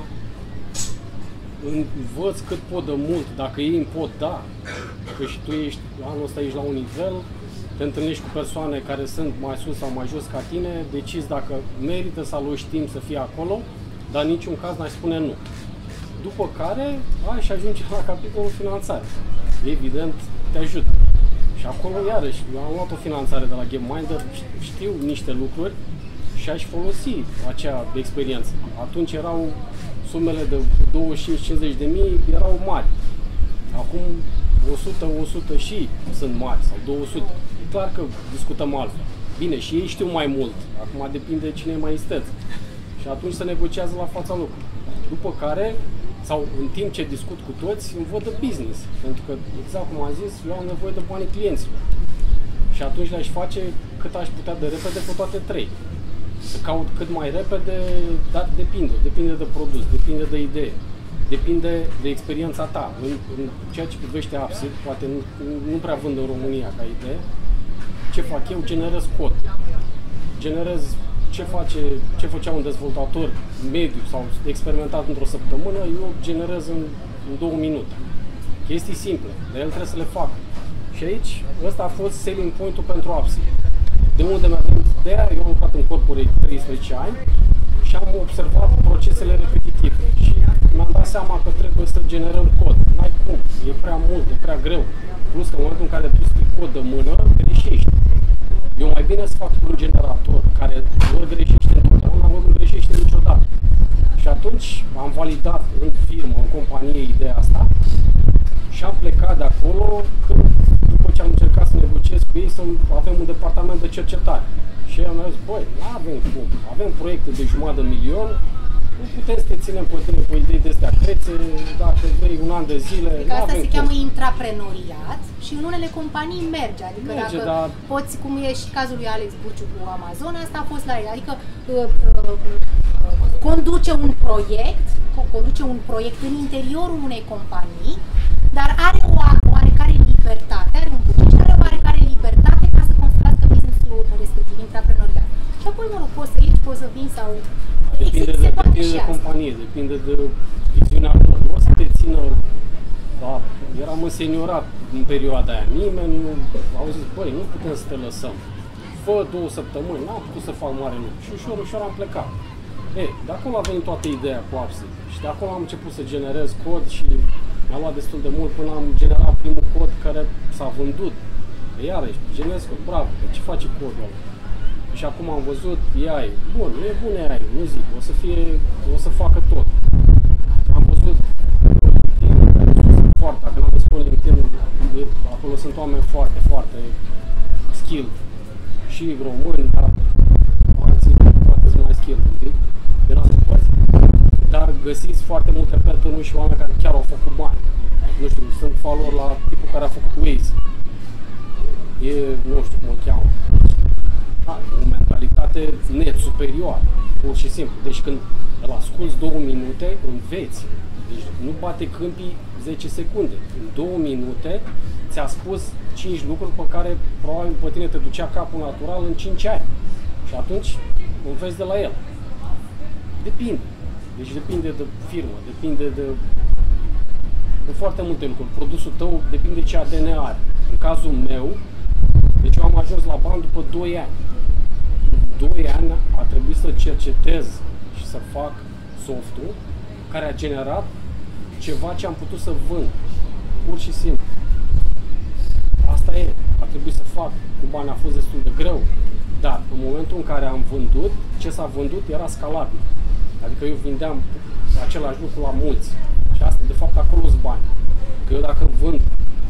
învăț cât pot de mult, dacă ei îmi pot da, că și tu ești, anul ăsta ești la un nivel, te întâlnești cu persoane care sunt mai sus sau mai jos ca tine, decizi dacă merită să aloci timp să fii acolo, dar în niciun caz n-ai spune nu. După care ai și ajungi la capitolul finanțare. Evident, te ajută. Și acolo, iarăși, eu am luat o finanțare de la GameMinder, știu niște lucruri și aș folosi acea experiență. Atunci erau sumele de douăzeci și cinci cincizeci de mii, erau mari. Acum o sută, o sută și sunt mari, sau două sute. E clar că discutăm altfel. Bine, și ei știu mai mult. Acum depinde cine e mai isteț. Și atunci se negociază la fața locului. După care, sau în timp ce discut cu toți, îmi văd de business. Pentru că, exact cum am zis, eu am nevoie de banii clienților. Și atunci le-aș face cât aș putea de repede pe toate trei. Să caut cât mai repede, dar depinde. Depinde de produs, depinde de idee. Depinde de experiența ta. În, în ceea ce privește Appsit, poate nu, nu prea vând în România ca idee, ce fac eu? Generez cod. Generez ce, face, ce făcea un dezvoltator mediu sau experimentat într-o săptămână, eu generez în, în două minute. Chestii simple, dar el trebuie să le facă. Și aici, ăsta a fost selling point-ul pentru Appsit. De unde mi-a venit ideea, eu am lucrat în corporate treisprezece ani și am observat procesele repetitive. Și mi-am dat seama că trebuie să generăm cod. N-ai cum, e prea mult, e prea greu. Plus că în momentul în care tu scrii cod de mână, greșești. Eu mai bine să fac un generator care ori greșește întotdeauna, ori nu greșește niciodată. Și atunci am validat în firmă, în companie, ideea asta și am plecat de acolo când, după ce am încercat să negociez cu ei, să avem un departament de cercetare. Și eu am zis, băi, nu avem cum, avem proiecte de jumătate de milion, nu putem să te ținem pe tine pe idei de astea crețe, dacă vrei un an de zile, adică asta se cum. cheamă intraprenoriat și în unele companii merge, adică merge, dacă dar... poți, cum e și cazul lui Alex Burciu cu Amazon, asta a fost la el, adică uh, uh, conduce un proiect, conduce un proiect în interiorul unei companii, dar are o oarecare libertate, are un buget și are o oarecare libertate ca să construiască business-ul respectiv, intraprenoriat. Și apoi, mă rog, poți să ieși, poți să vin sau... Depinde de, depinde de companie, depinde de viziunea lor. Nu o să te țină, da, eram înseniorat în perioada aia. Nimeni nu au zis, băi, nu putem să te lăsăm. Fă două săptămâni, n-am putut să fac mare lucru. Și ușor, ușor am plecat. E, de acolo a venit toată ideea cu Appsit. Și de acolo am început să generez cod și mi-a luat destul de mult până am generat primul cod care s-a vândut. E, iarăși, generez cod, bravo, ce face codul ăla? Și acum am văzut, A I, bun, nu e bun A I, nu zic, o să fie, o să facă tot. Am văzut LinkedIn, foarte, dacă n-am spus LinkedIn, acolo sunt oameni foarte, foarte skilled. Și români, dar alții poate sunt mai skilled, știi? Din alte părți. Dar găsiți foarte multe prieteni și oameni care chiar au făcut bani. Nu știu, sunt follower la tipul care a făcut Waze. E, nu știu cum o cheamă. O mentalitate net superioară, pur și simplu. Deci când îl asculți două minute, înveți. Deci nu bate câmpii zece secunde. În două minute ți-a spus cinci lucruri pe care probabil pe tine te ducea capul natural în cinci ani. Și atunci înveți de la el. Depinde. Deci depinde de firmă, depinde de, de foarte multe lucruri. Produsul tău depinde ce A D N are. În cazul meu, deci eu am ajuns la bani după doi ani. doi ani a trebuit să cercetez și să fac softul care a generat ceva ce am putut să vând. Pur și simplu. Asta e. A trebuit să fac. Cu bani a fost destul de greu. Dar în momentul în care am vândut, ce s-a vândut era scalabil. Adică eu vindeam același lucru la mulți. Și asta, de fapt, acolo-s bani. Că eu dacă vând,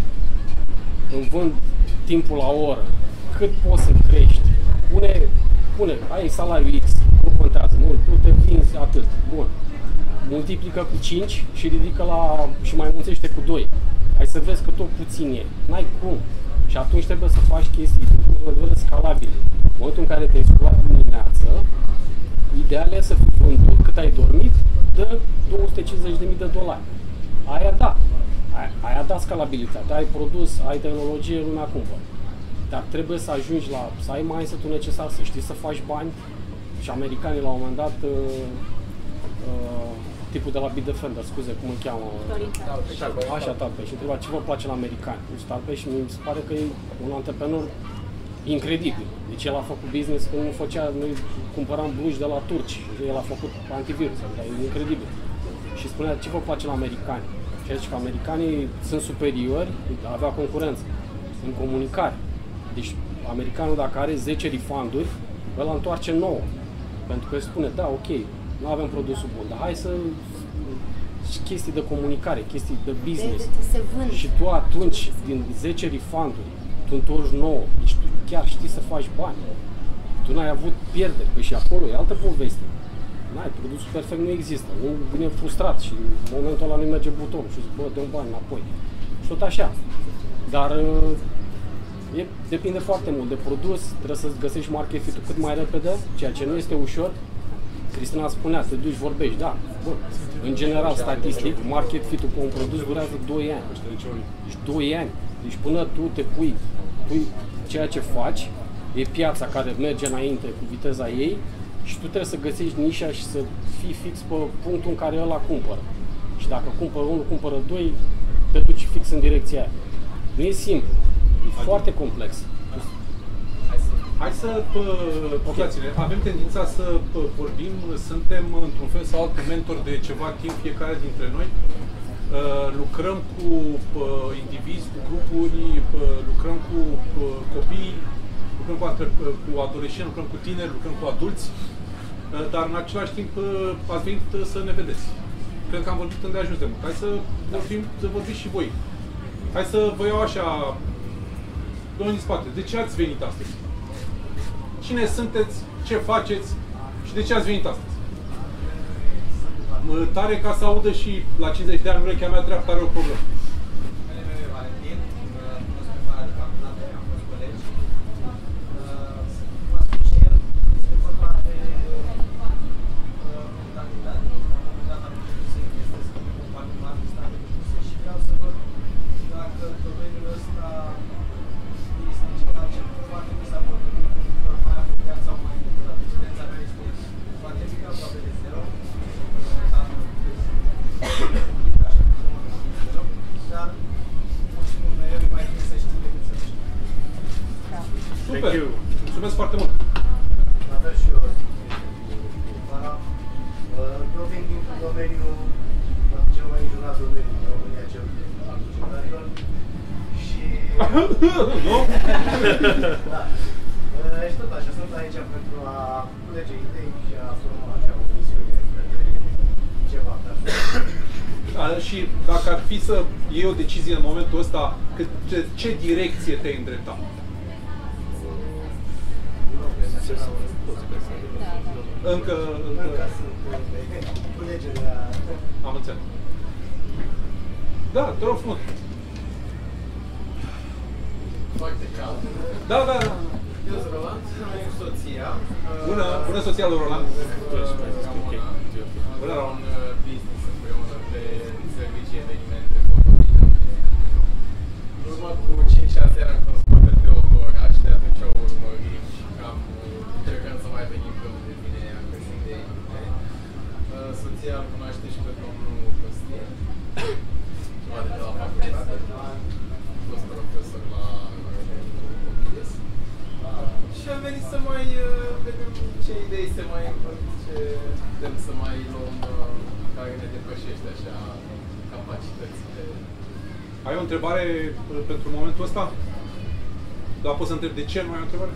îmi vând timpul la oră, cât poți să crești? Pune, pune, ai salariul X, nu contează, mult, tu te vinzi atât, bun. Multiplică cu cinci și ridică la, și mai mulțește cu doi. Hai să vezi că tot puțin e. N-ai cum. Și atunci trebuie să faci chestii din punct de vedere scalabile. În momentul în care te-ai sculat dimineață, ideal e să fii vândut cât ai dormit de două sute cincizeci de mii de dolari. Aia da, aia, aia da scalabilitate, ai produs, ai tehnologie, lumea cumpără. Dar trebuie să ajungi la, să ai mindset-ul necesar, să știi să faci bani. Și americanii la un moment dat, uh, uh, tipul de la Bit Defender, scuze, cum îl cheamă? Așa, Talpe, și întreba ce vă place la americani. Și Talpe și mi se pare că e un antreprenor incredibil. Deci el a făcut business când nu făcea, noi cumpăram bluși de la turci. El a făcut antivirus, adică e incredibil. Și spunea ce vă place la americani. Și zice că americanii sunt superiori, avea concurență în comunicare. Deci americanul dacă are zece refunduri, ăla întoarce nouă. Pentru că îi spune, da, ok, nu avem produsul bun, dar hai să... Și chestii de comunicare, chestii de business. Se vând. Și tu atunci, din zece refunduri, tu întorci nouă. Deci tu chiar știi să faci bani. Tu n-ai avut pierderi, păi și acolo e altă poveste. N-ai, produsul perfect nu există. Nu vine frustrat și în momentul ăla nu merge butonul și zic, bă, dă-mi bani înapoi. Și tot așa. Dar e, depinde foarte mult de produs, trebuie să găsești market fit-ul cât mai repede, ceea ce nu este ușor. Cristina spunea, te duci, vorbești, da. Bun. În general, statistic, market fit-ul pe un produs durează doi ani. Deci doi ani. Deci până tu te pui, pui ceea ce faci, e piața care merge înainte cu viteza ei și tu trebuie să găsești nișa și să fii fix pe punctul în care ăla cumpără. Și dacă cumpără unul, cumpără doi, te duci fix în direcția aia. Nu e simplu, e adică foarte complex. Hai să, populațiile, avem tendința să vorbim, suntem într-un fel sau altul mentori de ceva timp fiecare dintre noi. Lucrăm cu indivizi, cu grupuri, lucrăm cu copii, lucrăm cu, cu adolescenți, lucrăm cu tineri, lucrăm cu adulți, dar în același timp ați venit să ne vedeți. Cred că am vorbit îndeajuns de mult. Hai să vorbim, să vorbiți și voi. Hai să vă iau așa, domnul din spate, de ce ați venit astăzi? Cine sunteți, ce faceți și de ce ați venit astăzi? Mă tare ca să audă și la cincizeci de ani urechea mea dreaptă are o problemă. Super! Mulțumesc foarte mult! La fel și eu. Eu vin din domeniul cel mai înjurat domeniu din România, cel al bucetarilor. Și... Nu? Da. Și tot așa, sunt aici pentru a culege idei și a forma așa o misiune către ceva. Și dacă ar fi să iei o decizie în momentul ăsta, ce, ce direcție te-ai îndreptat? Încă, încă... Încă sunt culegerea... Am înțeles. Da, te rog frumos. Foarte cald. Da, da, da. Eu sunt Roland, am cu soția. Bună, bună soția lui Roland. Bună, un business împreună pe servicii, evenimente, fotografice. În urmă cu cinci șase ani am cunoscut pe Teodor și de atunci o urmărim și cam încercăm să mai venim pe unde vine ea găsim de ei. Soția îl cunoaște și pe domnul Costin, ceva de la facultate, a fost profesor la Copilus. Și am venit să mai vedem ce idei se mai împărt, ce putem să mai luăm care ne depășește așa capacitățile. Ai o întrebare pentru momentul ăsta? Dar poți să întreb de ce nu ai o întrebare?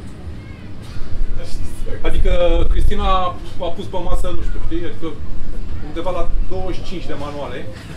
Adică Cristina a pus pe masă, nu știu, știi? Adică undeva la douăzeci și cinci de manuale.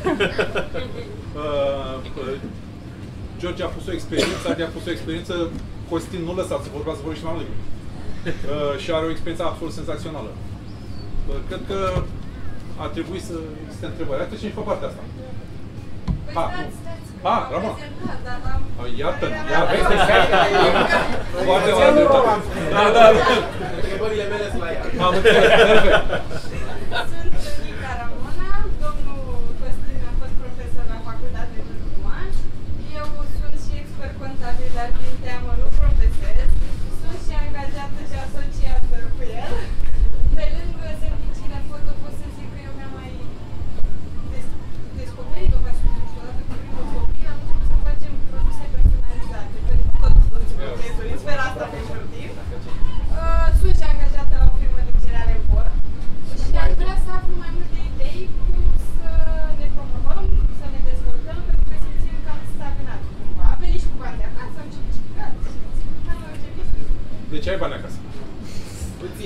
uh, George a pus o experiență, Adi a pus o experiență, Costin nu lăsa să vorbească, să vorbește mai mult. Uh, și are o experiență absolut senzațională. Uh, cred că ar trebui să existe întrebări. Hai trecem și pe partea asta. Ah, ah, Ramon. Iată, iată. Foarte Da, da. Întrebările mele sunt la ea. Am înțeles, perfect. Sunt Nica Ramona, domnul Costin a fost profesor la facultate de Urman. Eu sunt și expert contabil, dar din teamă nu profesez. Sunt și angajată și asociată cu el. Pe lângă serviciile foto, pot să zic că eu mi-am mai des- descoperit o pasiune și odată cu primul copil am început să facem produse personalizate pentru tot mulțumesc, inspira asta pe motiv. Uh, sunt și angajată la o firmă de cereale în port și aș vrea să aflu mai multe idei cum să ne promovăm, să ne dezvoltăm, pentru că simțim că am stagnat cumva. Am venit și cu bani de acasă, am și câștigat și simțim că am orice business. De ce ai bani acasă? Puțin.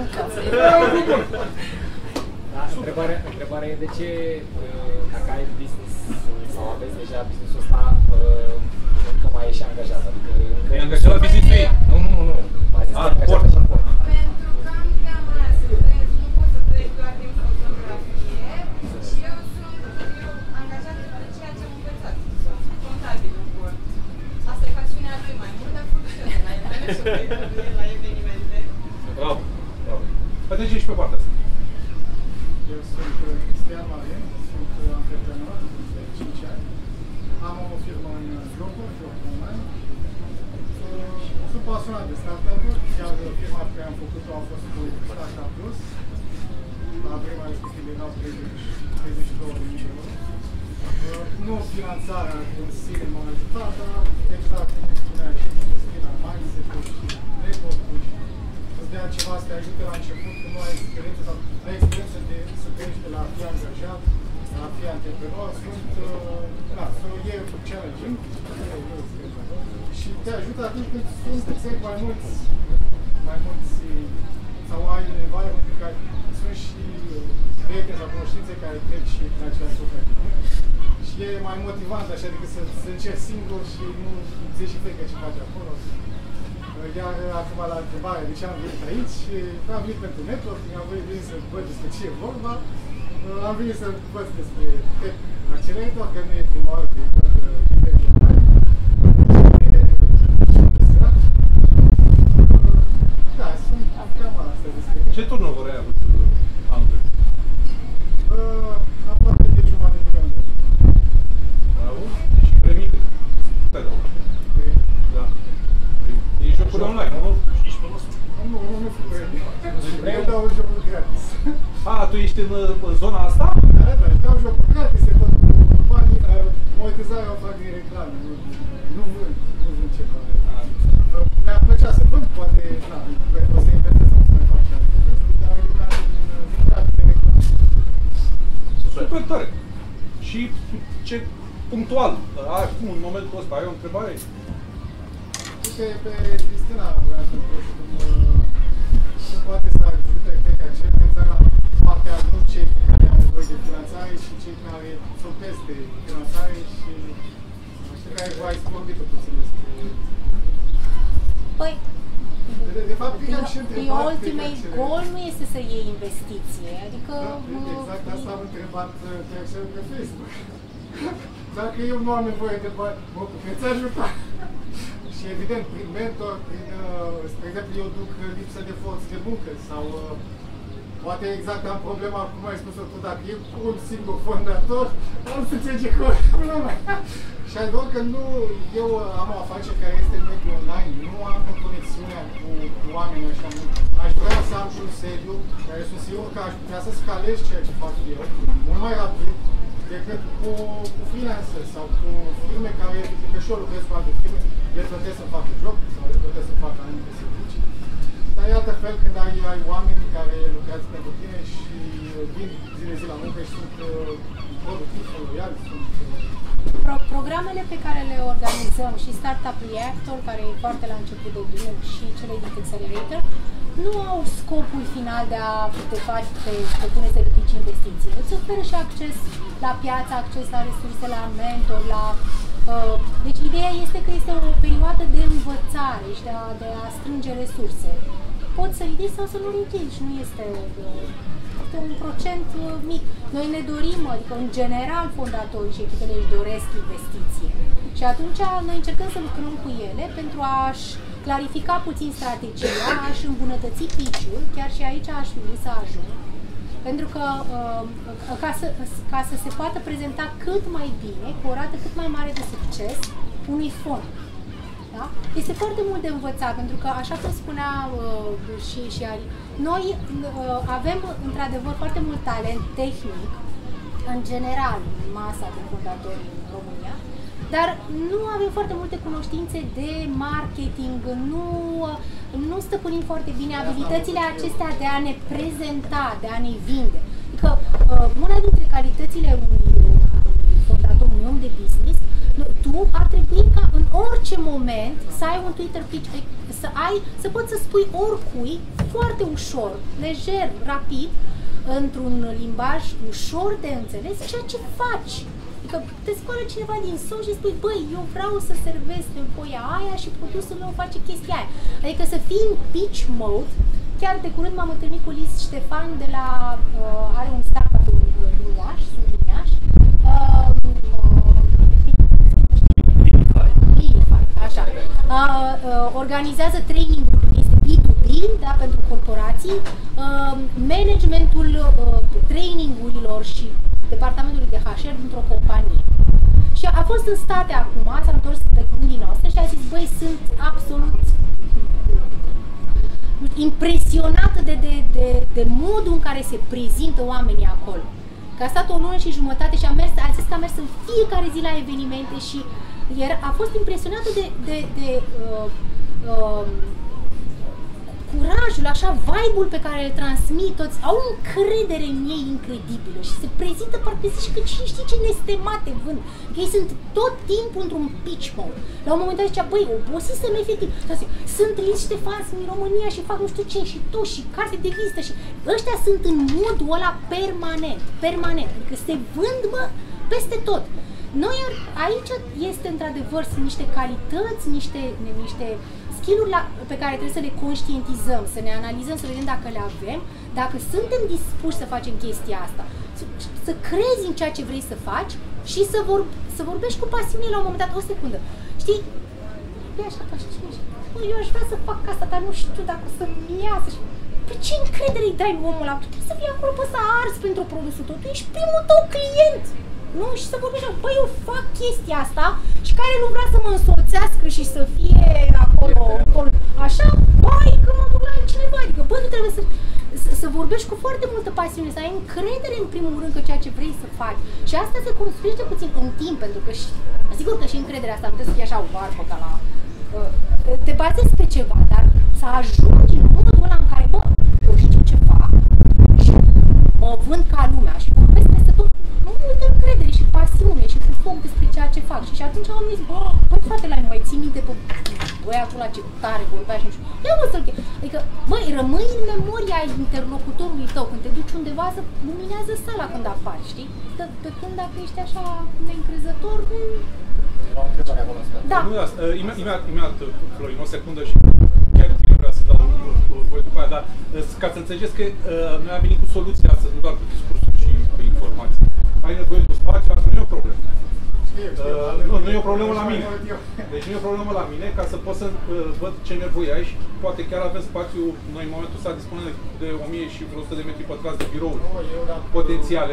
Da, întrebarea, întrebarea e de ce, uh, dacă ai business sau aveți deja business-ul ăsta, uh, încă mai e și angajat. Adică încă E angajat la business-ul ei? Nu, nu, nu. A zis că Ah, e angajat port. și în port. Pentru că am teama aia să trăiesc, nu pot să trăiesc doar din fotografie și eu sunt eu angajată de ceea ce am învățat. Sunt contabil în port. Asta e pasiunea lui mai mult, dar funcționează la el. Mai merg și eu la evenimente. Bravo, bravo. Poate ești pe partea asta. Eu sunt Cristian Marin, sunt antreprenor de cinci ani. Am o firmă în jocuri, jocuri online. Sunt pasionat de startup-uri, chiar firma pe care am făcut-o a fost cu Startup Plus. La vremea respectivă erau treizeci și două de mii de euro. Nu finanțarea în sine m-a ajutat, dar exact cum spunea și Cristina, mindset-ul și network-ul și îți dea ceva să te ajute la început, când nu ai experiență sau ai experiență de să crești de la a fi angajat, la a fi antreprenor, sunt, da, să e challenging și te ajută atunci când sunt exact mai mulți, mai mulți, sau ai un environment în care sunt și prieteni sau cunoștințe care trec și în același lucru. Și e mai motivant așa decât să, să încerci singur și nu ți-e și frică ce faci acolo. Iar acum la întrebare de ce am venit aici, am venit pentru networking, am venit să văd despre ce e vorba, am venit să văd despre Tech Accelerator, că nu e prima oară că e văd diferite mari. Da, sunt cam asta despre mine. Ce turnover ai avut anul trecut? Aproape de jumătate de milion de euro. Bravo. Și premii cât? Cât ai dat? Da. E jocuri online, nu? Nu, nu, nu sunt premii. Eu dau jocuri gratis. A, tu ești în, în zona asta? Da, da, își dau jocuri gratis, se văd banii, monetizarea o fac din reclame, nu, nu vând, nu vând ceva. Mi-ar plăcea să vând, poate, na, o să investesc sau să mai fac și alte chestii, dar e lucrat din trafic de reclame. Super tare. Și ce punctual, acum, în momentul ăsta, ai o întrebare? Uite, pe Cristina vreau să întreb și cum se poate să ajute Tech Accelerator exact la partea nu cei care au nevoie de finanțare și cei care sunt peste finanțare și știu care v-ai vorbit puțin despre... Păi, De, de fapt, eu am și the întrebat ultimate goal nu este să iei investiție, adică... Da, exact asta am întrebat chiar și pe Facebook. Dacă eu nu am nevoie de bani, mă puteți ajuta? Și evident, prin mentor, prin, uh, spre exemplu, eu duc lipsă de forță de muncă sau uh, poate exact am problema, cum ai spus-o tu, dacă e un singur fondator, am să înțelege cu problema. Și adevăr că nu, eu am o afacere care este în mediul online, nu am conexiunea cu, cu oamenii așa mult. Aș vrea să am și un sediu care sunt sigur că aș putea să scalez ceea ce fac eu, mult mai rapid, decât cu, cu freelancer sau cu firme care, că și eu lucrez cu alte firme, le plătesc să facă job sau le plătesc să facă anumite servicii. Dar e altă fel când ai, ai oameni care lucrează pentru tine și vin zi de zi la muncă și sunt uh, productivi, loiali, sunt... Uh... Pro programele pe care le organizăm și Startup Reactor, care e foarte la început de drum, și cele din Accelerator, nu au scopul final de a te face, te, te pune să ridici investiții. Îți oferă și acces la piață, acces la resurse, la mentor, la... Uh, deci ideea este că este o perioadă de învățare și de a, de a strânge resurse. Poți să ridici sau să nu ridici, nu este... Uh, un procent mic. Noi ne dorim, adică în general fondatorii și echipele își doresc investiție. Și atunci noi încercăm să lucrăm cu ele pentru a-și clarifica puțin strategia, a-și îmbunătăți pitch-ul, chiar și aici aș fi vrut să ajung. Pentru că ca să, ca să se poată prezenta cât mai bine, cu o rată cât mai mare de succes, unui fond. Da? Este foarte mult de învățat, pentru că, așa cum spunea uh, și, și Ari, noi uh, avem într-adevăr foarte mult talent tehnic, în general, în masa de fondatori în România, dar nu avem foarte multe cunoștințe de marketing, nu, nu stăpânim foarte bine abilitățile acestea de a ne prezenta, de a ne vinde. Adică, uh, una dintre calitățile unui fondator, unui om de business, tu ar trebui ca în orice moment să ai un Twitter pitch, să ai, să poți să spui oricui foarte ușor, lejer, rapid, într-un limbaj ușor de înțeles, ceea ce faci. Adică te scoală cineva din sol și spui, băi, eu vreau să servesc nevoia aia și produsul meu face chestia aia. Adică să fii în pitch mode. Chiar de curând m-am întâlnit cu Liz Ștefan de la, uh, are un startup în Iași, sunt din Iași, uh, Așa. Uh, uh, organizează training-uri, este B doi B, da, pentru corporații, uh, managementul uh, training-urilor și departamentului de H R dintr-o companie. Și a fost în state acum, s-a întors de curând din noastră și a zis, băi, sunt absolut impresionată de, de, de, de modul în care se prezintă oamenii acolo. Că a stat o lună și jumătate și a mers, a zis că a mers în fiecare zi la evenimente și iar a fost impresionată de, de, de uh, uh, curajul, așa, vibe-ul pe care îl transmit toți, au o încredere în ei incredibilă și se prezintă parcă zici că cine știe ce nestemate vând. Că ei sunt tot timpul într-un pitch mode. La un moment dat zicea, băi, obosisem efectiv. Sunt Liz Ștefan, sunt în România și fac nu știu ce și tu și carte de vizită și ăștia sunt în modul ăla permanent, permanent. Adică se vând, bă, peste tot. Noi aici este într-adevăr, sunt niște calități, niște, niște skill-uri la, pe care trebuie să le conștientizăm, să ne analizăm, să vedem dacă le avem, dacă suntem dispuși să facem chestia asta, să, să crezi în ceea ce vrei să faci și să, vor, să vorbești cu pasiune la un moment dat, o secundă. Știi? E așa, așa, eu aș vrea să fac asta, dar nu știu dacă o să-mi iasă. Pe ce încredere îi dai omul ăla? Tu trebuie să fii acolo, poți să arzi pentru produsul tău, tu ești primul tău client. Nu? Și să vorbești, băi, eu fac chestia asta și care nu vrea să mă însoțească și să fie acolo, acolo așa, băi, că mă duc la cineva. Adică, bă, tu trebuie să, să, să vorbești cu foarte multă pasiune, să ai încredere în primul rând că ceea ce vrei să faci. Și asta se construiește puțin în timp, pentru că și, sigur că și încrederea asta nu trebuie să fie așa o barbă ca la... Uh, te bazezi pe ceva, dar să ajungi în modul ăla în care, bă, eu știu ce fac și mă vând ca lumea și vorbesc peste tot. Nu multă încredere și pasiune și cu foc despre ceea ce fac. Și, și atunci am zis, bă, băi, frate, la nu mai ții minte pe băiatul ăla ce tare vorbea și nu știu. Ia mă să-l chem. Adică, băi, rămâi în memoria interlocutorului tău. Când te duci undeva, să luminează sala când apari, știi? Pe, pe când dacă ești așa neîncrezător, nu... Era o întrebare acolo. Da. Nu, imediat, imediat, Florin, o secundă și chiar tine vreau să dau voi după aia, dar ca să înțelegeți că noi am venit cu soluția astăzi, nu doar cu discursuri și cu informații. Ai nevoie de spațiu, asta nu e o problemă. Uh, nu, nu e o problemă la mine. Deci nu e o problemă la mine, ca să pot să uh, văd ce nevoie ai și poate chiar avem spațiu, noi în momentul ăsta dispunem de o mie și vreo o sută de metri pătrați de birouri potențiale.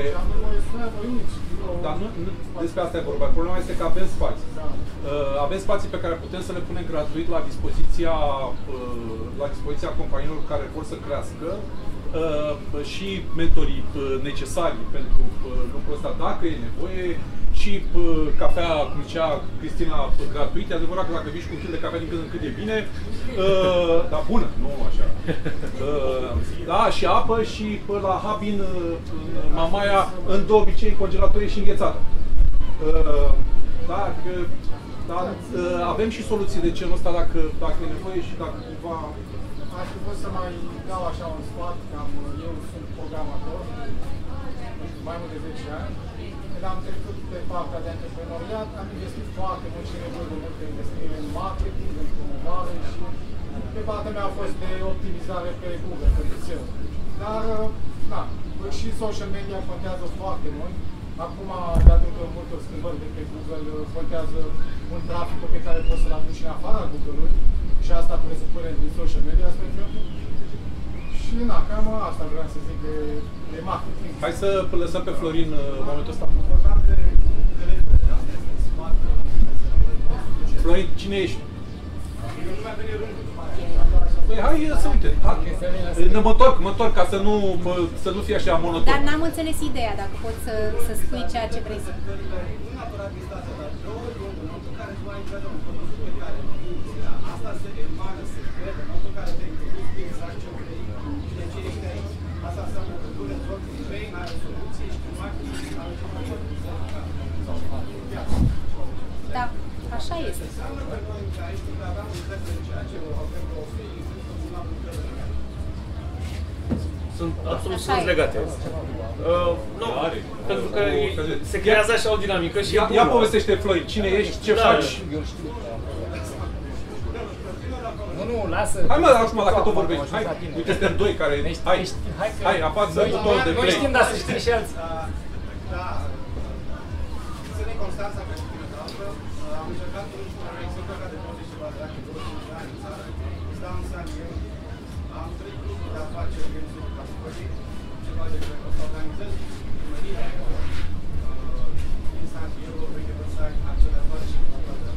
Dar nu, nu despre asta e vorba. Problema este că avem spații. Uh, avem spații pe care putem să le punem gratuit la dispoziția, uh, la dispoziția companiilor care vor să crească. Uh, și mentorii uh, necesari pentru uh, lucrul ăsta, dacă e nevoie, și uh, cafea, cum zicea Cristina, gratuit. E adevărat că dacă vii cu un kil de cafea din când în cât e bine, uh, dar bună, nu așa. Uh, da, și apă și uh, la Habin, uh, în Mamaia, în de obicei congelatorie și înghețată. Uh, da, că, da, uh, avem și soluții de genul ăsta dacă, dacă e nevoie și dacă cumva... Aș fi vrut să mai dau așa un sfat, cam eu sunt programator, mai mult de zece ani. Când am trecut pe partea de antreprenoriat, am investit foarte mult și nevoie de multe investire în marketing, în promovare și pe partea mea a fost de optimizare pe Google, pe S E O. Dar, da, și social media contează foarte mult. Acum, datorită multor schimbări de pe Google, contează un trafic pe care poți să-l aduci în afara Google-ului și asta presupune din social media, spre exemplu. Și na, cam asta vreau să zic de, de marketing. Hai să lăsăm pe Florin în momentul ăsta. Florin, cine ești? Păi hai să uite, hai, mă întorc, mă întorc ca să nu, să nu fie așa monoton. Dar n-am înțeles ideea, dacă poți să, să spui ceea ce vrei să. Asta se emană, se crede, în momentul în care te introduci exact ce vrei și de ce ești aici. Asta înseamnă că tu rezolvi un pain, ai o soluție, ești un marketing, ai o Da, așa este. Înseamnă că noi aici când aveam încredere în ceea ce avem pe oferi, nu am încredere în ea. Sunt absolut sunt legate. Uh, nu, pentru că se creează așa o dinamică și ia, ia povestește, Florin, cine ești, ce da, faci? Eu știu. Nu, nu, lasă. Hai mă, acum dacă tot vorbești. Hai, uite, suntem doi care... Hai, hai, apasă butonul de play. Noi știm, dar să știm și alții. Da, sunt din Constanța, ca și tine noastră. Am încercat în ultimul an, sunt plecat de douăzeci și ceva de ani, douăzeci și cinci de ani în țară. Stau în San Diego. Am trei grupuri de afaceri în sudul Californiei. Ceva de care o să organizez primăria din San Diego, veche Versailles, acceleratori și toate.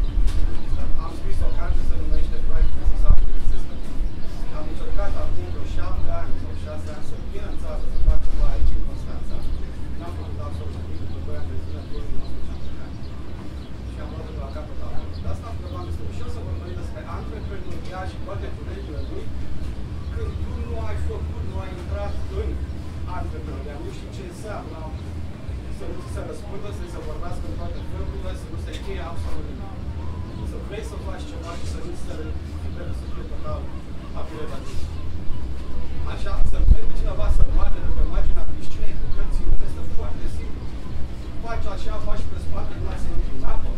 Am scris o carte, se numește Private Business Operating System. Am încercat acum vreo șapte ani sau șase ani să vin în țară să fac ceva aici în Constanța. N-am făcut absolut nimic, după doi ani de zile, doi mii nouăsprezece ani. Și am luat de la capăt acolo. De asta am întrebat despre și eu să vorbim despre antreprenoriat și toate culegile lui, când tu nu ai făcut, nu ai intrat în antreprenoriat, nu știi ce înseamnă să nu ți se răspundă, să se vorbească în toate felurile, să nu se știe absolut nimic. Să vrei să faci ceva și să nu ți se trebuie să fie total apirevativ. Așa, să întrebe cineva să bate de pe marginea piscinei cu cărții unde este foarte simplu. Faci așa, faci pe spate, nu mai se intri în apă.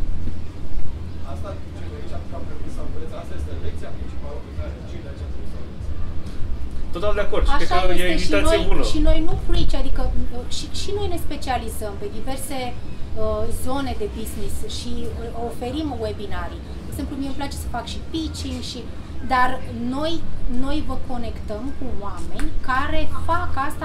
Asta ce de aici am trebuit să înveți. Asta este lecția principală pe care cei de aici trebuie să o înveți. Total de acord. Așa cred că e este, și noi, bună. și noi nu preach, adică și, și noi ne specializăm pe diverse uh, zone de business și uh, oferim webinarii. De exemplu, mie îmi place să fac și pitching, și, dar noi, noi vă conectăm cu oameni care fac asta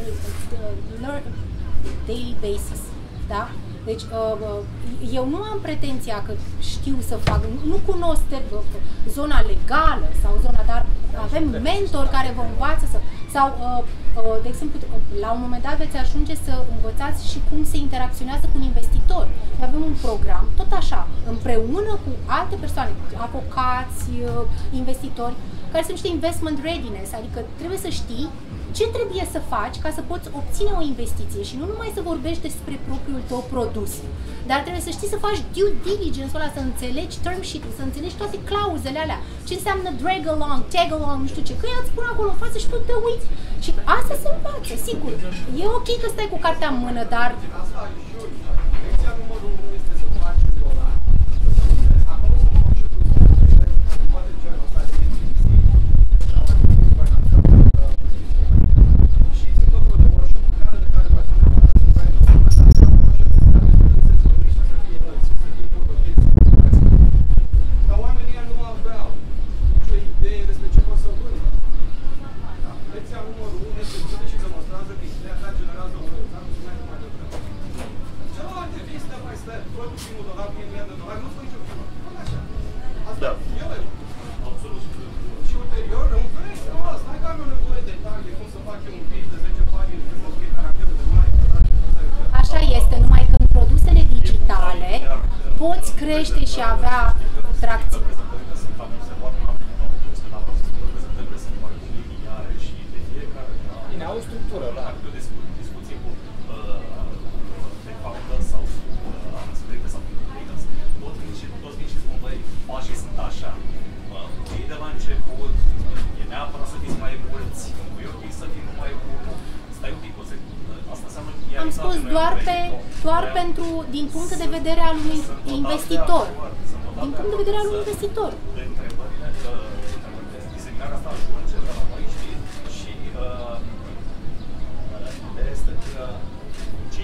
learn, daily basis. Da? Deci, uh, eu nu am pretenția că știu să fac, nu cunosc zona legală sau zona, dar avem mentori care vă învață să, sau, uh, uh, de exemplu, la un moment dat veți ajunge să învățați și cum se interacționează cu un investitor. Noi avem un program, tot așa, împreună cu alte persoane, avocați, uh, investitori, care se numește investment readiness, adică trebuie să știi ce trebuie să faci ca să poți obține o investiție și nu numai să vorbești despre propriul tău produs, dar trebuie să știi să faci due diligence-ul ăla, să înțelegi term sheet-ul, să înțelegi toate clauzele alea, ce înseamnă drag along, tag along, nu știu ce, că ea îți pune acolo în față și tu te uiți. Și asta se învață, sigur. E ok că stai cu cartea în mână, dar... Asta e jur. Lecția numărul unu este să faci un dolar. Acolo să faci și tu să poate genul ăsta de investiții. Și sunt tot felul de workshop care de care v-ați întrebat să faci o sută de workshop de care să se numește să fie înălți, să fie provocăți. Dar oamenii nu aveau nicio idee despre ce pot să vândă. Lecția numărul unu este vândă și demonstrează că ideea ta generează un rezultat și mai mai devreme. Celălalt vii step by step, produci primul dolar, mie mii de dolari, nu spui nicio firmă. Cum așa? Asta e absolut. Și ulterior, înveți, mă, stai că am eu nevoie de detalii, cum să fac eu un pitch de zece pagini, cum să scrie caractere de mare. Așa este, numai că în produsele digitale poți crește și avea tracție. Bine, au o structură, da. Discuție cu founder sau cu aspecte sau cu leaders. Toți vin și spun, băi, pașii sunt așa. Ei de la început, e neapărat să fiți mai mulți. Nu e ok să fii numai unul. Stai un pic, o să... Asta înseamnă... Am spus doar, pe, doar pentru, din punct de vedere al unui investitor. Din punct de vedere al unui investitor. Întrebările, diseminarea asta ajunge de la noi, știi? Și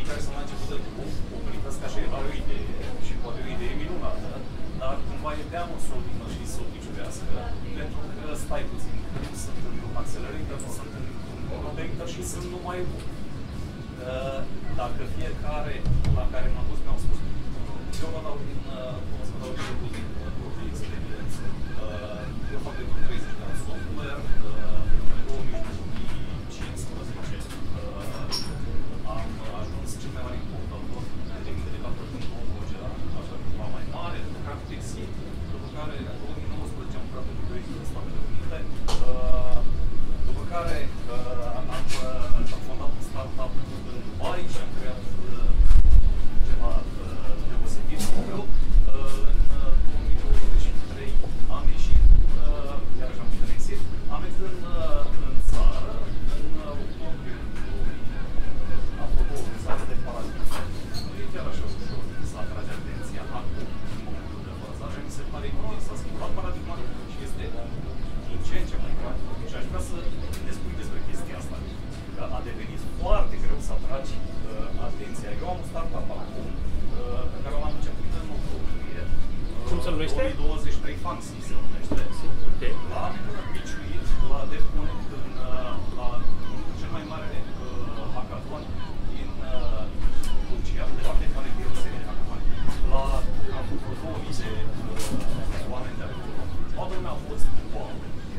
care sunt la început de drum, o privesc așa, are o idee și poate o idee minunată, dar cumva e prea mult să o vină și să o piciurească, pentru că stai puțin, sunt într-un accelerator, sunt într-un conector și sunt numai bun. Dacă fiecare la care m-am dus mi-au spus, eu vă dau din, o să vă dau din din proprii experiențe. Eu fac de treizeci de ani software, în două mii cincisprezece am ajuns cel mai mare importator de indicator din Cambodgia, așa ceva mai mare, după care Texit, după care în două mii nouăsprezece am lucrat pentru proiectul în Statele Unite, după care am fondat un startup în Dubai și am creat ceva deosebit. Eu în două mii douăzeci și trei am ieșit, iarăși am făcut un exit, am venit în, în țară, în octombrie două mii, apropo, în țară de paradigmă. Nu e chiar așa ușor să atrage atenția acum, în momentul de față. Așa mi se pare că s-a schimbat paradigma și este din ce în ce mai grav. Și aș vrea să ne spui despre chestia asta. Că a devenit foarte greu să atragi uh, atenția. Eu am un startup acum, uh, pe care l-am început în octombrie. Cum se numește? două mii douăzeci și trei Fancy se numește. Okay. L-am biciuit la DevConnect în, uh, la cel mai mare uh, hackathon din uh, Turcia, de la fiecare de o serie de hackathon. La am făcut două mii de uh, oameni de acolo. Toată lumea a fost wow.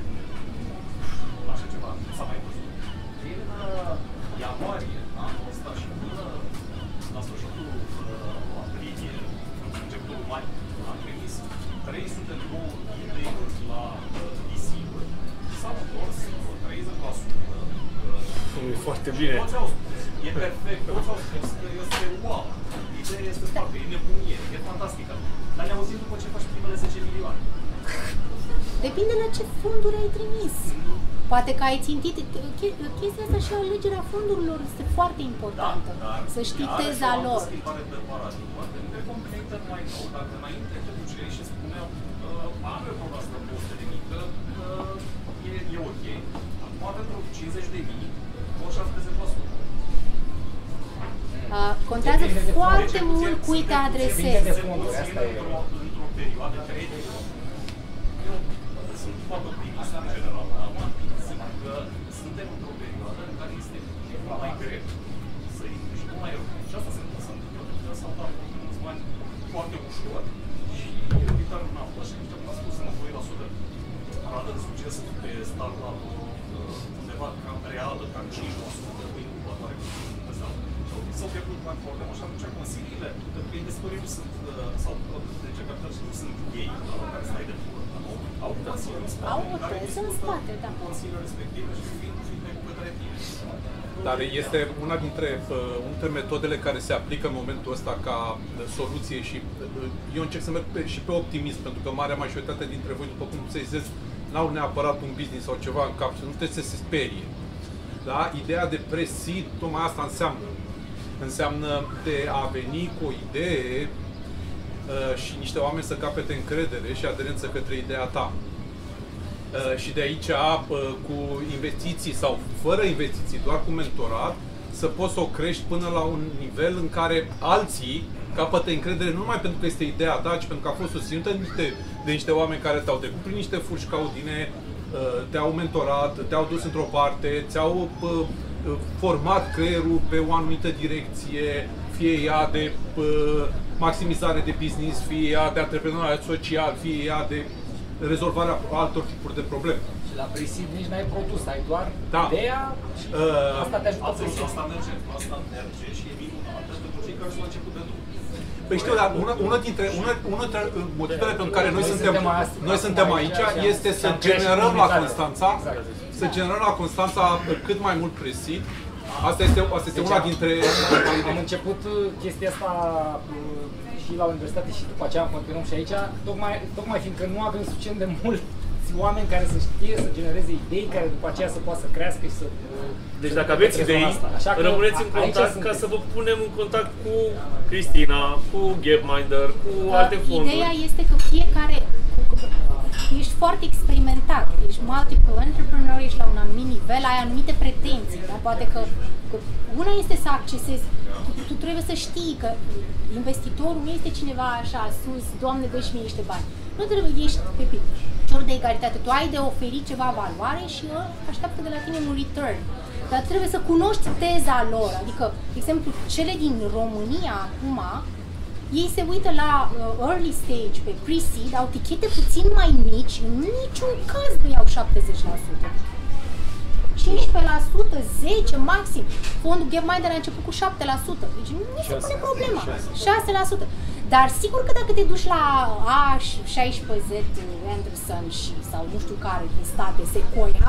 Așa ceva, s-a mai văzut. Din uh, ianuarie anul ăsta și până la sfârșitul uh, aprilie, începutul mai, am trimis trei sute de nouă e-mail-uri la D C-uri. S-au întors treizeci la sută. E foarte bine. Toți au spus, e perfect, toți au spus că este wow. Ideea este foarte, e nebunie, e fantastică. Dar ne auzim după ce faci primele zece milioane. Depinde la ce fonduri ai trimis. Poate că ai țintit, chestia asta și alegerea fondurilor este foarte importantă. Da, dar să știi teza lor. Schimbare de paradigmă. Între competitor mai nou, dacă înainte te duceai și spuneau am eu problema asta două sute de mii, că e, e ok. Acum avem vreo cincizeci de mii, douăzeci și șapte la sută. Uh, contează foarte mult cui te adresezi. Într-o perioadă critică. Eu sunt foarte optimist în general, acum zic că suntem într-o perioadă în care este mai greu să intri și mai rău. Și asta se întâmplă, pentru că s-au dat mulți bani foarte ușor și invitarul n-a fost și niște am spus în doi la sută rată de succes pe startup undeva cam reală, cam cinci la sută pe incubatoare s-au pierdut bani foarte mult și atunci consiliile, pentru că investitorii nu sunt, sau deci capitaliștii nu sunt ei la care stai de pură. Au consiliul în spate, au o teză în spate, da. Consiliul respectiv și vin feedback-ul către tine. Dar este una dintre, uh, dintre metodele care se aplică în momentul ăsta ca uh, soluție și uh, eu încerc să merg pe, și pe optimism, pentru că marea majoritate dintre voi, după cum se zice, n-au neapărat un business sau ceva în cap și nu trebuie să se sperie. Da? Ideea de pre-seed, tocmai asta înseamnă. Înseamnă de a veni cu o idee uh, și niște oameni să capete încredere și aderență către ideea ta. Uh, și de aici, uh, cu investiții sau fără investiții, doar cu mentorat, să poți să o crești până la un nivel în care alții capătă încredere nu numai pentru că este ideea ta, ci pentru că a fost susținută de niște, de niște oameni care te-au trecut prin niște furci caudine, uh, te-au mentorat, te-au dus într-o parte, ți-au uh, format creierul pe o anumită direcție, fie ea de uh, maximizare de business, fie ea de antreprenoriat social, fie ea de rezolvarea altor tipuri de probleme. Și la pre-seed nici n-ai produs, ai doar da. ideea și uh, asta te ajută pre-seed. Asta merge, asta merge și e minunată pentru cei care sunt la început de drum. Păi știu, dar una, una dintre, una, una dintre motivele pentru care noi, noi suntem, suntem, noi suntem aici, aici este să generăm la Constanța, exact. să generăm la Constanța cât mai mult pre-seed. Asta este, asta este deci una dintre... Am început chestia asta și la universitate și după aceea am continuat și aici, tocmai, tocmai fiindcă nu avem suficient de mulți oameni care să știe să genereze idei, care după aceea să poată să crească și să... Deci dacă aveți idei, rămâneți în contact ca să vă punem în contact cu Cristina, cu Gapminder, cu uh, alte fonduri. Ideea este că fiecare... Ești foarte experimentat, ești multiple entrepreneur, ești la un anumit nivel, ai anumite pretenții, dar poate că, că una este să accesezi, tu, tu tu trebuie să știi că investitorul nu este cineva așa sus, Doamne, dă și mie niște bani. Nu trebuie, ești pe picior de egalitate, tu ai de oferit ceva valoare și așteaptă de la tine un return. Dar trebuie să cunoști teza lor, adică, de exemplu, cele din România acum, ei se uită la uh, early stage, pe pre-seed, au tichete puțin mai mici, în niciun caz nu iau șaptezeci la sută. cincisprezece la sută, zece la sută maxim. Fondul Gapminder a început cu șapte la sută, deci nu se pune problema. șase la sută. Dar sigur că dacă te duci la A șaisprezece Z Anderson și sau nu știu care din state, Sequoia,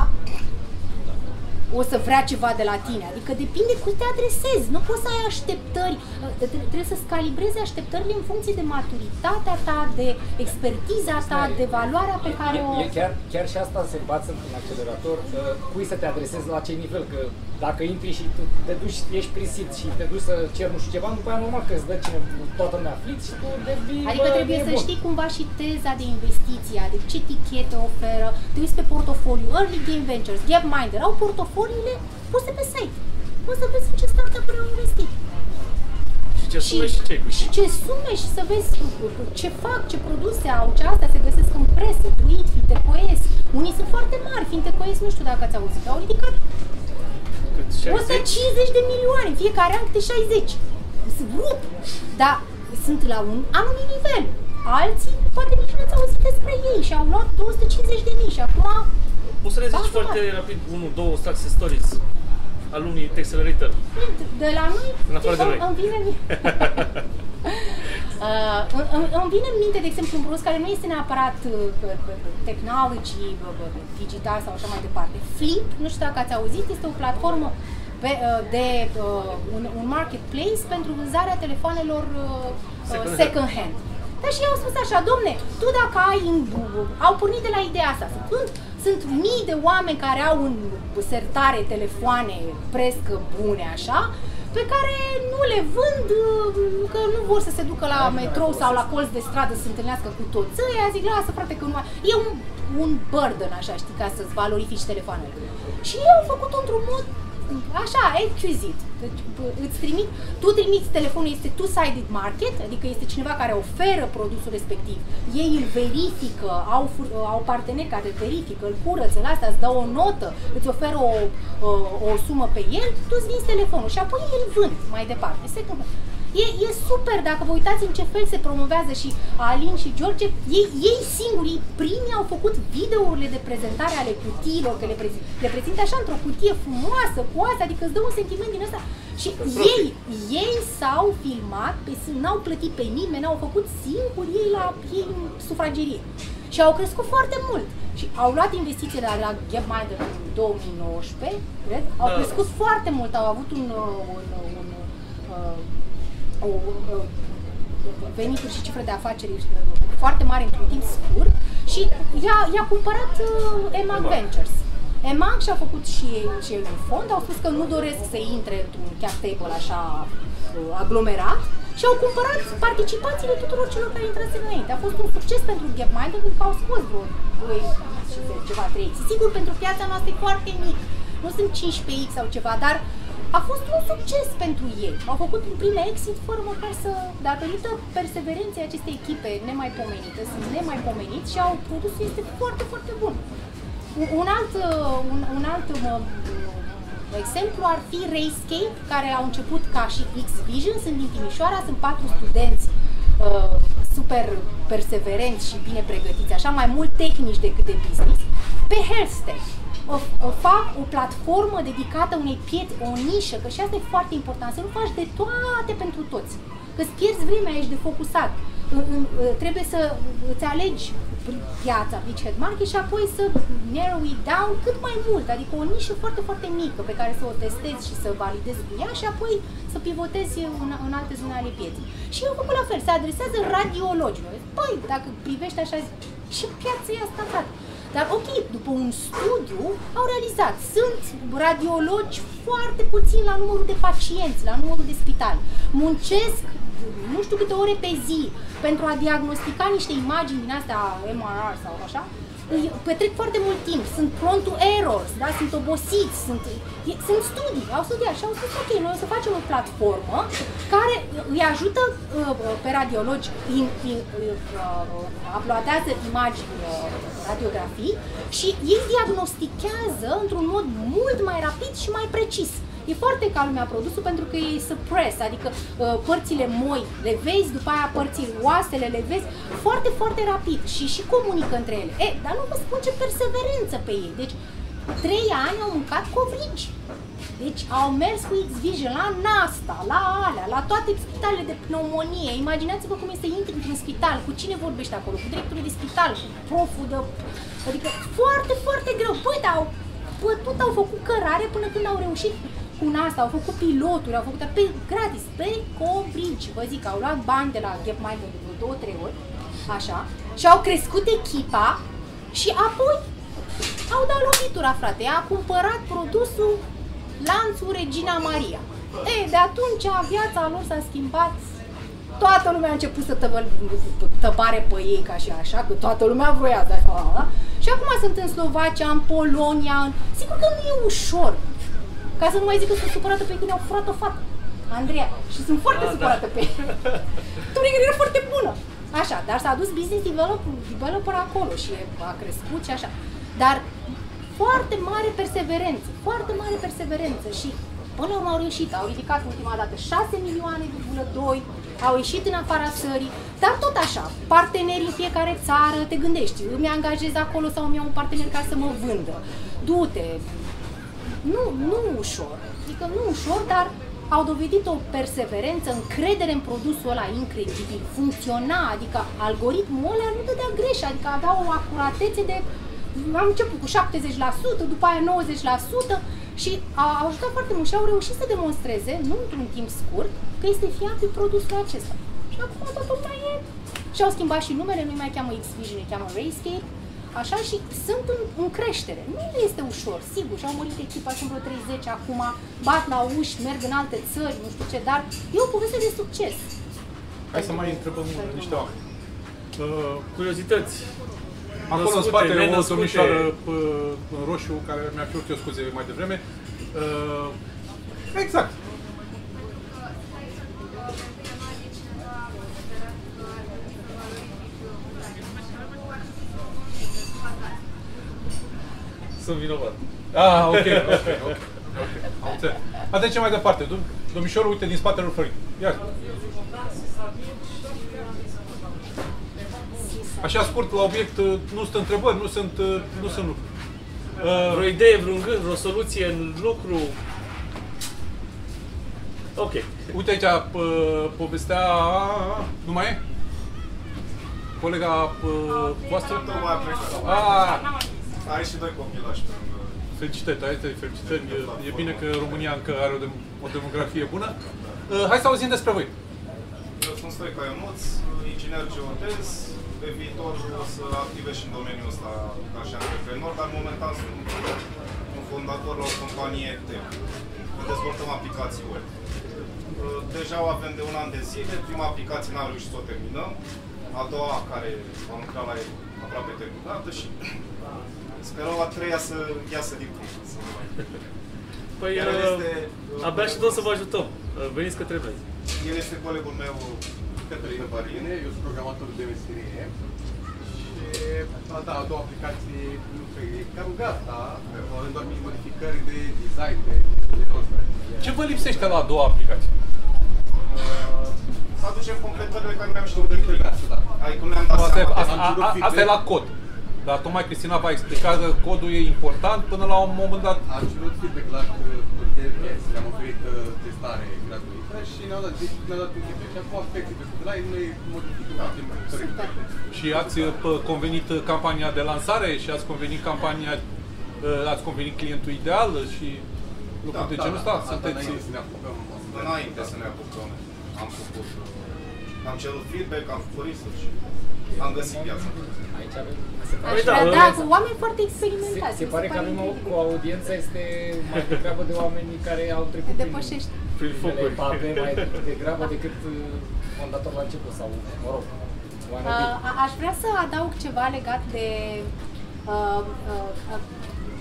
o să vrea ceva de la tine, adică depinde cum te adresezi, nu poți să ai așteptări, trebuie să-ți calibrezi așteptările în funcție de maturitatea ta, de expertiza ta, de valoarea pe care o... E, chiar, chiar și asta se învață în accelerator, cui să te adresezi la ce nivel, că dacă intri și tu te duci, ești prisit și te duci să ceri nu știu ceva, după aia normal că îți dă cine, toată lumea flit și tu devii... Adică trebuie să știi cumva și teza de investiție, de ce tichete oferă, te uiți pe portofoliu, Early Game Ventures, Gapminder, au portofoliile puse pe site. Poți să vezi în ce startup-uri au investit. Și ce sume și, și ce Și ce sume și să vezi ce fac, ce produse au, ce astea se găsesc în presă, Druid, Fintecoes. Unii sunt foarte mari, Fintecoes, nu știu dacă ați auzit, au ridicat o sută cincizeci de milioane, fiecare an câte șaizeci. Sunt rup, dar sunt la un anumit nivel. Alții poate nici nu ați auzit despre ei și au luat două sute cincizeci de mii și acum... Poți să ne zici foarte rapid unu, două success stories al unui Accelerator? De la noi? În afară de noi. Îmi vine, uh, îmi, îmi vine în minte, de exemplu, un produs care nu este neapărat uh, technology, uh, digital sau așa mai departe. Flip, nu știu dacă ați auzit, este o platformă pe, uh, de uh, un, un marketplace pentru vânzarea telefoanelor uh, second, second hand. Dar și ei au spus așa, domne, tu dacă ai în... Au pornit de la ideea asta, sunt, sunt mii de oameni care au în sertare telefoane prescă bune, așa, pe care nu le vând, că nu vor să se ducă la metrou sau la colț de stradă să se întâlnească cu toți ăia, zic, lasă frate că nu mai... E un, un burden, așa, știi, ca să-ți valorifici telefoanele. Și ei au făcut-o într-un mod așa, exquisite. Deci, îți trimit, tu trimiți telefonul, este two-sided market, adică este cineva care oferă produsul respectiv. Ei îl verifică, au, au parteneri care îl verifică, îl curăță, la asta, îți dă o notă, îți oferă o, o, o sumă pe el, tu îți vinzi telefonul și apoi îl vând mai departe. E, e super dacă vă uitați în ce fel se promovează și Alin și George, ei, ei singuri, primii au făcut videourile de prezentare ale cutiilor, că le, prezi, le prezintă așa într-o cutie frumoasă, cu asta, adică îți dă un sentiment din ăsta. Și ei, ei s-au filmat, n-au plătit pe nimeni, n-au făcut singuri ei la ei în sufragerie. Și au crescut foarte mult. Și au luat investiții la, la Gapminder în două mii nouăsprezece, cred, au crescut foarte mult, au avut un, un, un, un uh, O, o, venituri și cifre de afaceri foarte mari într-un timp scurt și i-a cumpărat uh, Emag Ventures. Emag și-a făcut și, și el un fond, au spus că nu doresc să intre într-un cap table așa uh, aglomerat și au cumpărat participațiile tuturor celor care intrase înainte. A fost un succes pentru Gapminder pentru că au scos vreo doi și ceva, trei X. Sigur, pentru piața noastră e foarte mic, nu sunt cincisprezece X sau ceva, dar a fost un succes pentru ei. Au făcut un prim exit fără măcar să, datorită perseverenței acestei echipe nemaipomenite, sunt nemaipomeniți și au produsul este foarte, foarte bun. Un alt, un, un alt uh, exemplu ar fi Rayscape, care au început ca și X-Vision, sunt din Timișoara, sunt patru studenți uh, super perseverenți și bine pregătiți, așa mai mult tehnici decât de business, pe HealthStack. O, o fac o platformă dedicată unei piețe, o nișă, că și asta e foarte important, să nu faci de toate pentru toți, că îți pierzi vremea, ești defocusat, trebuie să îți alegi piața, beachhead market și apoi să narrow it down cât mai mult, adică o nișă foarte, foarte mică pe care să o testezi și să validezi cu ea și apoi să pivotezi în, în alte zone ale pieței. Și eu făcut la fel, se adresează radiologilor. Păi, dacă privești așa, și piața e asta, frate. Dar ok, după un studiu au realizat, sunt radiologi foarte puțini la numărul de pacienți, la numărul de spitali. Muncesc nu știu câte ore pe zi pentru a diagnostica niște imagini din astea M R R sau așa. Petrec foarte mult timp, sunt prone to errors, da? Sunt obosiți, sunt... E, sunt studii, au studiat și au spus ok, noi o să facem o platformă care îi ajută uh, pe radiologi, in, in, uh, uploadează imagini, uh, radiografii și ei diagnostichează într-un mod mult mai rapid și mai precis. E foarte ca lumea produsul pentru că e suppress, adică uh, părțile moi le vezi, după aia părțile oasele le vezi foarte, foarte rapid și și comunică între ele. E, dar nu vă spun ce perseverență pe ei. Deci, trei ani au mâncat covrigi. Deci au mers cu X-Vision la Nasta, la alea, la toate spitalele de pneumonie. Imaginați-vă cum este să intri într-un spital, cu cine vorbești acolo, cu directorul de spital, cu proful de... Adică foarte, foarte greu. Băi, dar au pătut, au făcut cărare până când au reușit cu Nasta, au făcut piloturi, au făcut pe gratis, pe covrigi. Vă zic, au luat bani de la Gapminder de vreo două, trei ori, așa, și au crescut echipa și apoi au dat lovitura, frate, a cumpărat produsul lanțul Regina Maria. Ei, de atunci viața lor s-a schimbat. Toată lumea a început să tăbă, tăbare pe ei ca și așa, că toată lumea voia de așa. Și acum sunt în Slovacia, în Polonia, în... Sigur că nu e ușor. Ca să nu mai zic că sunt supărată pe ei când au furat o fată. Andreea. Și sunt foarte a, supărată da. pe ei. Tunica era foarte bună. Așa, dar s-a dus business developer, developer acolo și a crescut și așa. Dar foarte mare perseverență, foarte mare perseverență și până la urmă au reușit, au ridicat ultima dată șase milioane virgulă doi, au ieșit în afara țării, dar tot așa, parteneri în fiecare țară, te gândești, îmi angajez acolo sau îmi iau un partener ca să mă vândă, du-te, nu, nu ușor, adică nu ușor, dar au dovedit o perseverență, încredere în produsul ăla incredibil, funcționa, adică algoritmul ăla nu dădea greș, adică avea o acuratețe de am început cu șaptezeci la sută, după aia nouăzeci la sută și a ajutat foarte mult și au reușit să demonstreze, nu într-un timp scurt, că este fiabil produsul acesta. Și acum totul mai e. Și au schimbat și numele, nu mai cheamă X-Vision, îi cheamă Rayscape, așa, și sunt în, în creștere. Nu este ușor, sigur, și-au murit echipa, sunt vreo treizeci acum, bat la uși, merg în alte țări, nu știu ce, dar e o poveste de succes. Hai să mai întrebăm niște oameni. Uh, curiozități. Acolo în spate o domnișoară în roșu, care mi-a cerut eu scuze mai devreme. Uh, exact. Sunt vinovat. Ah, ok, ok, ok. Am înțeles. Atunci mai departe. Domnișorul, uite, din spatele lui Florin. Ia. Așa scurt, la obiect, nu sunt întrebări, nu sunt, nu sunt lucruri. Uh, vreo idee, vreun gând, vreo soluție în lucru? Ok. Uite aici, povestea... Nu mai e? Colega voastră? Tocmai a plecat. Ah. Ai și doi copilași. Felicitări, ai felicitări. E bine că România încă are o, o demografie bună. Hai să auzim despre voi. Eu sunt Stoica Ionuț, inginer geodez. Pe viitor o să activez și în domeniul ăsta ca și antreprenor, dar momentan sunt un fondator la o companie tech. Dezvoltăm aplicații web. Deja o avem de un an de zile, prima aplicație n-am reușit să o terminăm, a doua, care am lucrat la aproape terminată și sperăm a treia să iasă din punct. Păi, este, abia și tot să vă ajutăm. Veniți către noi. El este colegul meu, Cătălin Barine, eu sunt programator de meserie și a, da, a doua aplicație e cam gata, avem doar mici modificări de design, de, de rost. Ce vă lipsește la a doua aplicație? Uh, să aducem completările care mi-am știut de client. Adică nu ne-am dat seama. Asta, a, a, asta e la cod. Dar tocmai Cristina v-a explicat că codul e important până la un moment dat. Am cerut feedback la le-am oferit testare gratuită și ne-au dat, ne dat un feedback. Și acum aspecte pe la ei noi modificăm activitatea. Și ați convenit campania de lansare și ați convenit campania, ați convenit clientul ideal și lucruri de genul ăsta? Sunteți... Înainte să ne apucăm, am făcut, am cerut feedback, am făcut research și am găsit piața. Aici avem... Aș vrea, da, cu oameni foarte experimentați. Se, se pare că avem o, o audiență este mai degrabă de oameni care au trecut depășești prin etape mai degrabă decât fondator la început sau, mă rog, uh, aș vrea să adaug ceva legat de uh, uh,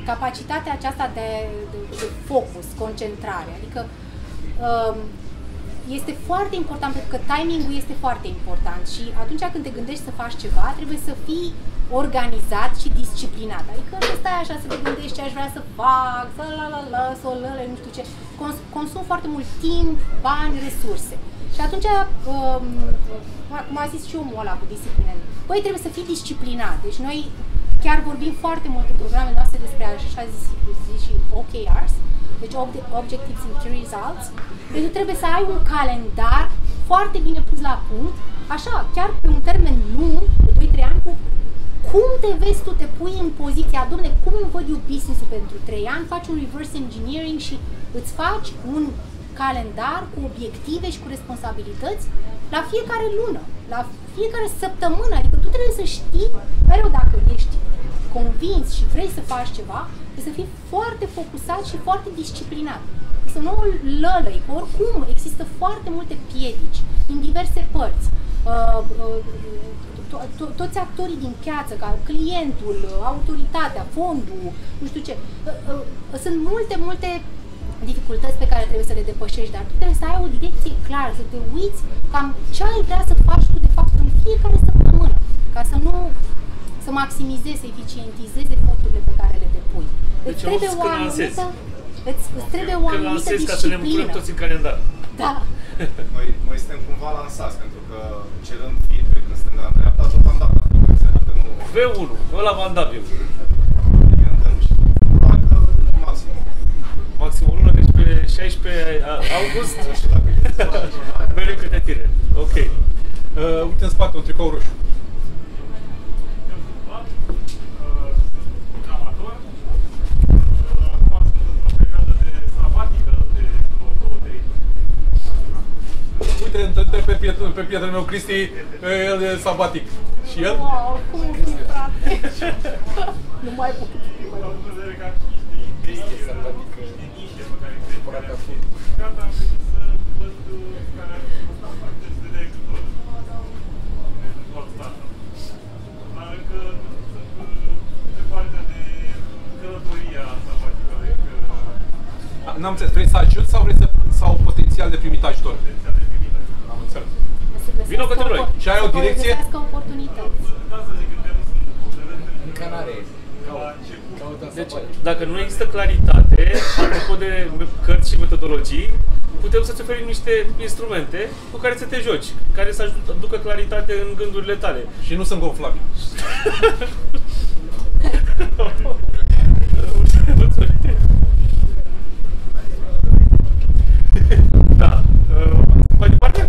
capacitatea aceasta de, de, de focus, concentrare, adică um, este foarte important pentru că timingul este foarte important și atunci când te gândești să faci ceva, trebuie să fii organizat și disciplinat. Adică să stai așa să te gândești ce aș vrea să fac, să la la la, să o lăle, nu știu ce. Cons consum foarte mult timp, bani, resurse. Și atunci, um, cum a zis și omul ăla cu disciplină, băi, trebuie să fii disciplinat. Deci noi chiar vorbim foarte mult în programele noastre despre așa zis, zis și O K Rs, deci Objectives and Key Results. Deci trebuie să ai un calendar foarte bine pus la punct, așa, chiar pe un termen lung, de doi trei ani, cu cum te vezi tu, te pui în poziția, dom'le, cum îmi văd eu business-ul pentru trei ani, faci un reverse engineering și îți faci un calendar cu obiective și cu responsabilități la fiecare lună, la fiecare săptămână, adică tu trebuie să știi mereu dacă ești convins și vrei să faci ceva, trebuie să fii foarte focusat și foarte disciplinat. Să nu lălăi, că oricum există foarte multe piedici din diverse părți. Uh, uh, to to toți actorii din piață, ca clientul, autoritatea, fondul, nu știu ce, uh, uh, sunt multe, multe dificultăți pe care trebuie să le depășești, dar tu trebuie să ai o direcție clară, să te uiți cam ce ai vrea să faci tu de fapt în fiecare săptămână, ca să nu să maximizezi, să eficientizezi eforturile pe care le depui. Deci îți trebuie o anumită, îți, îți trebuie o anumită disciplină. Ca să ne bucurăm toți în calendar. Da. Noi, noi suntem cumva lansați, pentru că cerând feedback în stânga-dreapta, tot am dat aplicația, adică nu... V unu, ăla v-am dat eu. Încă nu știu, probabil că maxim. Maxim o lună, deci pe șaisprezece august, mereu câte tine. Ok. Uh, uite în spate, un tricou roșu. Uite, între pe prietenul, pe prietenul meu, Cristi, el e sabatic. Și el? Wow, cum o fi, frate? Nu mai pot. N-am înțeles, vrei să ajut sau vrei să sau potențial de primit ajutor? Am înțeles. Vino către noi. Și ai o direcție? Să găsească oportunități. Încă n-are. Deci, dacă nu există claritate, apropo de cărți și metodologii, putem să-ți oferim niște instrumente cu care să te joci, care să aducă claritate în gândurile tale. Și nu sunt gonflabili. Da. Mai departe?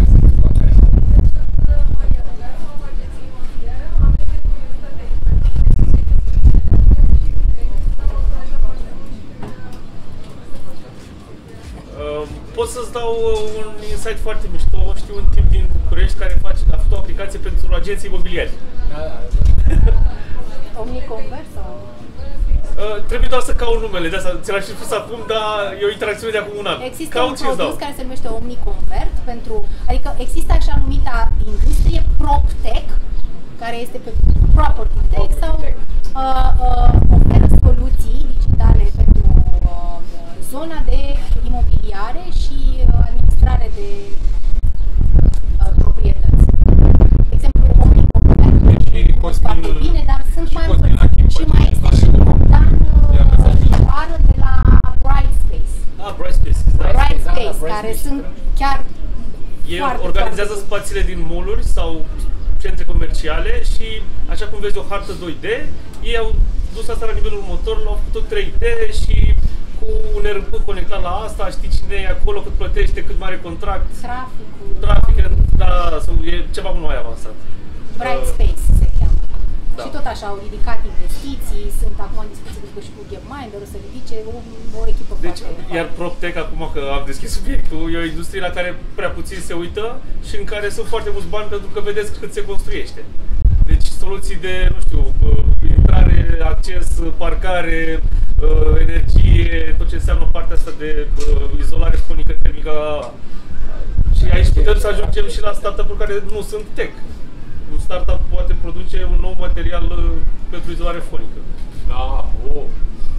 Pot să-ți dau un insight foarte mișto. Știu un tip din București care face, a făcut o aplicație pentru agenții imobiliare. Da, da. Omniconvert sau? Uh, trebuie doar să caut numele, de asta ți l-aș fi spus acum, dar e o interacțiune de acum un an. Există caut un produs dau. care se numește Omniconvert, pentru, adică există așa numita industrie PropTech, care este pe Property Tech sau uh, uh, oferă soluții digitale pentru uh, zona de imobiliare și uh, administrare de uh, proprietăți. De exemplu, Omniconvert Deci, foarte bine, dar sunt mai mulți. Și mai este și Bogdan Ară de la Brightspace. Ah, Brightspace. Da. Brightspace, care sunt chiar Ei foarte, organizează foarte spațiile din mall-uri sau centre comerciale și, așa cum vezi o hartă doi D, ei au dus asta la nivelul următor, l-au făcut trei D și cu un R P conectat la asta, știi cine e acolo, cât plătește, cât mare contract. Traficul. Trafic, da, e ceva mult mai avansat. Brightspace se cheamă. Da. Și tot așa au ridicat investiții, sunt acum în discuții cu și cu Gapminder, o să ridice o, o echipă Deci, foarte, iar PropTech, acum că am deschis subiectul, e o industrie la care prea puțin se uită și în care sunt foarte mulți bani pentru că vedeți cât se construiește. Deci soluții de, nu știu, intrare, acces, parcare, energie, tot ce înseamnă partea asta de izolare fonică termică. Și aici putem să ajungem și la startup-uri care nu sunt tech. Un startup poate produce un nou material pentru izolare fonică. Da, oh.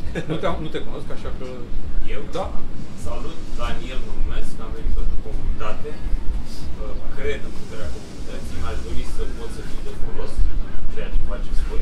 Nu te, nu te cunosc, așa că... Eu? Da. Salut, Daniel mă numesc, am venit pentru comunitate. Cred în puterea comunității, mi-aș dori să pot să fiu de folos, ceea ce faceți voi.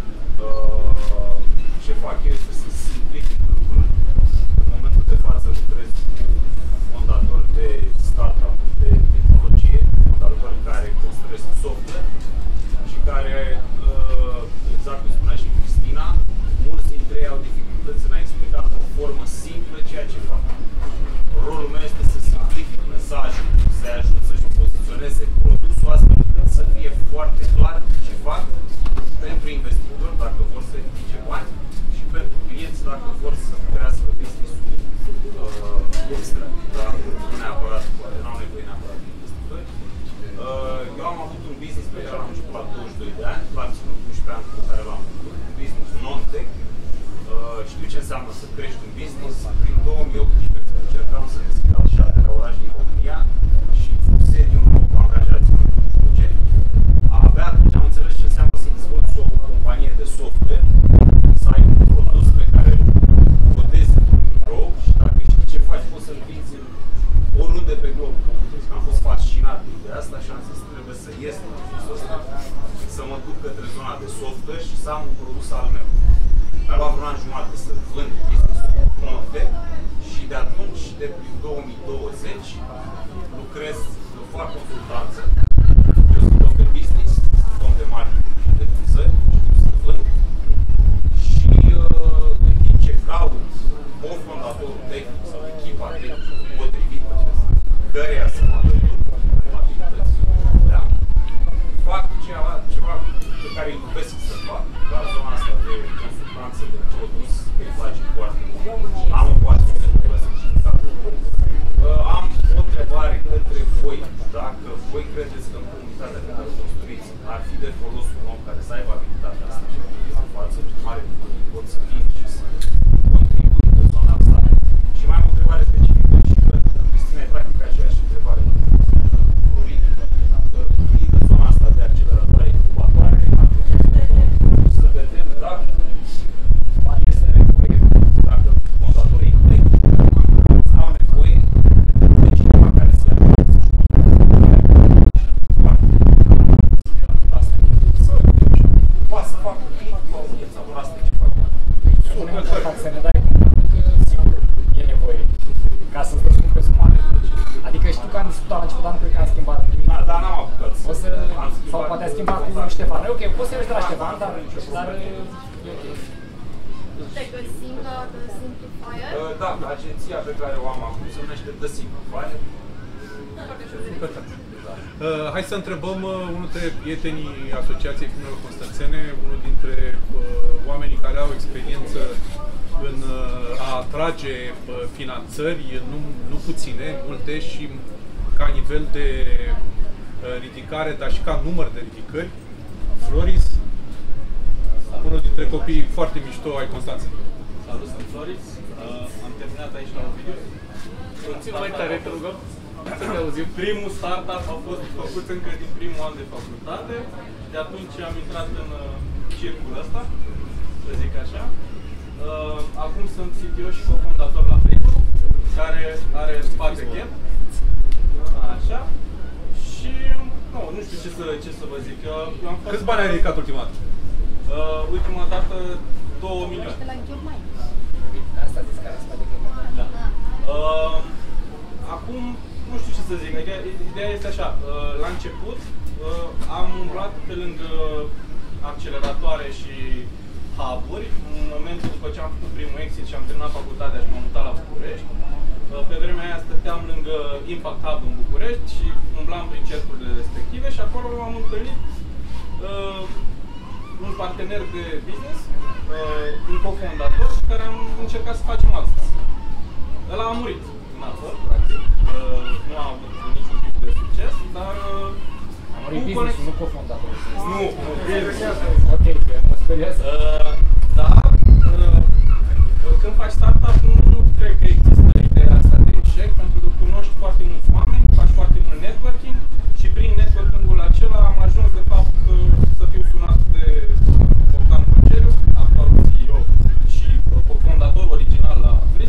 Ce fac eu este să simplific lucruri. În momentul de față lucrez cu fondatori de startup de tehnologie, fondatori care construiesc software și care, exact cum spunea și Cristina, mulți dintre ei au dificultăți în a explica într-o formă simplă ceea ce fac. Rolul meu este să simplific mesajul, să-i ajut să-și poziționeze produsul astfel încât să fie foarte clar ce fac pentru investitori dacă vor să ridice bani și pentru clienți dacă vor să crească business-ul uh, extra, dar nu neapărat, poate n-au nevoie neapărat de investitori. Uh, eu am avut un business pe care l-am început la douăzeci și doi de ani, l-am ținut unsprezece ani pe care l-am făcut, un business non-tech. Uh, știu ce înseamnă să crești un business. Prin două mii optsprezece încercam să deschid al șaptelea oraș din România și sediul nou cu angajații nu știu ce. Abia atunci am înțeles ce înseamnă să dezvolți o companie de software, să ai un produs pe care îl codezi într-un birou și dacă știi ce faci poți să-l vinzi oriunde pe glob. Am fost fascinat de ideea asta și am zis trebuie să ies din business-ul ăsta, să mă duc către zona de software și să am un produs al meu. Mi-a luat vreun an jumătate să vând business-ul non-tech și de atunci, de prin două mii douăzeci, lucrez, fac consultanță. Eu sunt om de business, sunt om de marketing și de vânzări, știu să vând. Și uh, în timp ce caut cofondatorul tehnic sau echipa tehnică potrivită căreia să mă alătur abilitățile da, fac ceva, ceva pe care îi iubesc să fac, la zona asta de consultanță, de produs, că îi place foarte mult. Am o pasiune de clasificat. Am o întrebare către voi. Dacă voi credeți că în comunitatea pe care o construiți ar fi de folos un om care să aibă abilitatea asta și să față mare pot să vin și să contribui în zona asta. Și mai am o întrebare specifică și pentru Cristina e practic aceeași întrebare. Fiind în zona asta de acceleratoare incubatoare, să vedem dacă este nevoie, dacă fondatorii tehnici au nevoie de cineva care să ia asta poate să facă audiența vor asta ce fac. Să ne dai cum, sigur, e nevoie ca să-ți răspund pe sumare. Adică știu că am discutat la început, dar nu cred că am schimbat nimic. Da, dar n-am apucat. O să, sau poate a schimbat cu Ștefan. E ok, poți să revii la Ștefan, dar, dar e ok. Te găsim la The Simplifier? Da, agenția pe care o am acum se numește The Simplifier. Uh, hai să întrebăm uh, unul dintre prietenii Asociației Firmelor Constanțene, unul dintre uh, oamenii care au experiență în uh, a atrage uh, finanțări, nu, nu puține, multe și ca nivel de uh, ridicare, dar și ca număr de ridicări. Floris, unul dintre copiii foarte mișto ai Constanței. Salut, sunt Floris. Uh, am terminat aici la Ovidiu. Puțin mai tare, te rugăm. Să auzim, primul startup a fost făcut încă din primul an de facultate. De atunci am intrat în uh, circul ăsta, să zic așa. Uh, acum sunt C T O și cofondator la Frigo, care are spate Gap. Așa. Și nu, nu știu ce să, ce să vă zic. Eu, eu am fost câți bani ai ridicat ultima dată? Uh, ultima dată două milioane. Asta zici care are spate Gap. Da. Uh, acum nu știu ce să zic, ideea, ideea este așa, la început am umblat pe lângă acceleratoare și hub-uri. În momentul după ce am făcut primul exit și am terminat facultatea și m-am mutat la București, pe vremea aia stăteam lângă Impact Hub în București și umblam prin cercurile respective și acolo am întâlnit uh, un partener de business, uh, un cofondator cu care am încercat să facem astăzi. Ăla a murit în apă, practic. Uh, nu a avut niciun tip de succes, dar... Uh, a murit business-ul, nu cofondatorul. Nu, nu, business. Ok, că mă speriază. Uh, dar, uh, când faci startup, nu, nu cred că există ideea asta de eșec, pentru că cunoști foarte mulți oameni, faci foarte mult networking și prin networking-ul acela am ajuns, de fapt, să fiu sunat de Bogdan Coceriu, actualul C E O și cofondor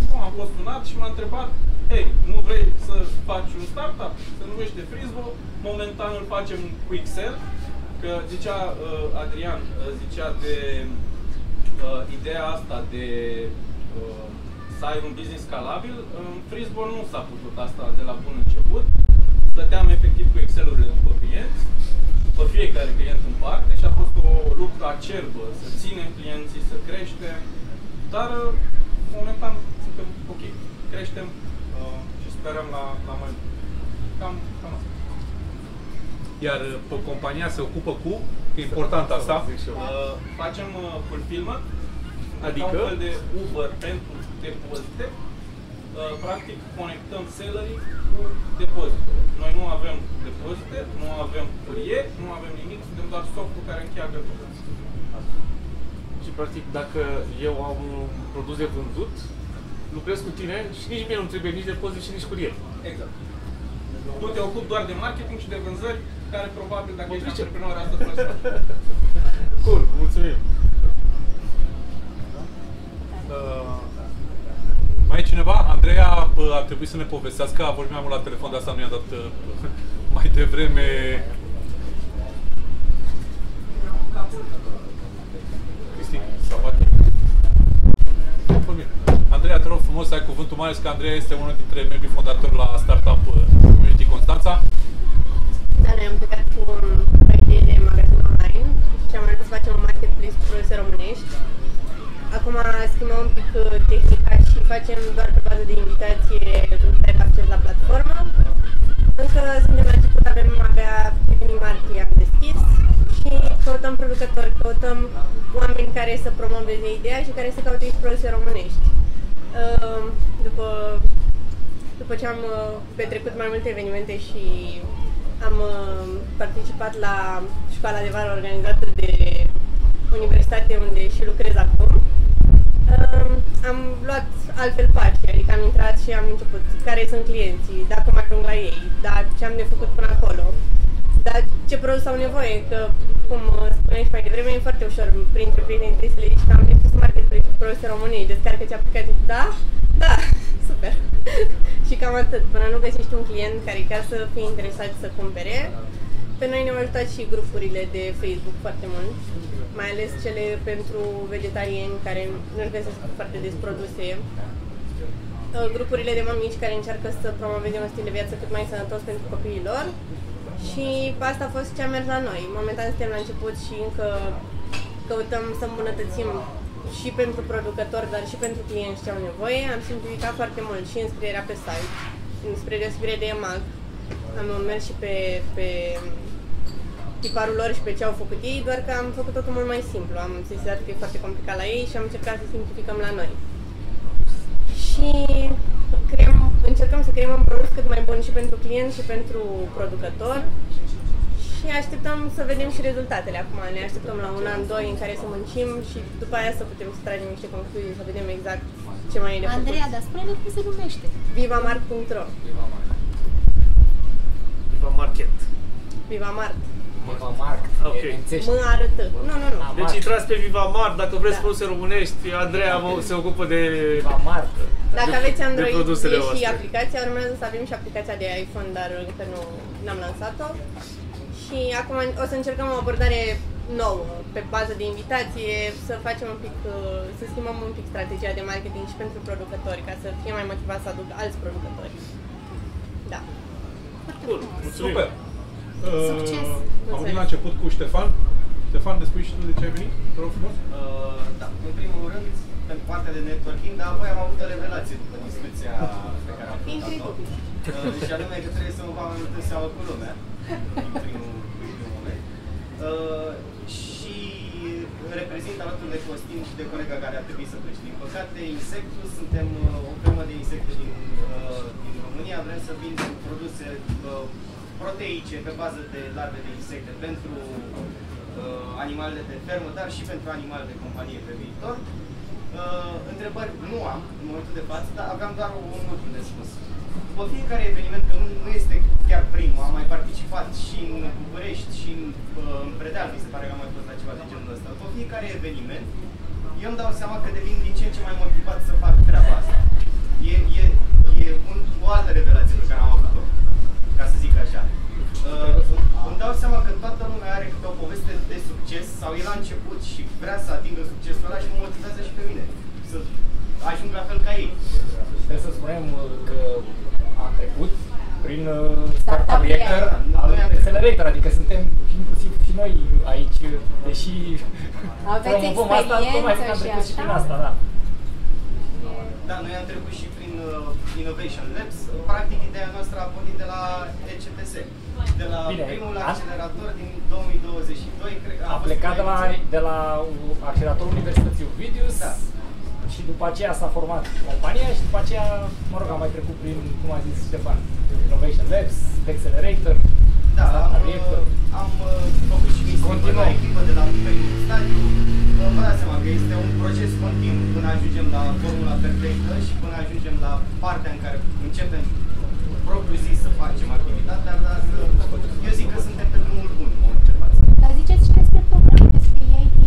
Frisbo, am fost sunat și m-a întrebat, hei, nu vrei să faci un startup? Se numește Frisbo, momentan îl facem cu Excel, că zicea uh, Adrian, uh, zicea de uh, ideea asta de uh, să ai un business scalabil. În Frisbo nu s-a putut asta de la bun început. Stăteam efectiv cu Excel-urile după clienți, după fiecare client în parte și a fost o luptă acerbă să ținem clienții, să creștem, dar momentan suntem ok, creștem uh, și sperăm la, la mai cam, cam asta. Iar uh, compania se ocupă cu, e important asta, uh, facem uh, fulfillment, adică un fel de Uber pentru depozite. Uh, practic conectăm sellerii cu depozite. Noi nu avem depozite, nu avem curier, nu avem nimic, suntem doar softul care încheagă tot. Și practic dacă eu am un produs de vândut, lucrez cu tine și nici mie nu trebuie nici depozit și nici curier. Exact. Tu te ocupi doar de marketing și de vânzări, care probabil dacă ești antreprenor asta îți place. Cool, mulțumim. Uh, Mai e cineva? Andreea ar trebui să ne povestească, a vorbit mai mult la telefon, de asta nu i-a dat uh, mai devreme. Cristi, Sabati. Andreea, te rog frumos să ai cuvântul, mai ales că Andreea este unul dintre membrii fondatori la Startup Community Constanța. Da, noi am plecat cu o idee de magazin online și am ales să facem un marketplace cu produse românești. Acum schimbăm un pic tehnica și facem doar pe bază de invitație care acces la platformă. Încă suntem la început, avem abia în martie am deschis și căutăm producători, căutăm oameni care să promoveze ideea și care să caute și produse românești. După, după ce am petrecut mai multe evenimente și am participat la școala de vară organizată de universitate unde și lucrez acum, am luat altfel pași, adică am intrat și am început care sunt clienții, dacă mă ajung la ei, dar ce am de făcut până acolo, dar ce produs au nevoie, că, cum spuneai și mai devreme, e foarte ușor printre prieteni să le zici că am deschis marketplace cu produse românești, descarcă-ți aplicații, da? Da, super! Și cam atât, până nu găsești un client care chiar să fie interesat să cumpere. Pe noi ne-au ajutat și grupurile de Facebook foarte mult, mai ales cele pentru vegetariani care nu-și găsesc foarte des produse. Grupurile de mămici care încearcă să promoveze un stil de viață cât mai sănătos pentru copiii lor. Și asta a fost ce a mers la noi. Momentan suntem la început și încă căutăm să îmbunătățim și pentru producători, dar și pentru clienți ce au nevoie. Am simplificat foarte mult și înscrierea pe site, spre deosebire de EMAG. Am mers și pe, pe tiparul lor și pe ce au făcut ei, doar că am făcut totul mult mai simplu. Am sesizat că e foarte complicat la ei și am încercat să simplificăm la noi. Și creăm, încercăm să creăm un produs cât mai bun și pentru client și pentru producător. Și așteptăm să vedem și rezultatele acum. Ne așteptăm la un an, doi în care să muncim și după aia să putem să tragem niște concluzii, să vedem exact ce mai e de făcut. Andreea, dar spune-ne cum se numește. Vivamart punct ro Viva Market. Vivamart. Vivamart. Ok. Mă arătă. Nu, nu, nu. Deci intrați pe Vivamart, dacă vreți Da. produse românești, Andreea se ocupă de Vivamart. Dacă aveți Android produsele și voastre. aplicația, urmează să avem și aplicația de iPhone, dar încă nu n-am lansat-o. Și acum o să încercăm o abordare nouă, pe bază de invitație, să facem un pic, să schimbăm un pic strategia de marketing și pentru producători, ca să fie mai motivați să aducă alți producători. Da. Bun, mulțumim. Super! Succes! Uh, am venit la început cu Ștefan. Ștefan, ne spui și tu de ce ai venit? Te rog frumos. Uh, da, în primul rând, pentru partea de networking, dar apoi am avut o revelație după discuția pe care am făcut-o. Uh, și anume că trebuie să mă fac mai mult în seamă cu lumea, în primul, primul moment. Uh, și reprezint alături de Costin și de colega care ar trebui să plece. Din păcate, Insectus, suntem uh, o firmă de insecte din, uh, din România, vrem să vindem produse uh, proteice pe bază de larve de insecte pentru uh, animalele de fermă, dar și pentru animale de companie pe viitor. Uh, întrebări nu am în momentul de față, dar aveam doar un lucru de spus. După fiecare eveniment, că nu, nu este chiar primul, am mai participat și în București și în, uh, în Predeal, mi se pare că am mai fost la ceva de genul ăsta. După fiecare eveniment, eu îmi dau seama că devin din ce în ce mai motivat să fac treaba asta. e, e, e un, o altă revelație pe care am avut-o, ca să zic așa. Uh, îmi dau seama că toată lumea are câte o poveste de succes sau e la început și vrea să atingă succesul ăla și mă motivează și pe mine să ajung la fel ca ei. Trebuie să spunem că am trecut prin Startup Reactor al Accelerator, adică suntem inclusiv și noi aici, deși promovăm asta, tocmai că am trecut și prin asta, da. Da, noi am trecut și prin uh, Innovation Labs. Practic, ideea noastră a pornit de la E C T S. De la Bine, primul accelerator din două mii douăzeci și doi, cred că a, a plecat de la, de la acceleratorul Universității Ovidius, da. Și după aceea s-a format compania și după aceea, mă rog, am mai trecut prin, cum a zis Ștefan, Innovation Labs, Accelerator, da, am, am făcut și misiuni la echipă de la primul stadiu. Vă dați seama că este un proces continuu până ajungem la formula perfectă și până ajungem la partea în care începem propriu zis să facem activitatea, dar eu zic că suntem pe drumul bun în orice față. Dar ziceți și despre programe, despre I T.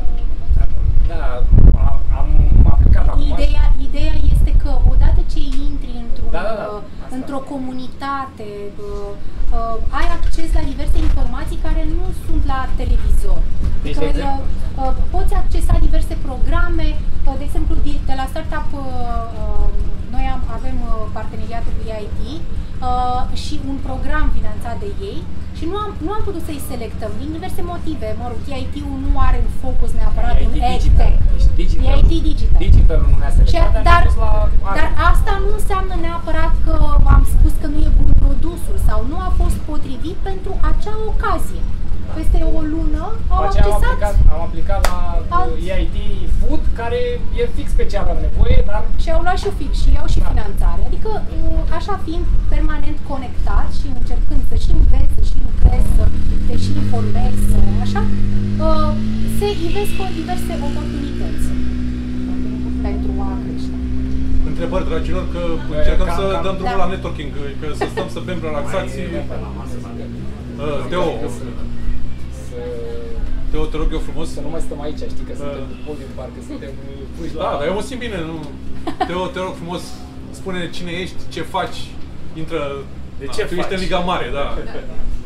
Da, am aplicat acum. Ideea, ideea este că odată ce intri într-un, da, da, da. într-o comunitate, uh, ai acces la diverse informații care nu sunt la televizor. Deci, că, de uh, poți accesa diverse programe, uh, de exemplu, de, de la Startup, uh, uh, noi am, avem uh, parteneriatul cu I T uh, și un program finanțat de ei și nu am, nu am putut să-i selectăm din diverse motive. Mă rog, I T-ul nu are în focus neapărat un EdTech. Digital. I T digital. Digital nu ne-a selectat, dar, dar asta nu înseamnă neapărat că am spus că nu e bun produsul sau nu a fost potrivit pentru acea ocazie. Peste o lună au accesat... Am aplicat, am aplicat la E I T Food, care e fix pe ce aveam nevoie, dar... Și au luat și fix și iau și da. finanțare. Adică, așa fiind permanent conectat și încercând să și înveți, să și lucrezi, să te și informezi, așa, se ivesc diverse oportunități pentru a crește. Întrebări, dragilor, că încercăm să dăm drumul la networking, că să stăm să bem relaxați. Teo, Teo, te rog eu frumos. Să nu mai stăm aici, știi că suntem pe podium, parcă suntem puși la... Da, dar eu mă simt bine, nu? Teo, te rog frumos, spune cine ești, ce faci, intră... De ce tu ești în Liga Mare, da. Eu vin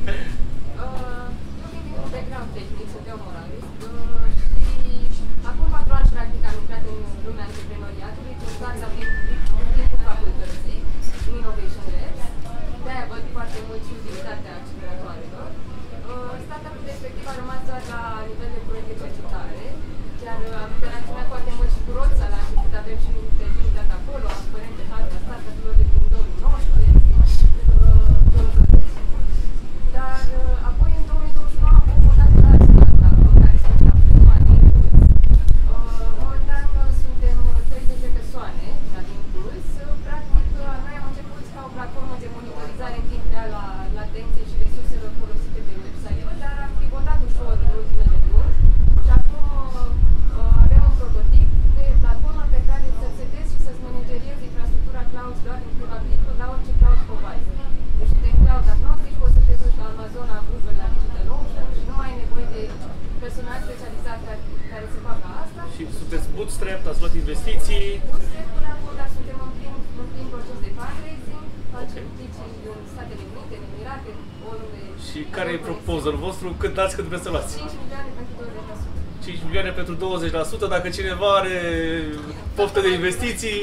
din un background tehnic, sunt eu moralist și acum patru ani practic am intrat în lumea antreprenoriatului, cu startup din timpul facultății, în Innovation Labs. De-aia văd foarte mult și utilitatea acceleratoarelor. Startup-ul respectiv a rămas doar la nivel de proiect de cercetare, iar am interacționat foarte mult și cu Roța la început, avem și un interviu dat acolo, am părent de harta startup-urilor de din două mii nouăsprezece, dar apoi în două mii douăzeci și nouă am cofondat un alt startup în care se numește Afirma din Impuls. Momentan suntem treizeci de persoane la Impuls. Practic, noi am început ca o platformă de monitorizare în timp real a latenței și resurselor folosite de website-uri, dar am pivotat ușor în ultimele luni și acum avem un prototip de platformă pe care să-ți setezi și să-ți manageriezi infrastructura cloud doar aplică la orice cloud provider. Deci de cloud agnostic poți să te duci la Amazon, la Google, la DigitalOcean și nu ai nevoie de personal specializat care, care se facă asta. Și sunteți bootstrap, ați luat investiții? Bootstrap până acum, dar suntem în plin, în plin proces de fundraising, facem pitching în Statele Unite, în Emirate, oriunde. Și care e proposal vostru? Cât dați, cât vreți să luați? cinci milioane pentru douăzeci la sută. cinci milioane pentru douăzeci la sută, dacă cineva are poftă de investiții.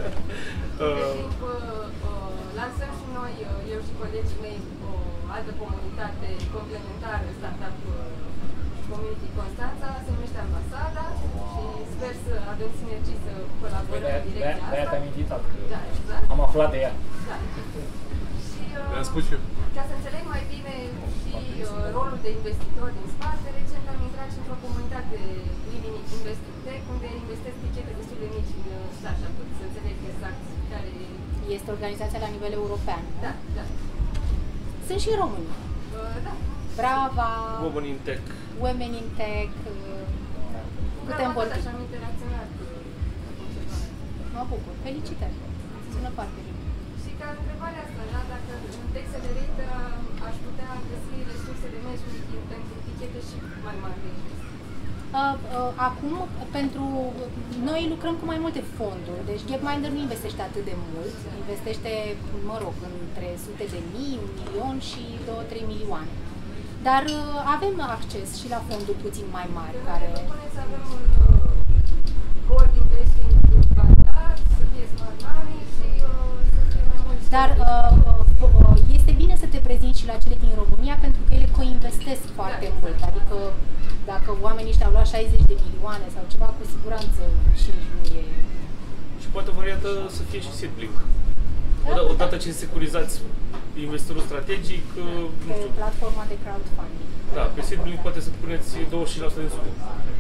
Lansăm și noi, eu și colegii mei, o altă comunitate complementară, Startup Community Constanța, se numește Ambasada și sper să avem sinergii să colaborăm în direcția asta. De-aia te-am invitat, da, exact. Am aflat de ea. Da. Și uh, spus eu. ca să înțeleg mai bine și uh, rolul de investitor din spate, recent am intrat și într-o comunitate Living Investec, unde investesc tichete destul de mici în startup-uri, să înțeleg exact care este organizația la nivel european. Da, da. Sunt și români. Uh, da. Brava, Women in Tech. Women in Tech. Putem vorbi. Așa am interacționat. Mă bucur. Felicitări. Sună foarte bine. Și ca întrebarea asta, da, dacă în Accelerator aș putea găsi resurse de management pentru tichete și mai mari de investiții. Uh, uh, acum, pentru noi lucrăm cu mai multe fonduri, deci Gapminder nu investește atât de mult, investește, mă rog, între sute de mii, un milion și două trei milioane. Dar uh, avem acces și la fonduri puțin mai mari, care... Să avem un uh, board investing balandat, să fie smart money și uh, să fie mai mulți. Dar uh, uh, este bine să te prezinți și la cele din România, pentru că ele coinvestesc foarte da, mult, adică dacă oamenii ăștia au luat șaizeci de milioane sau ceva, cu siguranță cinci nu e... Și poate o variantă să fie și seedling. Da, odată ce securizați investorul strategic, pe nu știu. platforma de crowdfunding. Da, pe seedling poate să puneți douăzeci și cinci la sută din sumă.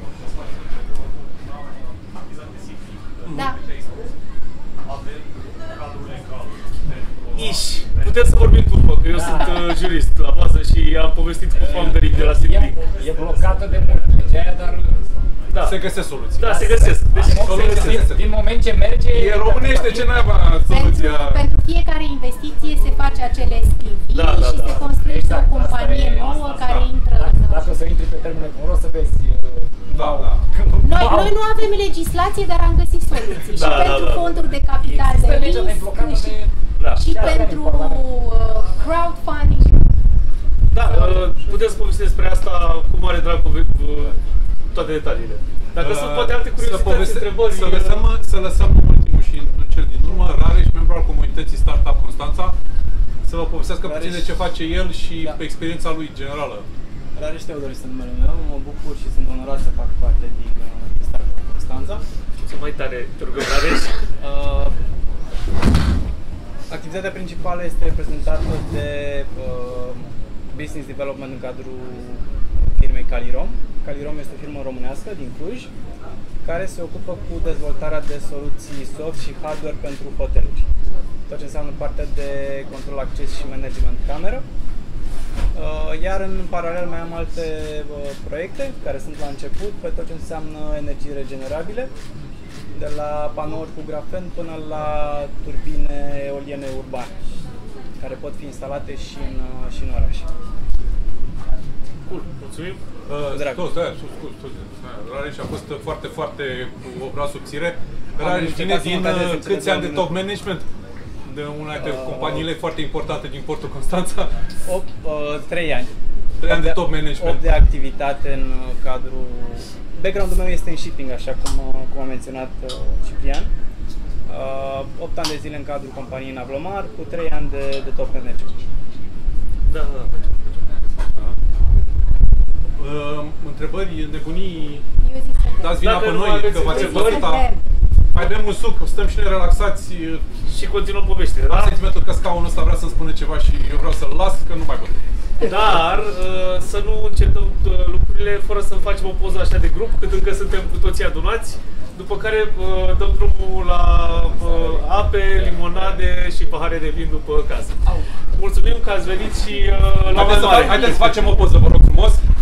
Da. Iși, putem să vorbim după, că eu da. sunt uh, jurist la bază și am povestit cu founderii de la seedling. E, e blocată de mult legea aia, dar... Da. Se găsesc soluții. Da, se găsesc. Deci, din, din, din moment ce merge... E românește, ce n-ai soluția? Pentru, pentru fiecare investiție se face acele S P V da, da, și da. se construiește exact, o companie e, nouă asta, care asta. intră dacă, în... Dacă o să intri pe termenul cu rost, să vezi... Da, da. Noi, noi nu avem legislație, dar am găsit soluții. Da, și da, pentru da. fonduri de capital de risc și, da. și pentru uh, crowdfunding. Da, uh, puteți să povesti despre asta cu mare drag, cu uh, toate detaliile. Dacă uh, sunt poate alte curiozități, întrebări... Să lăsăm, să lăsăm ultimul și în cel din urmă, Rareș, membru al comunității Startup Constanța, să vă povestească Rareș. puțin de ce face el și da. pe experiența lui generală. Rareș Teodor este numele meu, mă bucur și sunt onorat să fac parte din uh, Startup Constanța. Ce mai tare, te rugăm, Rareș. Uh, activitatea principală este reprezentată de uh, Business Development în cadrul firmei Calirom. Calirom este o firmă românească din Cluj, care se ocupă cu dezvoltarea de soluții soft și hardware pentru hoteluri. Tot ce înseamnă partea de control, acces și management cameră. Iar în paralel mai am alte proiecte care sunt la început pe tot ce înseamnă energii regenerabile, de la panouri cu grafen până la turbine eoliene urbane, care pot fi instalate și în, și în oraș. Cool, mulțumim! Sus, stai, sus, sus, sus. Rareș a fost foarte, foarte cu obra subțire. Rareș vine din câți ani de top management? De una dintre uh, companiile foarte importante din portul Constanța? trei ani. trei ani de top management. opt de activitate în cadrul... Background-ul meu este în shipping, așa cum, cum a menționat uh, Ciprian. opt ani de zile în cadrul companiei Navlomar, cu trei ani de, de top management. Da, da, da. Uh, întrebări, nebunii, dați vina pe noi, că v-ați învățat. Mai bem un suc, stăm și ne relaxați și continuăm povestea. Am sentimentul că scaunul ăsta vrea să-mi spune ceva și eu vreau să-l las, că nu mai pot. Dar uh, să nu încetăm uh, lucrurile fără să facem o poză așa de grup, cât încă suntem cu toții adunați, după care uh, dăm drumul la uh, ape, limonade și pahare de vin după casă. Mulțumim că ați venit și uh, la haideți, mai mare. Haideți să facem o poză, vă rog frumos.